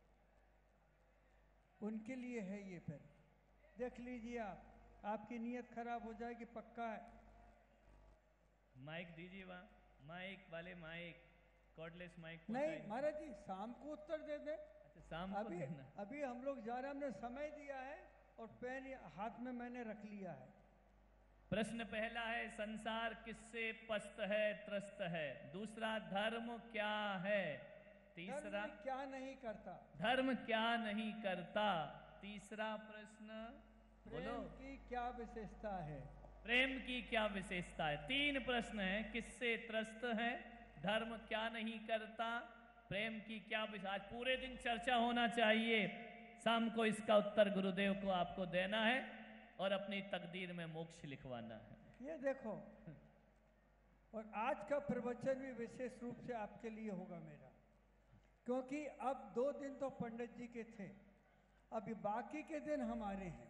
उनके लिए है ये पेन। देख लीजिए आप, आपकी नीयत खराब हो जाएगी, पक्का है। माइक दीजिए वहाँ, माइक वाले माइक, कॉर्डलेस माइक। नहीं महाराज जी, शाम को उत्तर दे दे। अच्छा, शाम को अभी देना। अभी हम लोग जा रहे हैं, हमने समय दिया है और पेन हाथ में मैंने रख लिया है। प्रश्न पहला है, संसार किससे पस्त है, त्रस्त है? दूसरा, धर्म क्या है? तीसरा, धर्म क्या नहीं करता? धर्म क्या नहीं करता? तीसरा प्रश्न, बोलो, प्रेम की क्या विशेषता है? प्रेम की क्या विशेषता है? 3 प्रश्न हैं, किससे त्रस्त है, धर्म क्या नहीं करता, प्रेम की क्या विशेषता। आज पूरे दिन चर्चा होना चाहिए, शाम को इसका उत्तर गुरुदेव को आपको देना है और अपनी तकदीर में मोक्ष लिखवाना है। ये देखो, और आज का प्रवचन भी विशेष रूप से आपके लिए होगा मेरा, क्योंकि अब 2 दिन तो पंडित जी के थे, अभी बाकी के दिन हमारे हैं।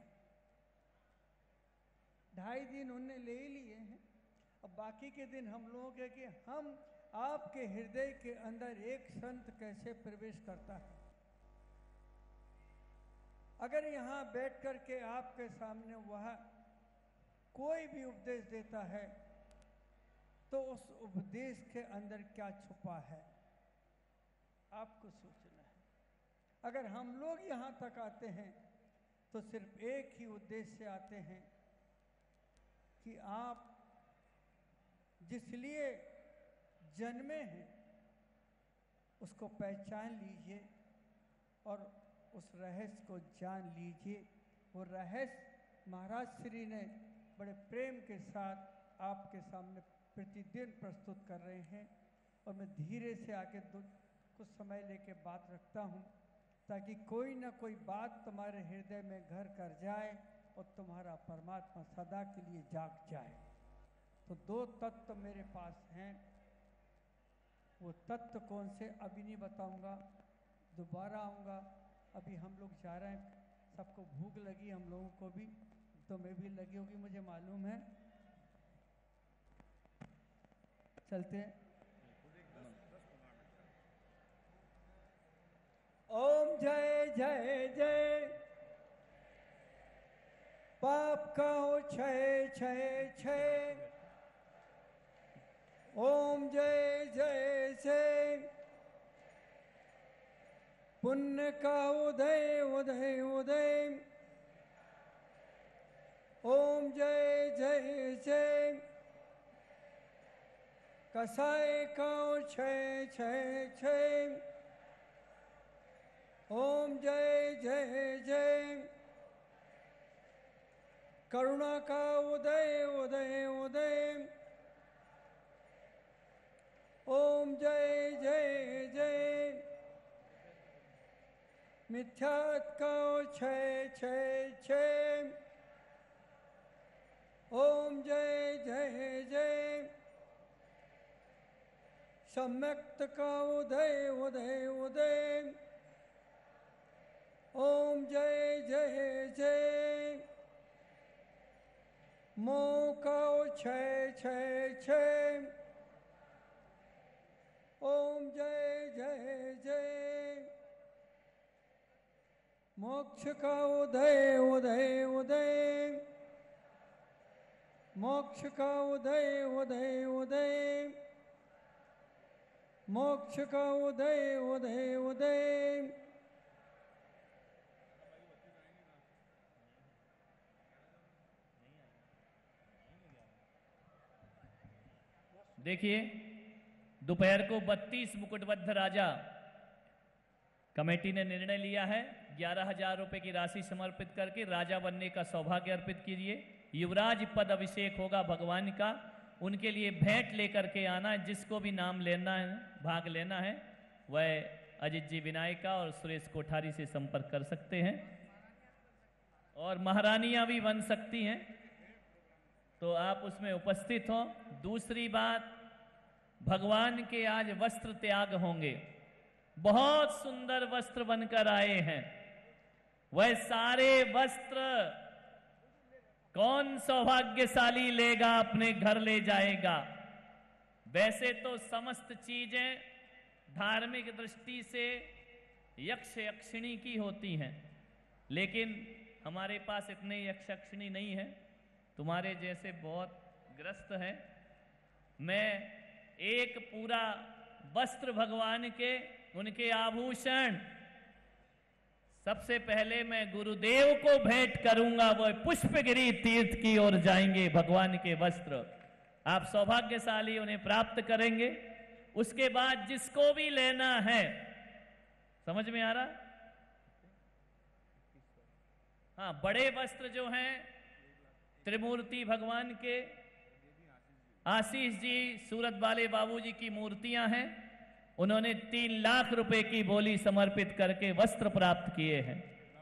2.5 दिन उनने ले ही लिए हैं, अब बाकी के दिन हम लोगों के, कि हम आपके हृदय के अंदर एक संत कैसे प्रवेश करता है। अगर यहाँ बैठ कर के आपके सामने वह कोई भी उपदेश देता है तो उस उपदेश के अंदर क्या छुपा है, आपको सोचना है। अगर हम लोग यहाँ तक आते हैं तो सिर्फ एक ही उद्देश्य से आते हैं कि आप जिस लिए जन्मे हैं उसको पहचान लीजिए और उस रहस्य को जान लीजिए। वो रहस्य महाराज श्री ने बड़े प्रेम के साथ आपके सामने प्रतिदिन प्रस्तुत कर रहे हैं, और मैं धीरे से आके कुछ समय लेके बात रखता हूँ ताकि कोई ना कोई बात तुम्हारे हृदय में घर कर जाए और तुम्हारा परमात्मा सदा के लिए जाग जाए। तो 2 तत्व मेरे पास हैं, वो तत्व कौन से अभी नहीं बताऊंगा, दोबारा आऊँगा। अभी हम लोग जा रहे हैं, सबको भूख लगी, हम लोगों को भी, तो मैं भी लगी होगी मुझे मालूम है। चलते हैं। ओम जय जय जय, पाप का हो क्षय क्षय क्षय। ओम जय जय जय, पुण्य का उदय उदय उदय। ओम जय जय जय, कसाय का क्षय क्षय क्षय। ओम जय जय जय, करुणा का उदय उदय उदय। ओम जय जय जय, मिथ्यात्व का क्षय क्षय क्षय। ओम जय जय जय, सम्यक्त का उदय उदय उदय। ओम जय जय जय, मोह का क्षय क्षय क्षय। ओम जय जय जय, मोक्ष का उदय उदय उदय। मोक्ष का उदय उदय उदय। मोक्ष का उदय उदय उदय। देखिए, दोपहर को 32 मुकुटबद्ध राजा कमेटी ने निर्णय लिया है 11,000 रुपए की राशि समर्पित करके राजा बनने का सौभाग्य अर्पित कीजिए। युवराज पद अभिषेक होगा भगवान का, उनके लिए भेंट लेकर के आना है। जिसको भी नाम लेना है, भाग लेना है, वह अजित जी विनायका और सुरेश कोठारी से संपर्क कर सकते हैं। और महारानियां भी बन सकती हैं, तो आप उसमें उपस्थित हों। दूसरी बात, भगवान के आज वस्त्र त्याग होंगे। बहुत सुंदर वस्त्र बनकर आए हैं। वह सारे वस्त्र कौन सौभाग्यशाली लेगा, अपने घर ले जाएगा। वैसे तो समस्त चीजें धार्मिक दृष्टि से यक्ष यक्षिणी की होती हैं, लेकिन हमारे पास इतने यक्ष यक्षिणी नहीं है। तुम्हारे जैसे बहुत ग्रस्त हैं। मैं एक पूरा वस्त्र भगवान के, उनके आभूषण सबसे पहले मैं गुरुदेव को भेंट करूंगा। वह पुष्पगिरी तीर्थ की ओर जाएंगे। भगवान के वस्त्र आप सौभाग्यशाली उन्हें प्राप्त करेंगे। उसके बाद जिसको भी लेना है, समझ में आ रहा? हाँ, बड़े वस्त्र जो हैं त्रिमूर्ति भगवान के, आशीष जी सूरत वाले बाबूजी की मूर्तियां हैं। उन्होंने 3 लाख रुपए की बोली समर्पित करके वस्त्र प्राप्त किए हैं।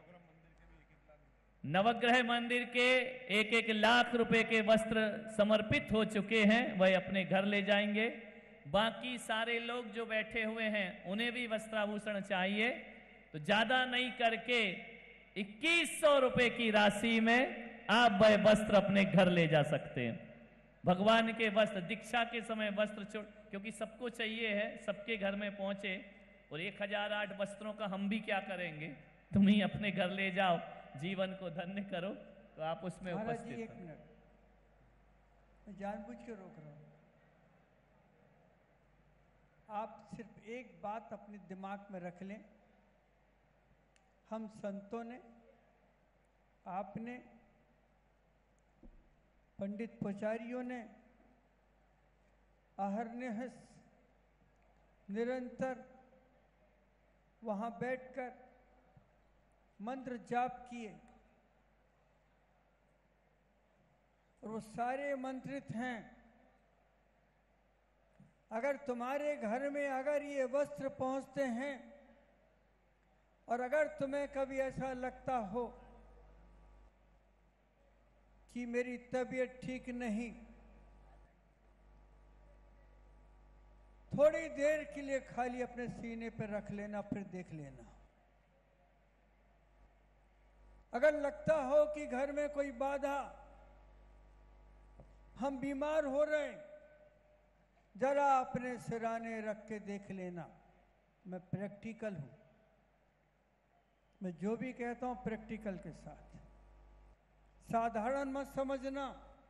नवग्रह मंदिर के 1-1 लाख रुपए के वस्त्र समर्पित हो चुके हैं, वह अपने घर ले जाएंगे। बाकी सारे लोग जो बैठे हुए हैं उन्हें भी वस्त्राभूषण चाहिए, तो ज्यादा नहीं करके 2100 रुपए की राशि में आप वह वस्त्र अपने घर ले जा सकते हैं। भगवान के वस्त्र दीक्षा के समय वस्त्र क्योंकि सबको चाहिए है, सबके घर में पहुंचे, और 1008 वस्त्रों का हम भी क्या करेंगे। तुम ही अपने घर ले जाओ, जीवन को धन्य करो, तो आप उसमें उपस्थित। एक मिनट, मैं जानबूझ के रोक रहा हूं। आप सिर्फ एक बात अपने दिमाग में रख लें। हम संतों ने, आपने, पंडित पुजारियों ने अहरनिश निरंतर वहां बैठकर मंत्र जाप किए, और वो सारे मंत्रित हैं। अगर तुम्हारे घर में अगर ये वस्त्र पहुंचते हैं, और अगर तुम्हें कभी ऐसा लगता हो कि मेरी तबीयत ठीक नहीं, थोड़ी देर के लिए खाली अपने सीने पर रख लेना, फिर देख लेना। अगर लगता हो कि घर में कोई बाधा, हम बीमार हो रहे हैं, जरा अपने सिराने रख के देख लेना, मैं प्रैक्टिकल हूं। मैं जो भी कहता हूं प्रैक्टिकल के साथ, साधारण मत समझना।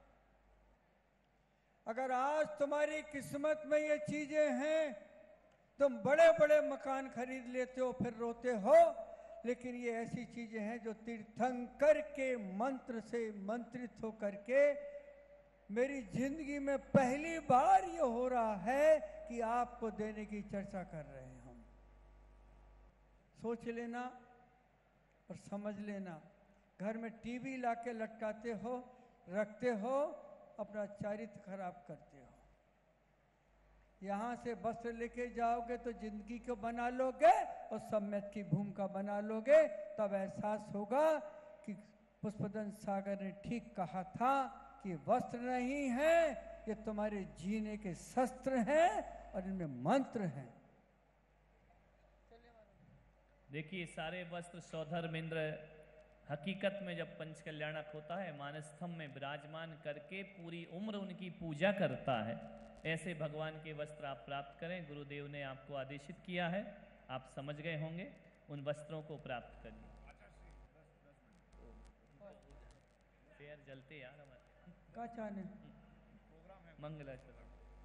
अगर आज तुम्हारी किस्मत में ये चीजें हैं, तुम बड़े बड़े मकान खरीद लेते हो फिर रोते हो, लेकिन ये ऐसी चीजें हैं जो तीर्थंकर के मंत्र से मंत्रित होकर के मेरी जिंदगी में पहली बार ये हो रहा है कि आपको देने की चर्चा कर रहे हैं हम। सोच लेना और समझ लेना। घर में टीवी लाके लटकाते हो, रखते हो, अपना चरित्र खराब करते हो। यहां से वस्त्र लेके जाओगे तो जिंदगी को बना लोगे और सम्यक की भूमिका बना लोगे, तब एहसास होगा कि पुष्पदन सागर ने ठीक कहा था कि वस्त्र नहीं है, ये तुम्हारे जीने के शस्त्र हैं और इनमें मंत्र हैं। देखिए, सारे वस्त्र सौधर्मेंद्र हकीकत में जब पंच कल्याणक होता है, मानस्थम में विराजमान करके पूरी उम्र उनकी पूजा करता है। ऐसे भगवान के वस्त्र आप प्राप्त करें। गुरुदेव ने आपको आदेशित किया है, आप समझ गए होंगे। उन वस्त्रों को प्राप्त करिए। फेयर जलते यार हमारे का चाहने मंगलाचरण।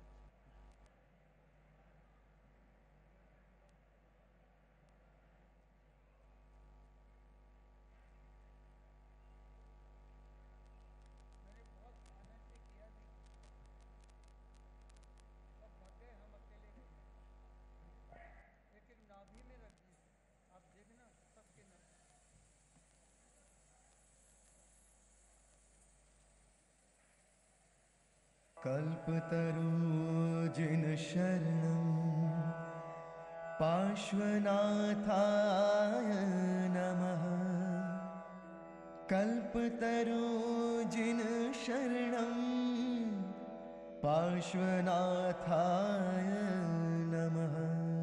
कल्पतरु जिन शरणं पार्श्वनाथाय नमः। कल्पतरु जिन शरणं पार्श्वनाथाय नमः।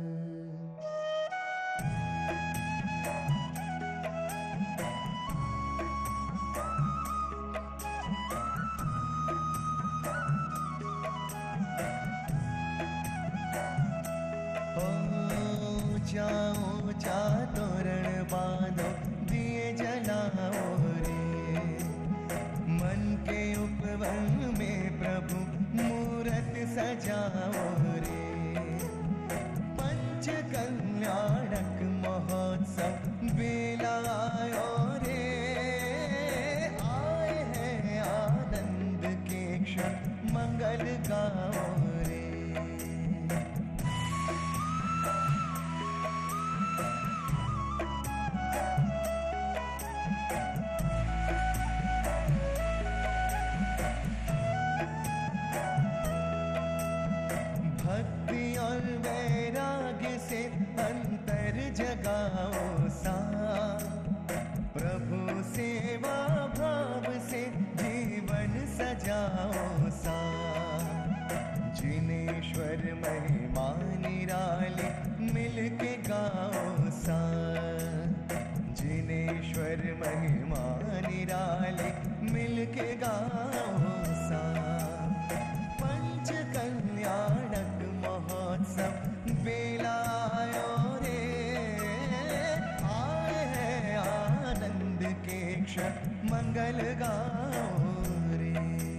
ऊंचा तोरण बांधो, दिए जलाओ रे। मन के उपवन में प्रभु मूरत सजाओ रे। पंच कल्याणक महोत्सव बेला आयो रे। आए हैं आनंद के क्षण, मंगल गाओ रे। जगाओ सा प्रभु सेवा भाव से जीवन सजाओ सा। जिनेश्वर महिमा निराले मिलके गाओ सा। जिनेश्वर महिमा निराले मिलके गाओ सा। पंच कल्याणक महोत्सव बेला आयो रे। आए हैं आनंद के क्षण, मंगल गाओ रे।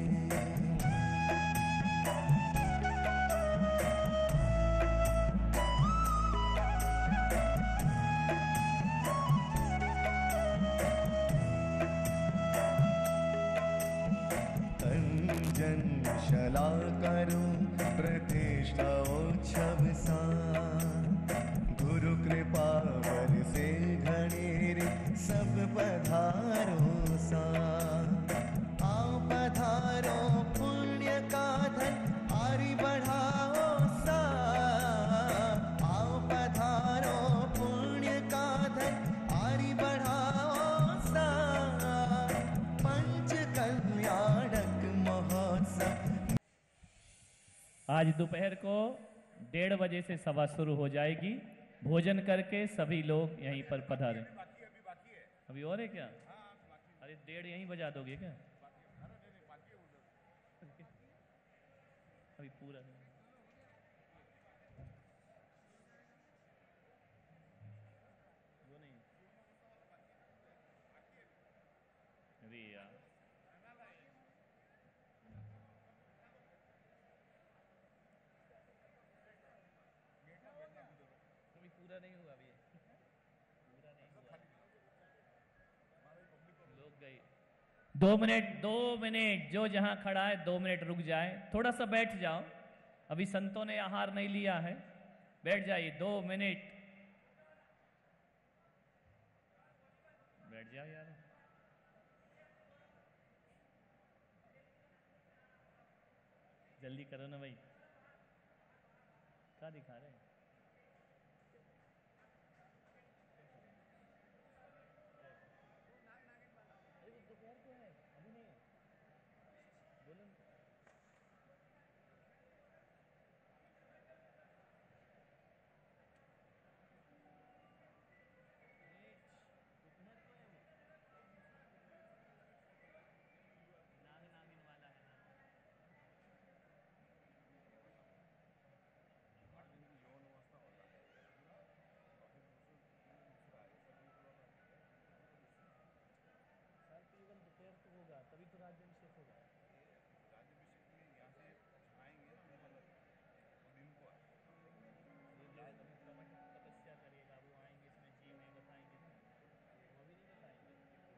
अंजन शला करो प्रतिष्ठा उत्सव सा। गुरु कृपा बरसे घनेरे सब पधारो सा। आओ पधारो पुण्य का धन आरी बढ़ाओ सा। आओ पधारो पुण्य का धन आरी बढ़ाओ सा। पंच कल्याणक महोत्सव। आज दोपहर को 1:30 बजे से सभा शुरू हो जाएगी। भोजन करके सभी लोग यहीं पर पधारें। अभी और है क्या? अरे 1:30 यहीं बजा दोगे क्या? अभी पूरा पूरा नहीं हुआ अभी, पूरा नहीं हुआ, लोग गए। 2 मिनट जो जहां खड़ा है 2 मिनट रुक जाए, थोड़ा सा बैठ जाओ, अभी संतों ने आहार नहीं लिया है, बैठ जाइए 2 मिनट, बैठ जाओ यार। जल्दी करो ना भाई, क्या दिखा रहे हैं? अरे वो दोपहर को है, अभी नहीं है, बोलो ना। नागिन वाला है ना। तकरीबन दोपहर को होगा, तभी तो राज्याभिषेक होगा। ये जो कमठ तपस्या करेगा वो आएंगे, इसमें जी में बताएंगे, वो भी नहीं बताएंगे।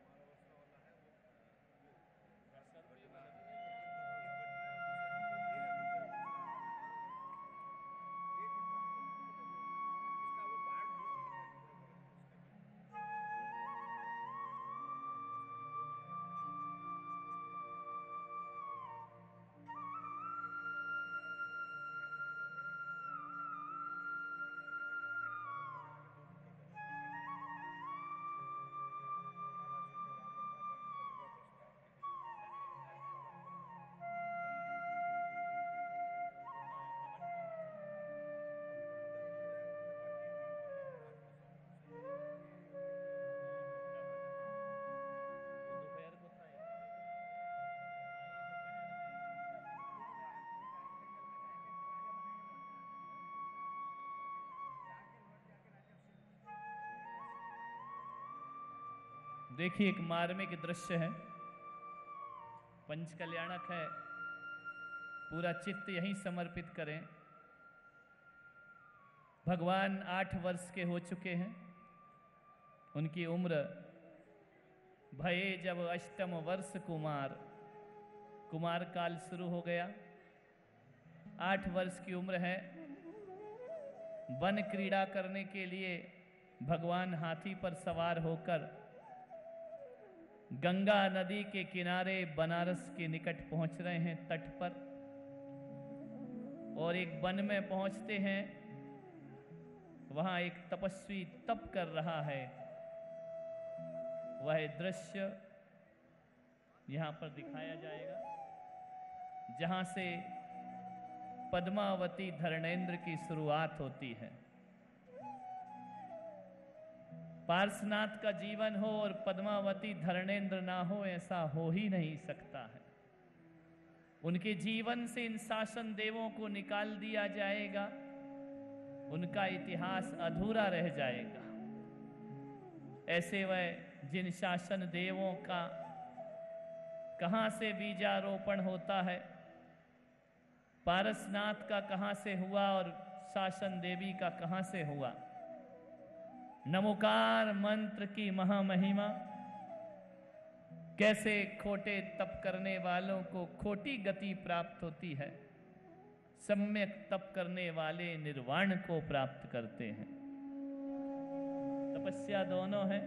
देखिए एक मार्मिक दृश्य है, पंच कल्याणक है, पूरा चित्त यहीं समर्पित करें। भगवान 8 वर्ष के हो चुके हैं, उनकी उम्र भये जब अष्टम वर्ष कुमार, कुमार काल शुरू हो गया। 8 वर्ष की उम्र है। वन क्रीड़ा करने के लिए भगवान हाथी पर सवार होकर गंगा नदी के किनारे बनारस के निकट पहुंच रहे हैं, तट पर, और एक वन में पहुंचते हैं। वहां एक तपस्वी तप कर रहा है। वह दृश्य यहां पर दिखाया जाएगा, जहां से पद्मावती धरणेन्द्र की शुरुआत होती है। पार्श्वनाथ का जीवन हो और पद्मावती धरणेन्द्र ना हो, ऐसा हो ही नहीं सकता है। उनके जीवन से इन शासन देवों को निकाल दिया जाएगा, उनका इतिहास अधूरा रह जाएगा। ऐसे वह जिन शासन देवों का कहां से बीजारोपण होता है, पारसनाथ का कहां से हुआ और शासन देवी का कहां से हुआ। नमोकार मंत्र की महामहिमा, कैसे खोटे तप करने वालों को खोटी गति प्राप्त होती है, सम्यक तप करने वाले निर्वाण को प्राप्त करते हैं। तपस्या दोनों है।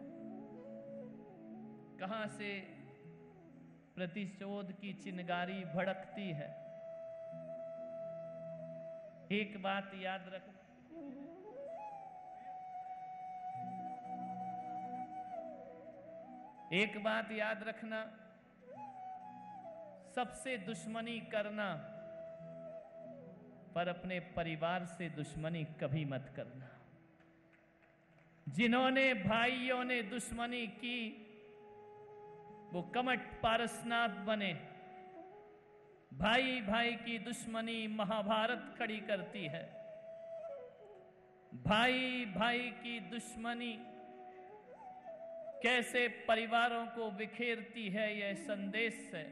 कहां से प्रतिशोध की चिनगारी भड़कती है। एक बात याद रख, एक बात याद रखना, सबसे दुश्मनी करना पर अपने परिवार से दुश्मनी कभी मत करना। जिन्होंने भाइयों ने दुश्मनी की वो कमठ पारसनाथ बने। भाई भाई की दुश्मनी महाभारत खड़ी करती है। भाई भाई की दुश्मनी कैसे परिवारों को बिखेरती है, यह संदेश है।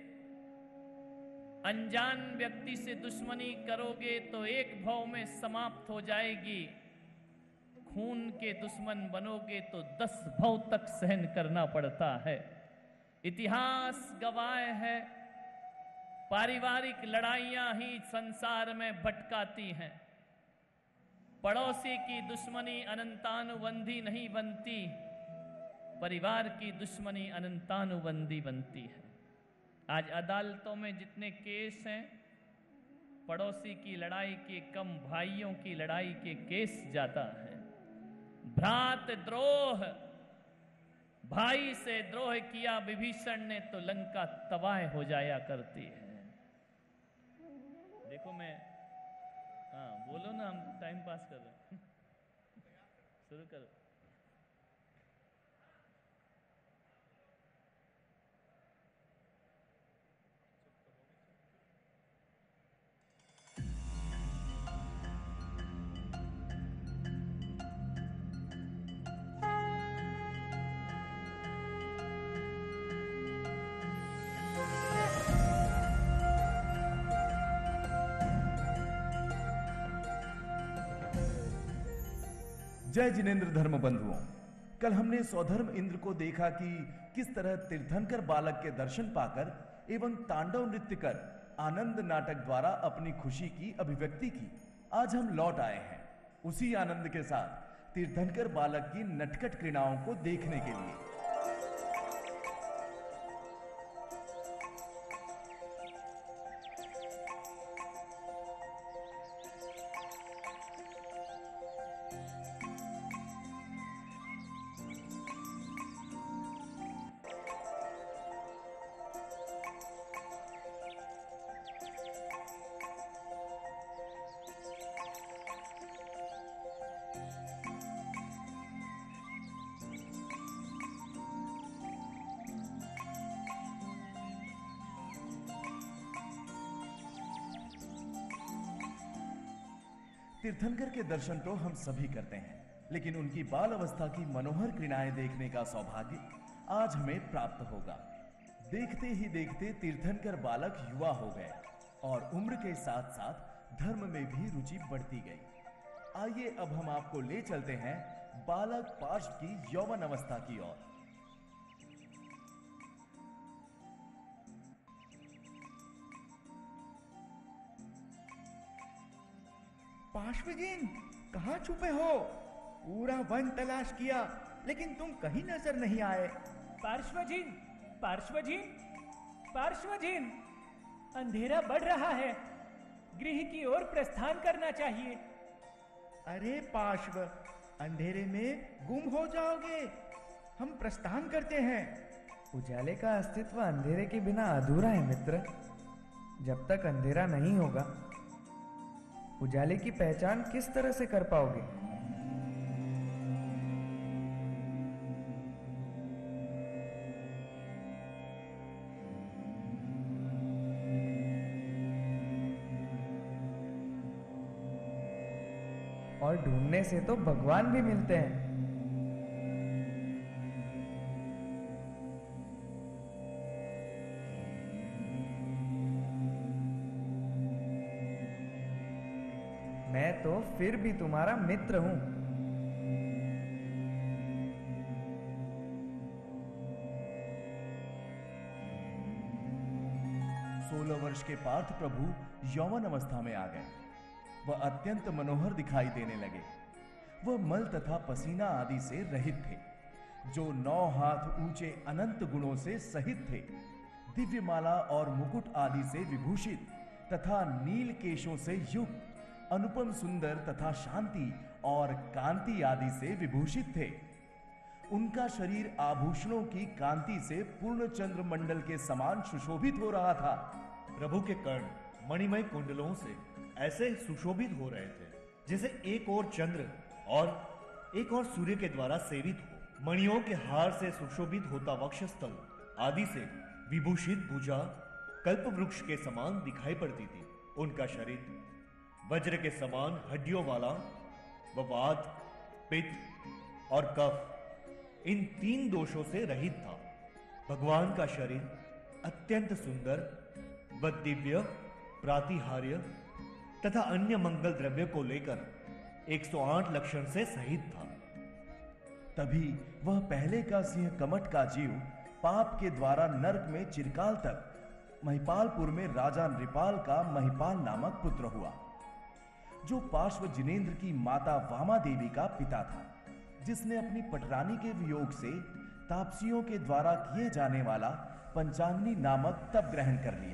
अनजान व्यक्ति से दुश्मनी करोगे तो एक भाव में समाप्त हो जाएगी। खून के दुश्मन बनोगे तो 10 भव तक सहन करना पड़ता है। इतिहास गवाह है, पारिवारिक लड़ाइयां ही संसार में भटकाती हैं। पड़ोसी की दुश्मनी अनंतानुबंधी नहीं बनती, परिवार की दुश्मनी अनंतानुबंधी बनती है। आज अदालतों में जितने केस हैं, पड़ोसी की लड़ाई के कम भाइयों की लड़ाई के केस जाता है। भ्रात द्रोह, भाई से द्रोह किया विभीषण ने तो लंका तबाह हो जाया करती है। देखो मैं, हाँ बोलो ना, हम टाइम पास कर रहे हैं। शुरू करो। जय जिनेंद्र धर्म बंधुओं, कल हमने सौधर्म इंद्र को देखा कि किस तरह तीर्थंकर बालक के दर्शन पाकर एवं तांडव नृत्य कर आनंद नाटक द्वारा अपनी खुशी की अभिव्यक्ति की। आज हम लौट आए हैं उसी आनंद के साथ तीर्थंकर बालक की नटखट क्रीड़ाओं को देखने के लिए। तीर्थंकर के दर्शन तो हम सभी करते हैं, लेकिन उनकी बाल अवस्था की मनोहर क्रीड़ाएं देखने का सौभाग्य आज हमें प्राप्त होगा। देखते ही देखते तीर्थंकर बालक युवा हो गए और उम्र के साथ साथ धर्म में भी रुचि बढ़ती गई। आइए अब हम आपको ले चलते हैं बालक पार्श्व की यौवन अवस्था की ओर। पार्श्वजीन, कहाँ छुपे हो? पूरा वन तलाश किया लेकिन तुम कहीं नजर नहीं आए। पार्श्वजीन, पार्श्वजीन, पार्श्वजीन, अंधेरा बढ़ रहा है, गृह की ओर प्रस्थान करना चाहिए। अरे पार्श्व, अंधेरे में गुम हो जाओगे। हम प्रस्थान करते हैं। उजाले का अस्तित्व अंधेरे के बिना अधूरा है मित्र। जब तक अंधेरा नहीं होगा, उजाले की पहचान किस तरह से कर पाओगे? और ढूंढने से तो भगवान भी मिलते हैं। मैं तो फिर भी तुम्हारा मित्र हूं। 16 वर्ष के पार्थ प्रभु यौवन अवस्था में आ गए। वह अत्यंत मनोहर दिखाई देने लगे। वह मल तथा पसीना आदि से रहित थे, जो 9 हाथ ऊंचे अनंत गुणों से सहित थे। दिव्यमाला और मुकुट आदि से विभूषित तथा नील केशों से युक्त, अनुपम सुंदर तथा शांति और कांति आदि से विभूषित थे। उनका शरीर आभूषणों की कांति से पूर्ण चंद्र मंडल के समान सुशोभित हो रहा था। प्रभु के कर्ण मणिमय कुंडलों से ऐसे सुशोभित हो रहे थे जैसे एक और चंद्र और एक और सूर्य के द्वारा सेवित हो। मणियों के हार से सुशोभित होता वक्षस्थल आदि से विभूषित भुजा कल्प वृक्ष के समान दिखाई पड़ती थी। उनका शरीर वज्र के समान हड्डियों वाला व वात, पित्त और कफ इन 3 दोषों से रहित था। भगवान का शरीर अत्यंत सुंदर व दिव्य प्रातिहार्य तथा अन्य मंगल द्रव्य को लेकर 108 लक्षण से सहित था। तभी वह पहले का सिंह कमट का जीव पाप के द्वारा नरक में चिरकाल तक महिपालपुर में राजा नृपाल का महिपाल नामक पुत्र हुआ, जो पार्श्व जिनेंद्र की माता वामा देवी का पिता था, जिसने अपनी पटरानी के वियोग से तापसियों के द्वारा किए जाने वाला पंचाग्नि नामक तप ग्रहण कर लिया।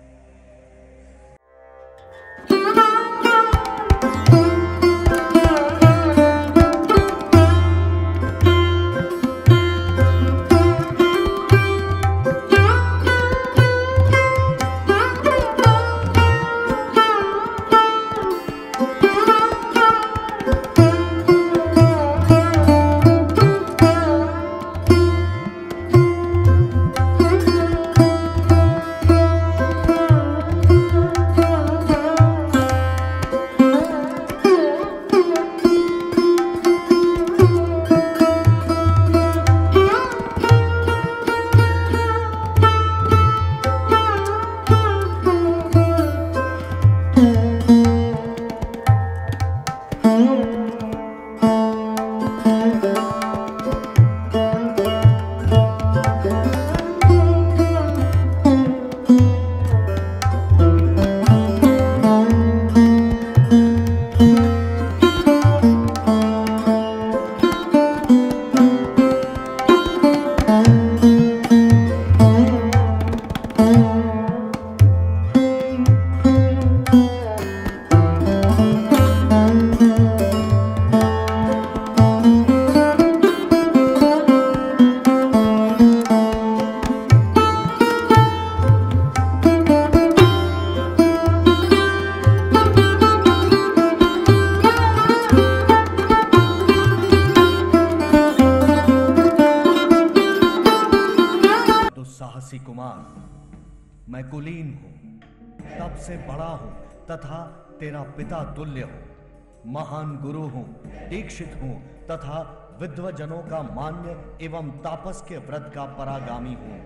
मैं कुलीन हूं, तब से बड़ा हूं तथा तेरा पिता तुल्य हूं। महान गुरु हूं, दीक्षित हूं तथा विद्वजनों का मान्य एवं तापस के व्रत का परागामी हूं।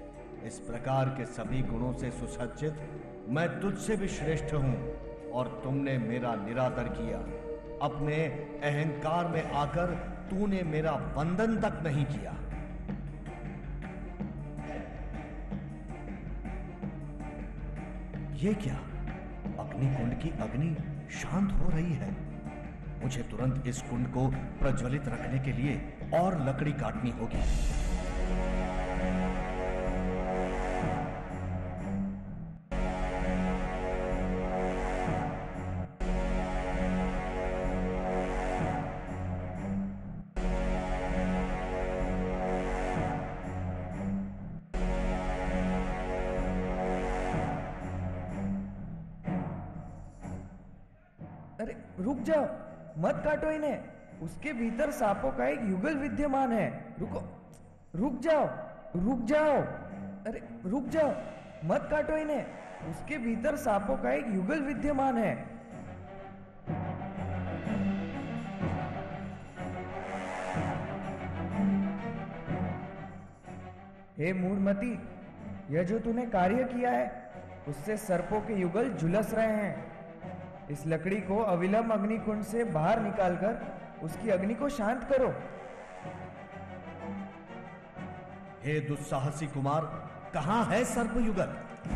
इस प्रकार के सभी गुणों से सुसज्जित मैं तुझसे भी श्रेष्ठ हूं और तुमने मेरा निरादर किया। अपने अहंकार में आकर तूने मेरा वंदन तक नहीं किया। ये क्या? अग्निकुंड की अग्नि शांत हो रही है। मुझे तुरंत इस कुंड को प्रज्वलित रखने के लिए और लकड़ी काटनी होगी। अरे रुक जाओ, मत काटो इन्हें। उसके भीतर सांपों का एक युगल विद्यमान है। रुको, रुक जाओ, रुक जाओ। अरे रुक जाओ, मत काटो इन्हें। उसके भीतर सांपों का एक युगल विद्यमान है। हे मूढ़मती, यह जो तूने कार्य किया है उससे सर्पों के युगल झुलस रहे हैं। इस लकड़ी को अविलंब अग्निकुंड से बाहर निकालकर उसकी अग्नि को शांत करो। हे दुस्साहसी कुमार, कहां है सर्पयुगल?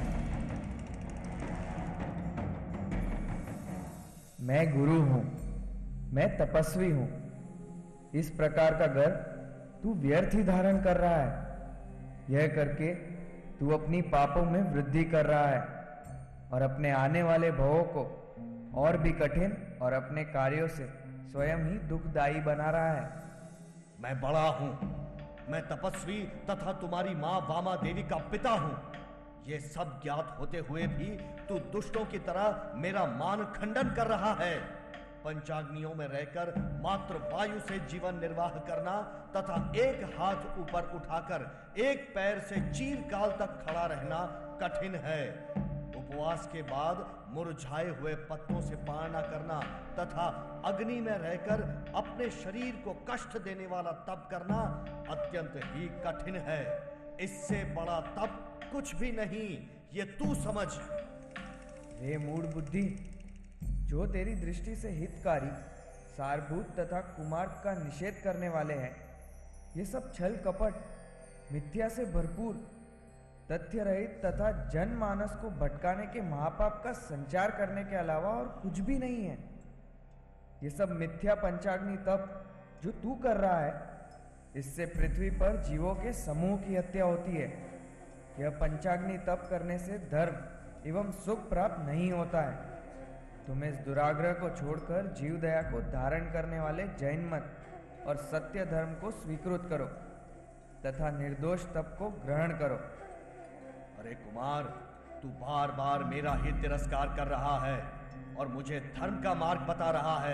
मैं गुरु हूं, मैं तपस्वी हूं। इस प्रकार का गर्व तू व्यर्थ ही धारण कर रहा है। यह करके तू अपनी पापों में वृद्धि कर रहा है और अपने आने वाले भवों को और भी कठिन और अपने कार्यों से स्वयं ही दुखदायी बना रहा है। मैं बड़ा हूं, मैं तपस्वी तथा तुम्हारी मां वामा देवी का पिता हूं। यह सब ज्ञात होते हुए भी तू दुष्टों की तरह मेरा मान खंडन कर रहा है। पंचाग्नियों में रहकर मात्र वायु से जीवन निर्वाह करना तथा एक हाथ ऊपर उठाकर एक पैर से चीरकाल तक खड़ा रहना कठिन है। उपवास के बाद मुरझाए हुए पत्तों से पारना करना तथा अग्नि में रहकर अपने शरीर को कष्ट देने वाला तप करना अत्यंत ही कठिन है। इससे बड़ा तप कुछ भी नहीं, ये तू समझ। हे मूढ़ बुद्धि, जो तेरी दृष्टि से हितकारी सारभूत तथा कुमार्ग का निषेध करने वाले हैं। ये सब छल कपट, मिथ्या से भरपूर, तथ्य रहित तथा जनमानस को भटकाने के महापाप का संचार करने के अलावा और कुछ भी नहीं है। ये सब मिथ्या पंचाग्नि तप जो तू कर रहा है, इससे पृथ्वी पर जीवों के समूह की हत्या होती है। यह पंचाग्नि तप करने से धर्म एवं सुख प्राप्त नहीं होता है। तुम इस दुराग्रह को छोड़कर जीव दया को धारण करने वाले जैन मत और सत्य धर्म को स्वीकृत करो तथा निर्दोष तप को ग्रहण करो। अरे कुमार, तू बार बार मेरा ही तिरस्कार कर रहा है और मुझे धर्म का मार्ग बता रहा है।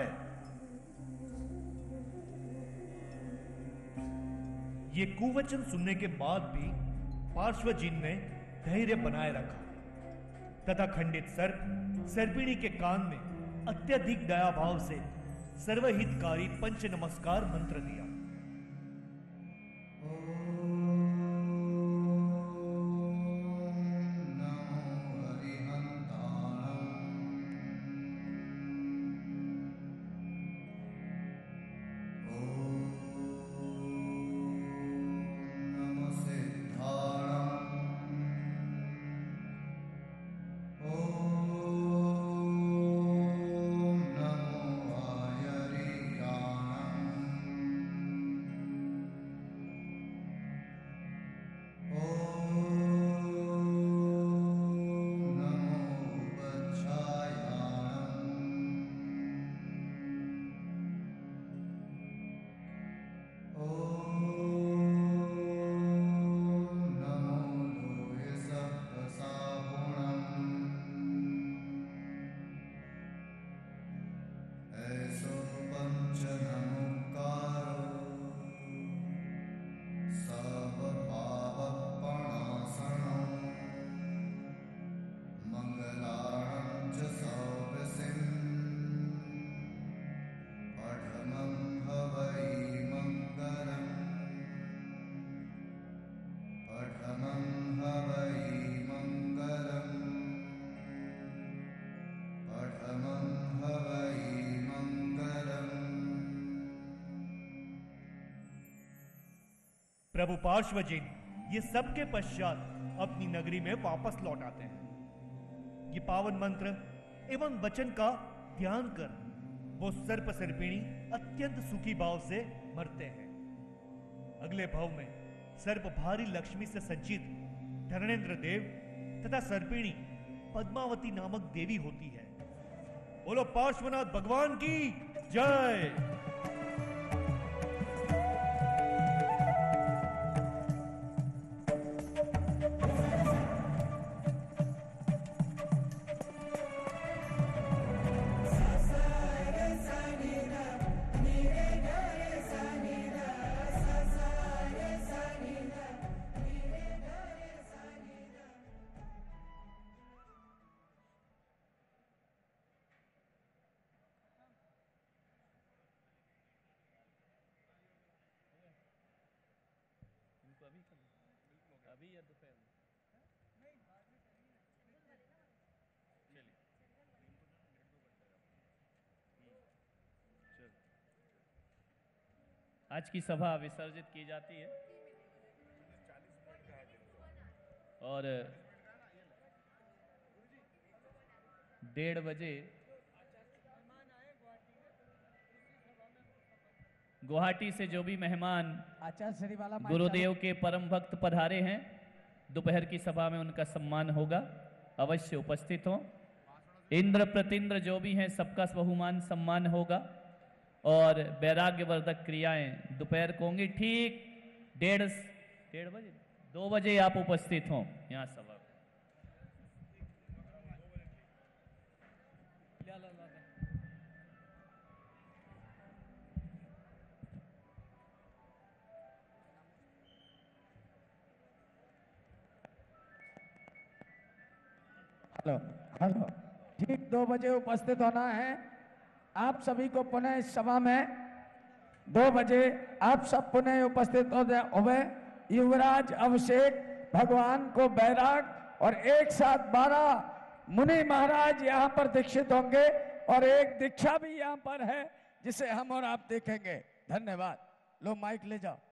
ये कुवचन सुनने के बाद भी पार्श्वजीन ने धैर्य बनाए रखा तथा खंडित सर्पिणी के कान में अत्यधिक दया भाव से सर्वहितकारी पंच नमस्कार मंत्र दिया। प्रभु पार्श्वजीन ये सब के पश्चात अपनी नगरी में वापस लौट आते हैं। ये पावन मंत्र एवं वचन का ध्यान कर वो सर्प सर्पिणी अत्यंत सुखी भाव से मरते हैं। अगले भाव में सर्प भारी लक्ष्मी से संचित धरणेन्द्र देव तथा सर्पिणी पद्मावती नामक देवी होती है। बोलो पार्श्वनाथ भगवान की जय। अभी या दोपहर में? आज की सभा विसर्जित की जाती है और 1:30 बजे गुवाहाटी से जो भी मेहमान आचार्य वाला गुरुदेव के परम भक्त पधारे हैं, दोपहर की सभा में उनका सम्मान होगा, अवश्य उपस्थित हो। इंद्र प्रतिंद्र जो भी हैं सबका बहुमान सम्मान होगा और वैराग्यवर्धक क्रियाएं दोपहर को होंगी। ठीक 1:30 बजे 2 बजे आप उपस्थित हों यहाँ सभा। हेलो, ठीक 2 बजे उपस्थित होना है। आप सभी को पुनः इस सभा में 2 बजे आप सब पुनः उपस्थित हो। युवराज अभिषेक भगवान को बैराग और एक साथ 12 मुनि महाराज यहाँ पर दीक्षित होंगे और एक दीक्षा भी यहाँ पर है। जिसे हम और आप देखेंगे। धन्यवाद। लो माइक ले जाओ।